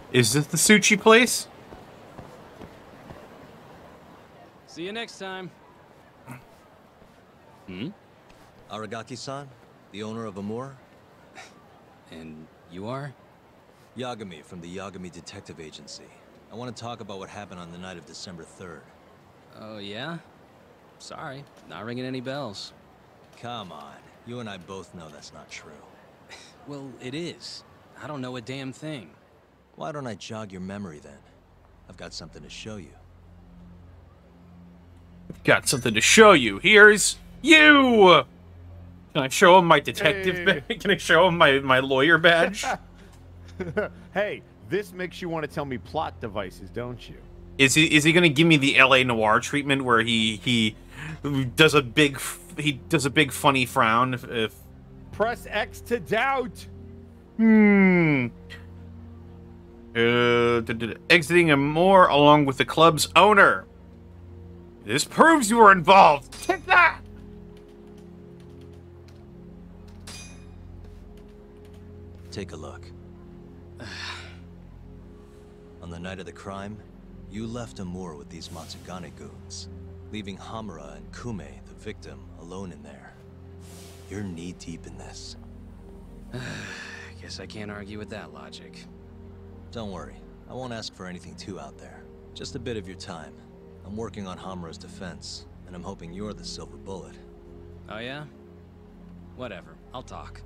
Is this the sushi place? See you next time. Aragaki-san, the owner of Amur? And you are? Yagami from the Yagami Detective Agency. I want to talk about what happened on the night of December 3rd. Oh, yeah? Sorry, not ringing any bells. Come on, you and I both know that's not true. Well, it is. I don't know a damn thing. Why don't I jog your memory then? I've got something to show you. Got something to show you. Here's you! Can I show him my detective badge? Can I show him my lawyer badge? Hey, this makes you want to tell me plot devices, don't you? Is he gonna give me the LA Noire treatment where he does a big funny frown if press X to doubt. Exiting Amur along with the club's owner. This proves you were involved. Take that. Take a look. On the night of the crime, you left Amur with these Matsugane goons, leaving Hamura and Kume, the victim, alone in there. You're knee-deep in this. Guess I can't argue with that logic. Don't worry, I won't ask for anything too out there. Just a bit of your time. I'm working on Hamura's defense, and I'm hoping you're the silver bullet. Oh yeah? Whatever, I'll talk.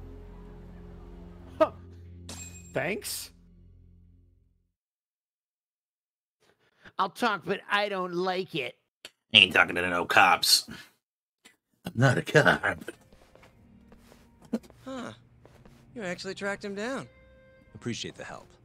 Thanks. I'll talk, but I don't like it. Ain't talking to no cops. I'm not a cop. Huh. You actually tracked him down. Appreciate the help.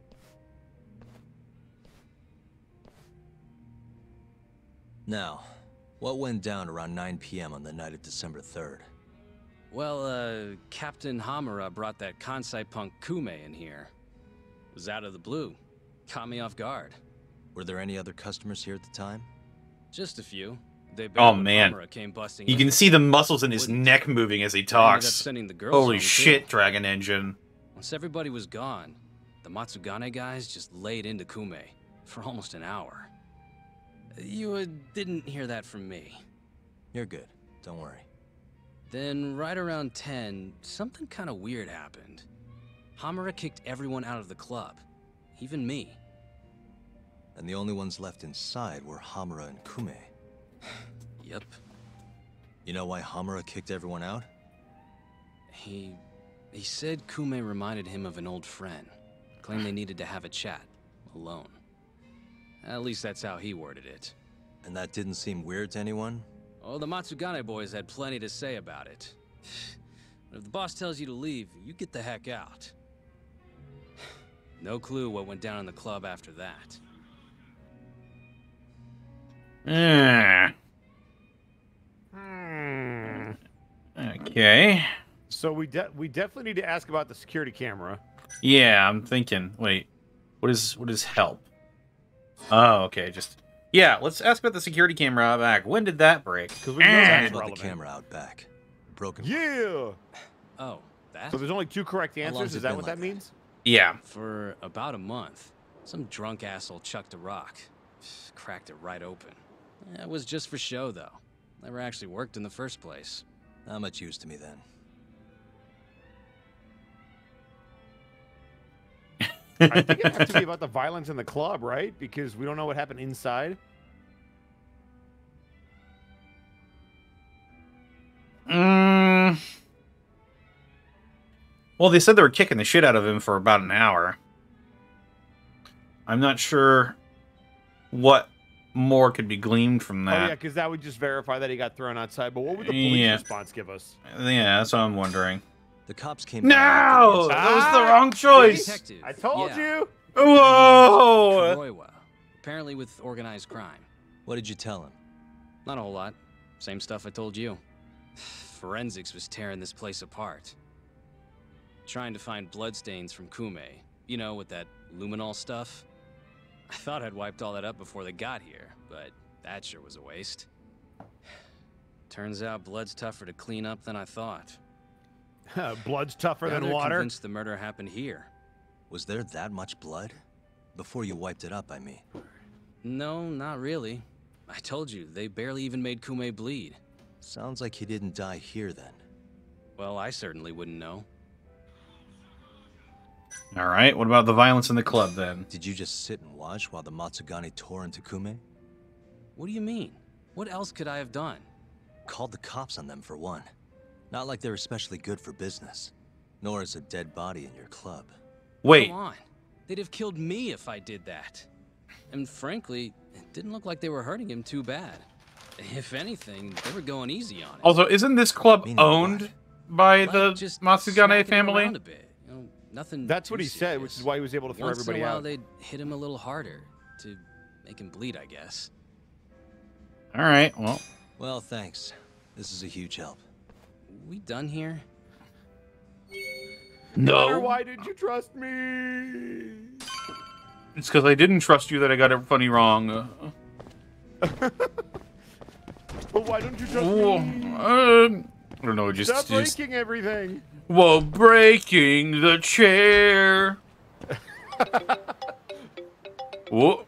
Now, what went down around 9 p.m. on the night of December 3rd? Well, Captain Hamura brought that Kansai punk Kume in here. It was out of the blue. Caught me off guard. Were there any other customers here at the time? Just a few. They Oh man, Hamura came busting you in. can see the muscles in his neck moving as he talks. Sending the girls Holy home, shit, too. Dragon Engine. Once everybody was gone, the Matsugane guys just laid into Kume for almost an hour. You didn't hear that from me. You're good. Don't worry. Then, right around 10, something kind of weird happened. Hamura kicked everyone out of the club. Even me. And the only ones left inside were Hamura and Kume. Yep. You know why Hamura kicked everyone out? He said Kume reminded him of an old friend. Claimed they needed to have a chat. Alone. At least that's how he worded it. And that didn't seem weird to anyone? Oh, the Matsugane boys had plenty to say about it. But if the boss tells you to leave, you get the heck out. No clue what went down in the club after that. Okay. So we definitely need to ask about the security camera. Yeah, I'm thinking. Wait, what is help? Oh, okay. Just yeah. Let's ask about the security camera out back. When did that break? Because we know that's about relevant. the camera out back. Broken. Yeah. Oh, that? So there's only 2 correct long's answers. it Is that been what like that means? Yeah. For about a month, some drunk asshole chucked a rock. Cracked it right open. It was just for show, though. Never actually worked in the first place. Not much use to me then. I think it has to be about the violence in the club, right? Because we don't know what happened inside. Well, they said they were kicking the shit out of him for about an hour. I'm not sure what more could be gleaned from Oh, yeah, that. because that would just verify that he got thrown outside. But what would the police response give us? Yeah, that's what I'm wondering. The cops came. No! That was the wrong choice! Detective. I told you! Whoa! Kuroiwa. Apparently with organized crime. What did you tell him? Not a whole lot. Same stuff I told you. Forensics was tearing this place apart. Trying to find bloodstains from Kume. You know, with that luminol stuff. I thought I'd wiped all that up before they got here, but that sure was a waste. Turns out blood's tougher to clean up than I thought. Blood's tougher Now than they're water. Convinced the murder happened here. Was there that much blood? Before you wiped it up, I mean. No, not really. I told you, they barely even made Kume bleed. Sounds like he didn't die here then. Well, I certainly wouldn't know. All right, what about the violence in the club then? Did you just sit and watch while the Matsugane tore into Kume? What do you mean? What else could I have done? Called the cops on them for one. Not like they're especially good for business. Nor is a dead body in your club. Wait. Come on. They'd have killed me if I did that. And frankly, it didn't look like they were hurting him too bad. If anything, they were going easy on him. Also, isn't this club owned by the Matsugane family? A bit. You know, nothing. That's what he said, which is why he was able to throw everybody out. Once in a while, they'd hit him a little harder to make him bleed, I guess. All right, well. Well, thanks. This is a huge help. We done here? No. Why did you trust me? It's because I didn't trust you that I got it funny wrong. But why don't you trust me? I don't know, Stop breaking everything. Well, breaking the chair. Whoa.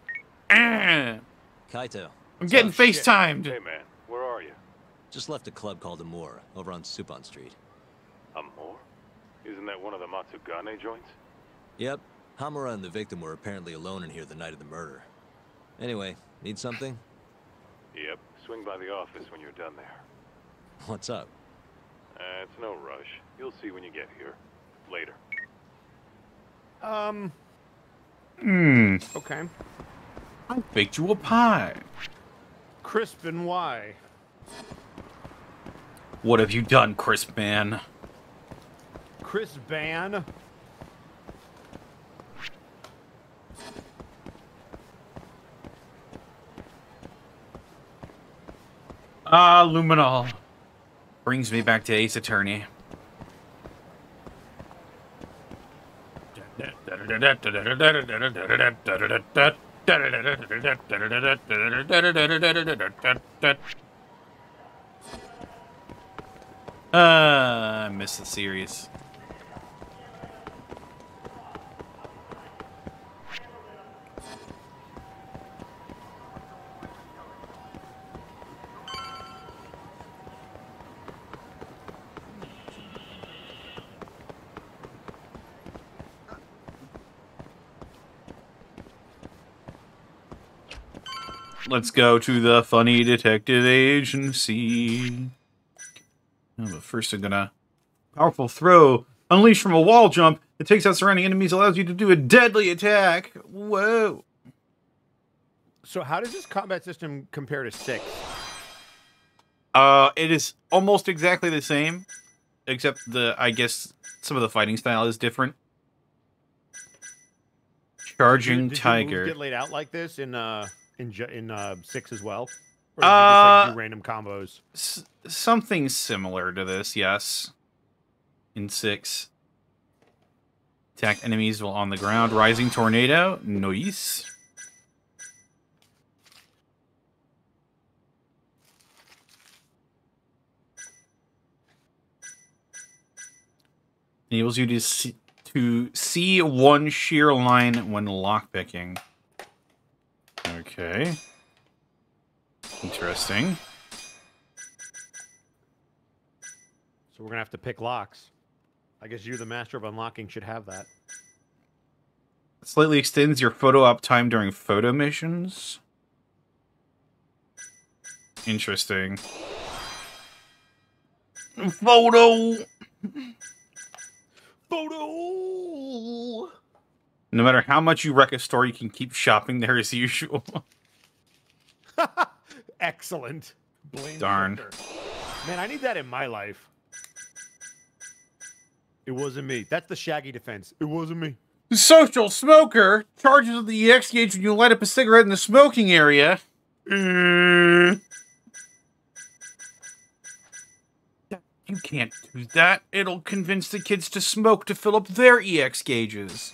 Kaito. I'm getting FaceTimed. Hey, man. Where are you? Just left a club called Amora, over on Supon Street. Amor? Isn't that one of the Matsugane joints? Yep. Hamura and the victim were apparently alone in here the night of the murder. Anyway, need something? Yep. Swing by the office when you're done there. What's up? It's no rush. You'll see when you get here. Later. Okay. I baked you a pie. Crisp and why? What have you done, Crisp Man? Chris Van. Luminol. Brings me back to Ace Attorney. I miss the series. Let's go to the Funny Detective Agency. Oh, but first I'm gonna... Powerful throw. Unleashed from a wall jump. It takes out surrounding enemies, allows you to do a deadly attack. Whoa. So how does this combat system compare to 6? It is almost exactly the same. Except I guess some of the fighting style is different. Charging Tiger. Did your moves get laid out like this in 6 as well? Or did you just like do random combos? Something similar to this, yes. In 6. Attack enemies while on the ground. Rising Tornado. Nice. Enables you to see one shear line when lockpicking. Okay. Interesting. So we're gonna have to pick locks. I guess you, the master of unlocking, should have that. Slightly extends your photo op time during photo missions. Interesting. Photo! Photo! No matter how much you wreck a store, you can keep shopping there as usual. Excellent. Blaine Darn. Victor. Man, I need that in my life. It wasn't me. That's the Shaggy defense. It wasn't me. Social smoker charges with the EX gauge when you light up a cigarette in the smoking area. You can't do that. It'll convince the kids to smoke to fill up their EX gauges.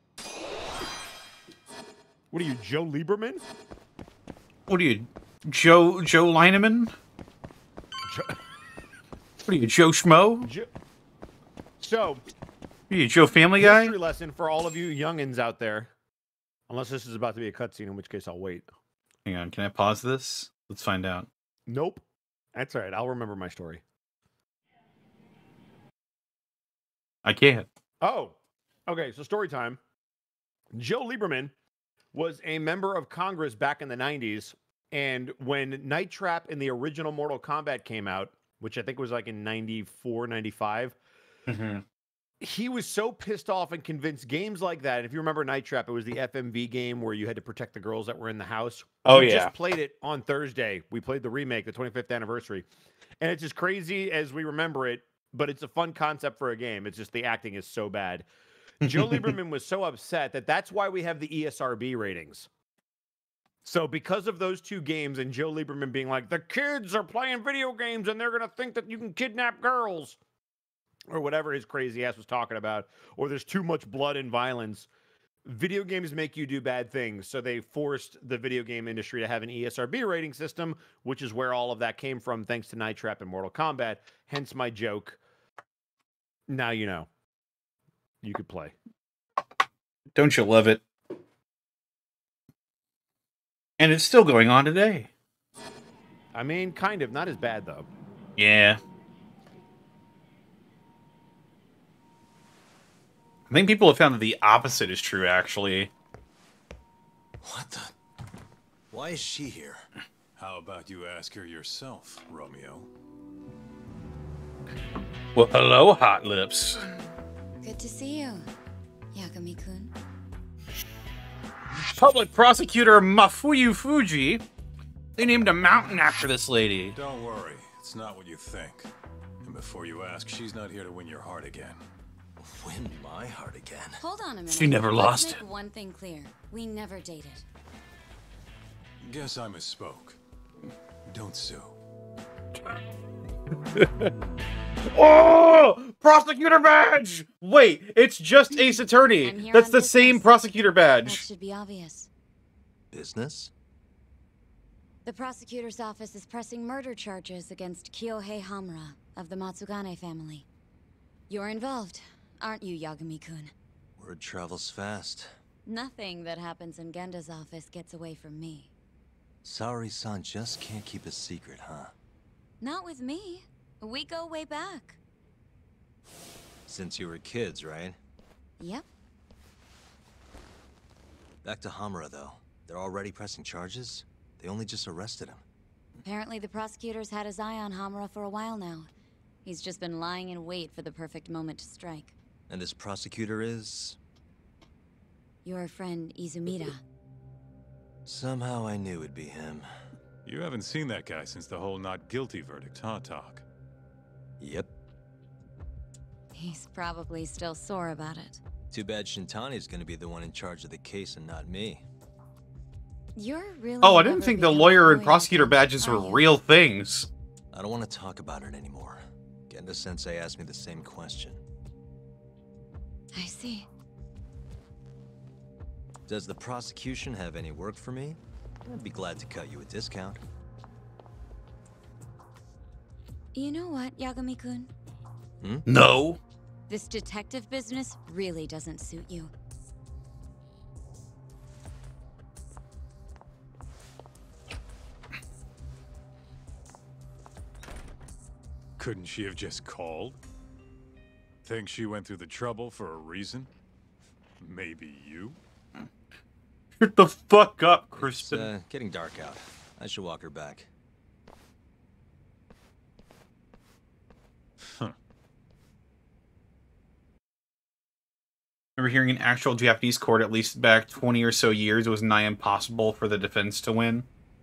What are you, Joe Lieberman? What are you, Joe Lineman? What are you, Joe Schmo? So, are you, Joe Family Guy? History lesson for all of you youngins out there. Unless this is about to be a cutscene, in which case I'll wait. Hang on, can I pause this? Let's find out. Nope. That's all right. I'll remember my story. I can't. Oh, okay. So story time. Joe Lieberman was a member of Congress back in the 90s. And when Night Trap in the original Mortal Kombat came out, which I think was like in 94, 95, he was so pissed off and convinced games like that. And if you remember Night Trap, it was the FMV game where you had to protect the girls that were in the house. Oh, we yeah. just played it on Thursday. We played the remake, the 25th anniversary. And it's as crazy as we remember it, but it's a fun concept for a game. It's just the acting is so bad. Joe Lieberman was so upset that that's why we have the ESRB ratings. So because of those two games and Joe Lieberman being like, the kids are playing video games and they're going to think that you can kidnap girls, or whatever his crazy ass was talking about, or there's too much blood and violence, video games make you do bad things. So they forced the video game industry to have an ESRB rating system, which is where all of that came from, thanks to Night Trap and Mortal Kombat. Hence my joke. Now you know. You could play. Don't you love it? And it's still going on today. I mean, kind of. Not as bad, though. Yeah. I think people have found that the opposite is true, actually. What the? Why is she here? How about you ask her yourself, Romeo? Well, hello, Hot Lips. Good to see you, Yagami-kun. Public prosecutor Mafuyu Fuji. They named a mountain after this lady. Don't worry, it's not what you think. And before you ask, she's not here to win your heart again. Win my heart again? Hold on a minute. She never lost. Let's make one thing clear. We never dated. Guess I misspoke. Don't sue. Oh! Prosecutor badge! Wait, it's just Ace Attorney. That's the same prosecutor That badge. should be obvious. Business? The prosecutor's office is pressing murder charges against Kyohei Hamura of the Matsugane family. You're involved, aren't you, Yagami-kun? Word travels fast. Nothing that happens in Genda's office gets away from me. Saori-san just can't keep a secret, huh? Not with me. We go way back. Since you were kids, right? Yep. Back to Hamura, though. They're already pressing charges? They only just arrested him. Apparently the prosecutor's had his eye on Hamura for a while now. He's just been lying in wait for the perfect moment to strike. And this prosecutor is... Your friend Izumida. Somehow I knew it'd be him. You haven't seen that guy since the whole not guilty verdict, huh, Talk? Yep. He's probably still sore about it. Too bad Shintani's gonna be the one in charge of the case and not me. You're really Oh, I didn't think the lawyer and prosecutor badges were real things. I don't want to talk about it anymore. Genda-sensei asked me the same question. I see. Does the prosecution have any work for me? I'd be glad to cut you a discount. You know what, Yagami-kun? No. This detective business really doesn't suit you. Couldn't she have just called? Think she went through the trouble for a reason? Maybe you? Shut the fuck up, It's Crispin. getting dark out. I should walk her back. Huh. Remember hearing in actual Japanese court, at least back 20 or so years, it was nigh impossible for the defense to win.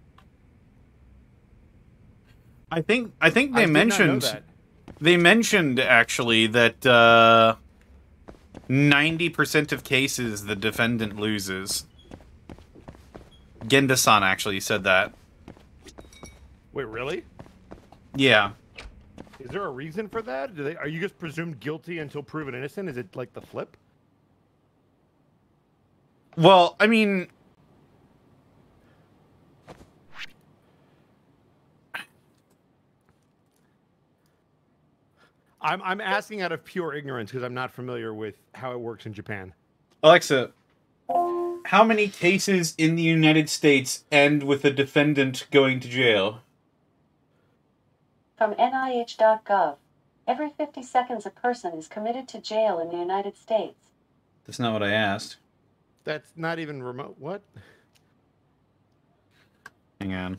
I think they mentioned they mentioned actually that 90% of cases the defendant loses. Genda-san actually said that. Wait, really? Yeah. Is there a reason for that? Are you just presumed guilty until proven innocent? Is it like the flip? Well, I mean, I'm asking out of pure ignorance because I'm not familiar with how it works in Japan. Alexa, How many cases in the United States end with a defendant going to jail? From NIH.gov, every 50 seconds a person is committed to jail in the United States. That's not what I asked. That's not even remote. What? Hang on.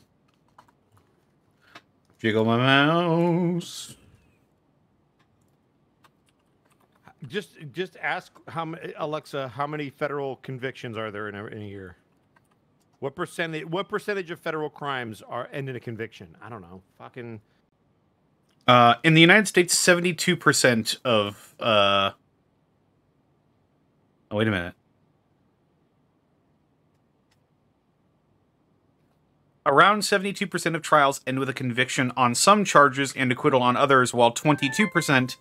Jiggle my mouse. Just ask Alexa, how many federal convictions are there in a year? What percentage of federal crimes end in a conviction? I don't know. Fucking. In the United States, 72% of. Oh, wait a minute. Around 72% of trials end with a conviction on some charges and acquittal on others, while 22%.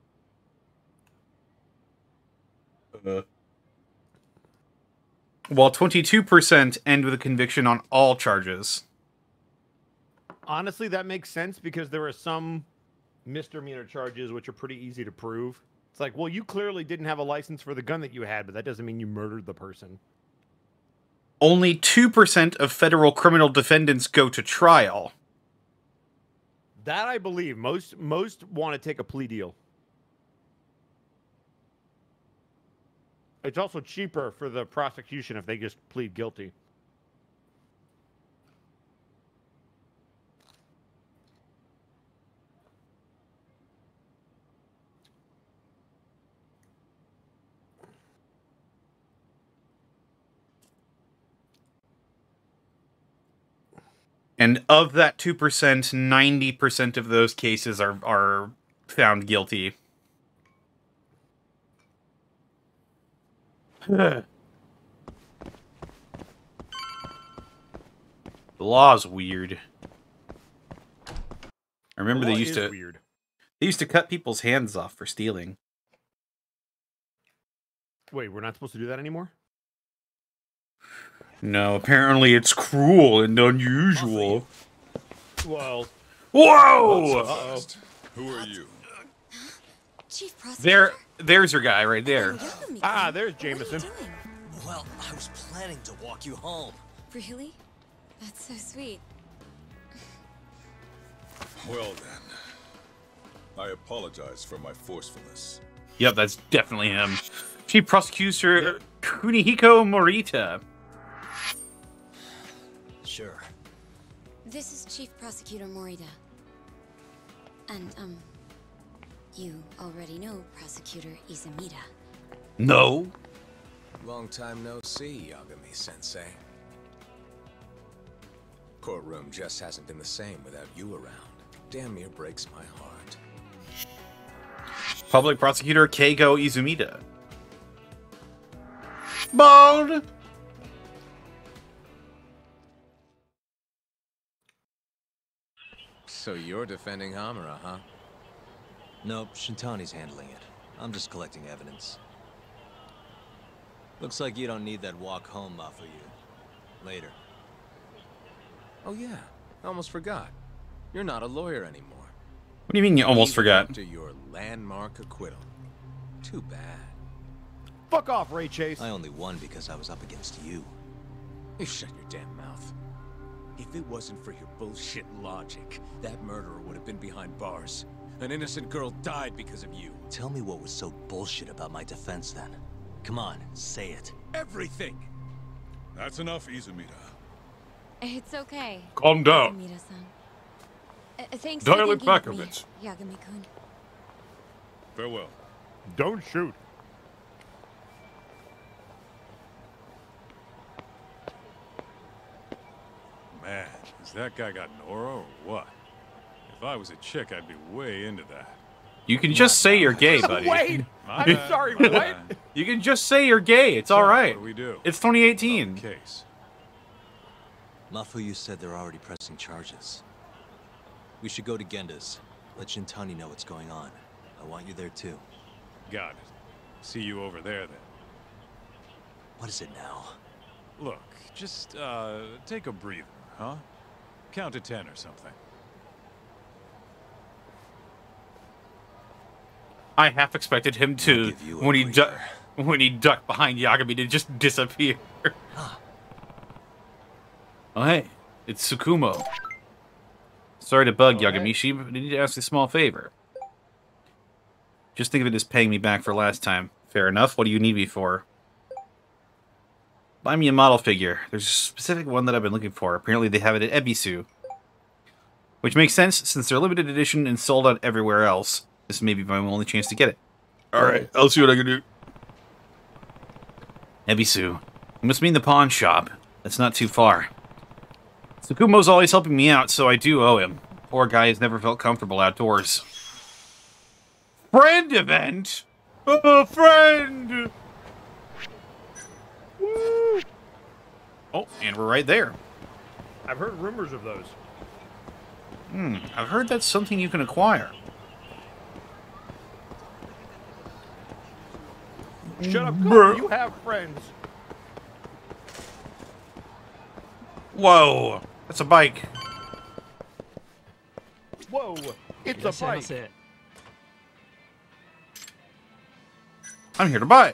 While 22% end with a conviction on all charges. Honestly, that makes sense because there are some misdemeanor charges which are pretty easy to prove. It's like, well, you clearly didn't have a license for the gun that you had, but that doesn't mean you murdered the person. Only 2% of federal criminal defendants go to trial. That I believe. Most want to take a plea deal. It's also cheaper for the prosecution if they just plead guilty. And of that 2%, 90% of those cases are found guilty. The law's weird. I remember they used to cut people's hands off for stealing. Wait, we're not supposed to do that anymore? No, apparently it's cruel and unusual. Well. Whoa! Uh-oh. Who are you? Chief Prosecutor. There's your guy right there. Ah, there's Jameson. Well, I was planning to walk you home. Really? That's so sweet. Well then, I apologize for my forcefulness. Yep, that's definitely him. Chief Prosecutor Kunihiko Morita. Sure. This is Chief Prosecutor Morita. And, you already know Prosecutor Izumida. No. Long time no see, Yagami-sensei. Courtroom just hasn't been the same without you around. Damn near breaks my heart. Public Prosecutor Keigo Izumida. Bald! So you're defending Hamura, huh? Nope, Shintani's handling it. I'm just collecting evidence. Looks like you don't need that walk home, Mafuyu. Later. Oh yeah, I almost forgot. You're not a lawyer anymore. What do you mean you almost forgot? After your landmark acquittal. Too bad. Fuck off, Ray Chase. I only won because I was up against you. You shut your damn mouth. If it wasn't for your bullshit logic, that murderer would have been behind bars. An innocent girl died because of you. Tell me what was so bullshit about my defense then. Come on, say it. Everything! That's enough, Izumida. It's okay. Calm down. Izumida-san. Thanks Dial for it back a me, bit. Yagami-kun. Farewell. Don't shoot. Man, has that guy got Nora or what? If I was a chick, I'd be way into that. You can just say you're gay, buddy. Wait! I'm sorry, what? You can just say you're gay. It's all right. What do we do? It's 2018. Case. Mafuyu said they're already pressing charges. We should go to Genda's. Let Shintani know what's going on. I want you there too. Got it. See you over there then. What is it now? Look, just take a breather, huh? Count to 10 or something. I half expected him to when he when he ducked behind Yagami to just disappear. Oh, hey, it's Tsukumo. Sorry to bug Yagamishi, but I need to ask a small favor. Just think of it as paying me back for last time. Fair enough. What do you need me for? Buy me a model figure. There's a specific one that I've been looking for. Apparently they have it at Ebisu. Which makes sense, since they're limited edition and sold out everywhere else. This may be my only chance to get it. Alright, I'll see what I can do. Ebisu. You must mean the pawn shop. That's not too far. Tsukumo's always helping me out, so I do owe him. Poor guy has never felt comfortable outdoors. Friend event? Oh, friend! Woo. Oh, and we're right there. I've heard rumors of those. I've heard that's something you can acquire. Shut up, go. You have friends. Whoa, that's a bike. Whoa, it's a bike. I'm here to buy it.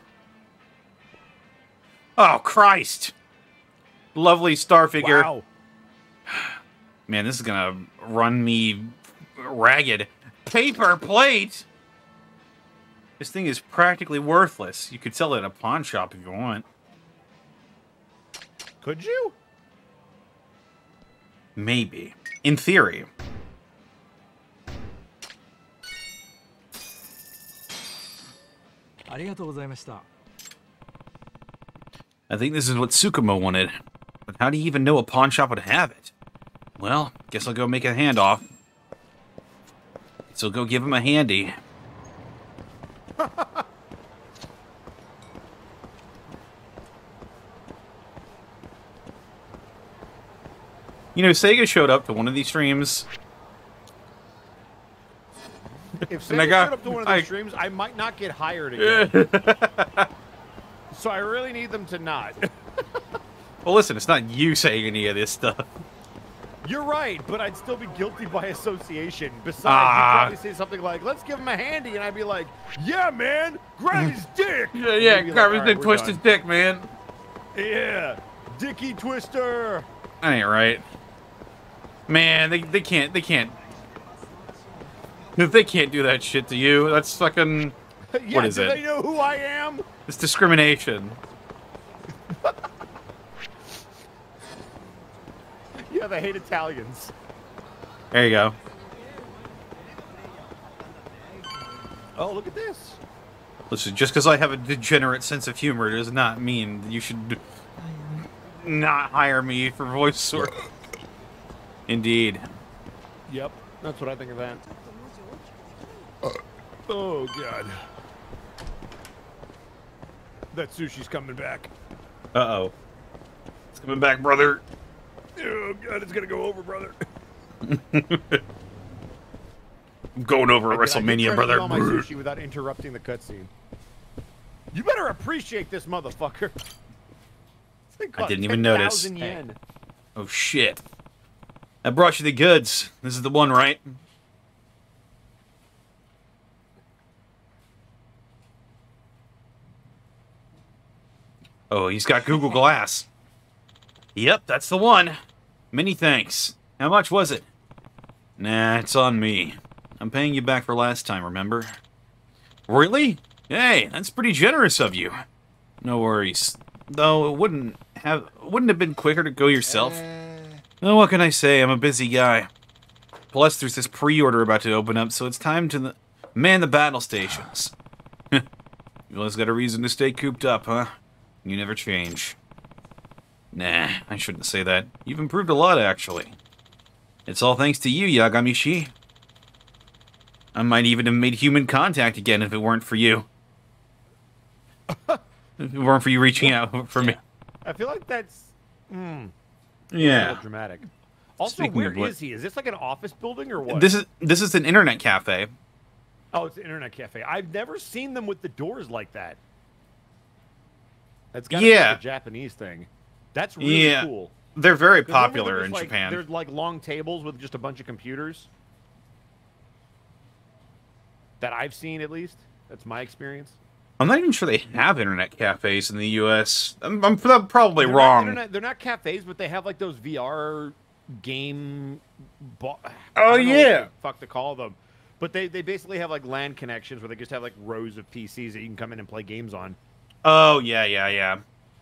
Oh, Christ. Lovely star figure. Wow. Man, this is gonna run me ragged. Paper plate? This thing is practically worthless. You could sell it at a pawn shop if you want. Could you? Maybe. In theory. I think this is what Tsukumo wanted. But how do you even know a pawn shop would have it? Well, guess I'll go make a handoff. So go give him a handy. You know, Sega showed up to one of these streams. If Sega showed up to one of these streams, I might not get hired again. So I really need them to not. Well, listen, it's not you saying any of this stuff. You're right, but I'd still be guilty by association. Besides, you'd probably say something like, let's give him a handy, and I'd be like, yeah, man, grab his dick. Yeah, grab his dick, twist his dick, man. Yeah, Dicky Twister. That ain't right. Man, they can't do that shit to you. That's fucking, Yeah, what is it? Do they know who I am? It's discrimination. Yeah, they hate Italians. There you go. Oh, look at this. Listen, just because I have a degenerate sense of humor does not mean you should not hire me for voice work. Indeed. Yep, that's what I think of that. Oh, God. That sushi's coming back. Uh-oh. It's coming back, brother. Oh, God, it's going to go over, brother. I'm going over at WrestleMania, brother. I my sushi without interrupting the cutscene. You better appreciate this motherfucker. I didn't even notice. 10,000 yen. Oh, shit. I brought you the goods. This is the one, right? Oh, he's got Google Glass. Yep, that's the one. Many thanks. How much was it? Nah, it's on me. I'm paying you back for last time, remember? Really? Hey, that's pretty generous of you. No worries. Though it wouldn't have been quicker to go yourself? Well, what can I say? I'm a busy guy. Plus, there's this pre-order about to open up, so it's time to man the battle stations. You always got a reason to stay cooped up, huh? You never change. Nah, I shouldn't say that. You've improved a lot, actually. It's all thanks to you, Yagamishi. I might even have made human contact again if it weren't for you. If it weren't for you reaching out for me. I feel like that's... Yeah. A little dramatic. Also, Speaking where of what- is he? Is this like an office building or what? This is an internet cafe. Oh, it's an internet cafe. I've never seen them with the doors like that. That's got to be like a Japanese thing. That's really cool. They're very 'Cause normally popular they're in just like- Japan. There's like long tables with just a bunch of computers. That I've seen, at least. That's my experience. I'm not even sure they have internet cafes in the U.S. I'm probably wrong. They're not cafes, but they have like those VR game. Oh yeah, fuck to call them, but they basically have like LAN connections where they just have like rows of PCs that you can come in and play games on. Oh yeah.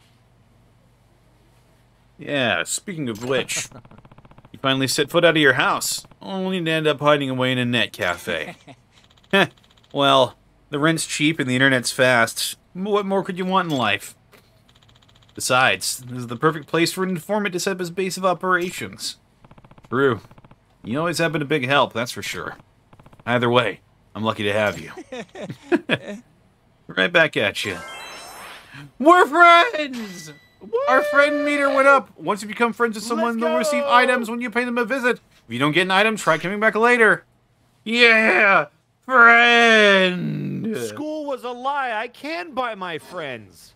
Yeah. Speaking of which, you finally set foot out of your house, only to end up hiding away in a net cafe. Well, the rent's cheap and the internet's fast. What more could you want in life? Besides, this is the perfect place for an informant to set up his base of operations. True. You always have been a big help, that's for sure. Either way, I'm lucky to have you. Right back at you. We're friends! Our friend meter went up. Once you become friends with someone, they'll receive items when you pay them a visit. If you don't get an item, try coming back later. Yeah! Friend! School was a lie. I can buy my friends.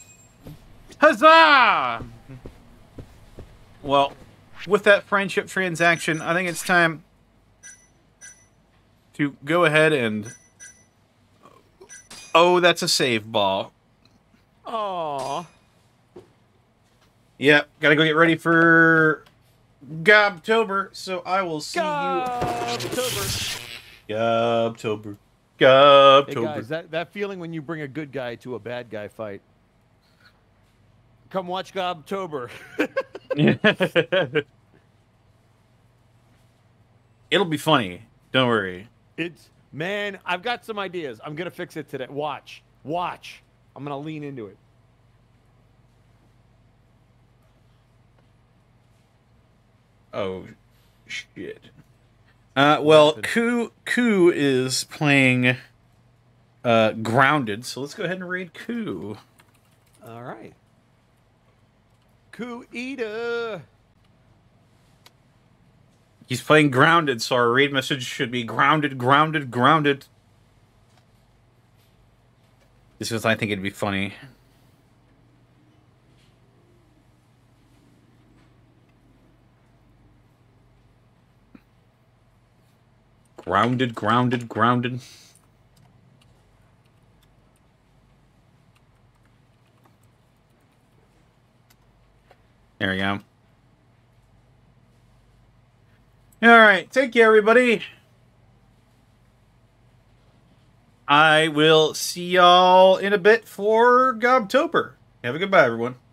Huzzah! Well, with that friendship transaction, I think it's time to go ahead and... Oh, that's a save ball. Aww. Yep, gotta go get ready for Gobtober, so I will see Gobtober. Gobtober. Gobtober. Hey guys, that feeling when you bring a good guy to a bad guy fight. Come watch Gobtober. It'll be funny. Don't worry. Man, I've got some ideas. I'm gonna fix it today. Watch. I'm gonna lean into it. Oh, shit. Well, Ku is playing Grounded, so let's go ahead and read Ku. All right. Ku-ida. He's playing Grounded, so our raid message should be grounded. This is, I think it'd be funny. Grounded. There we go. Alright, take care, everybody. I will see y'all in a bit for Gobtober. Have a goodbye, everyone.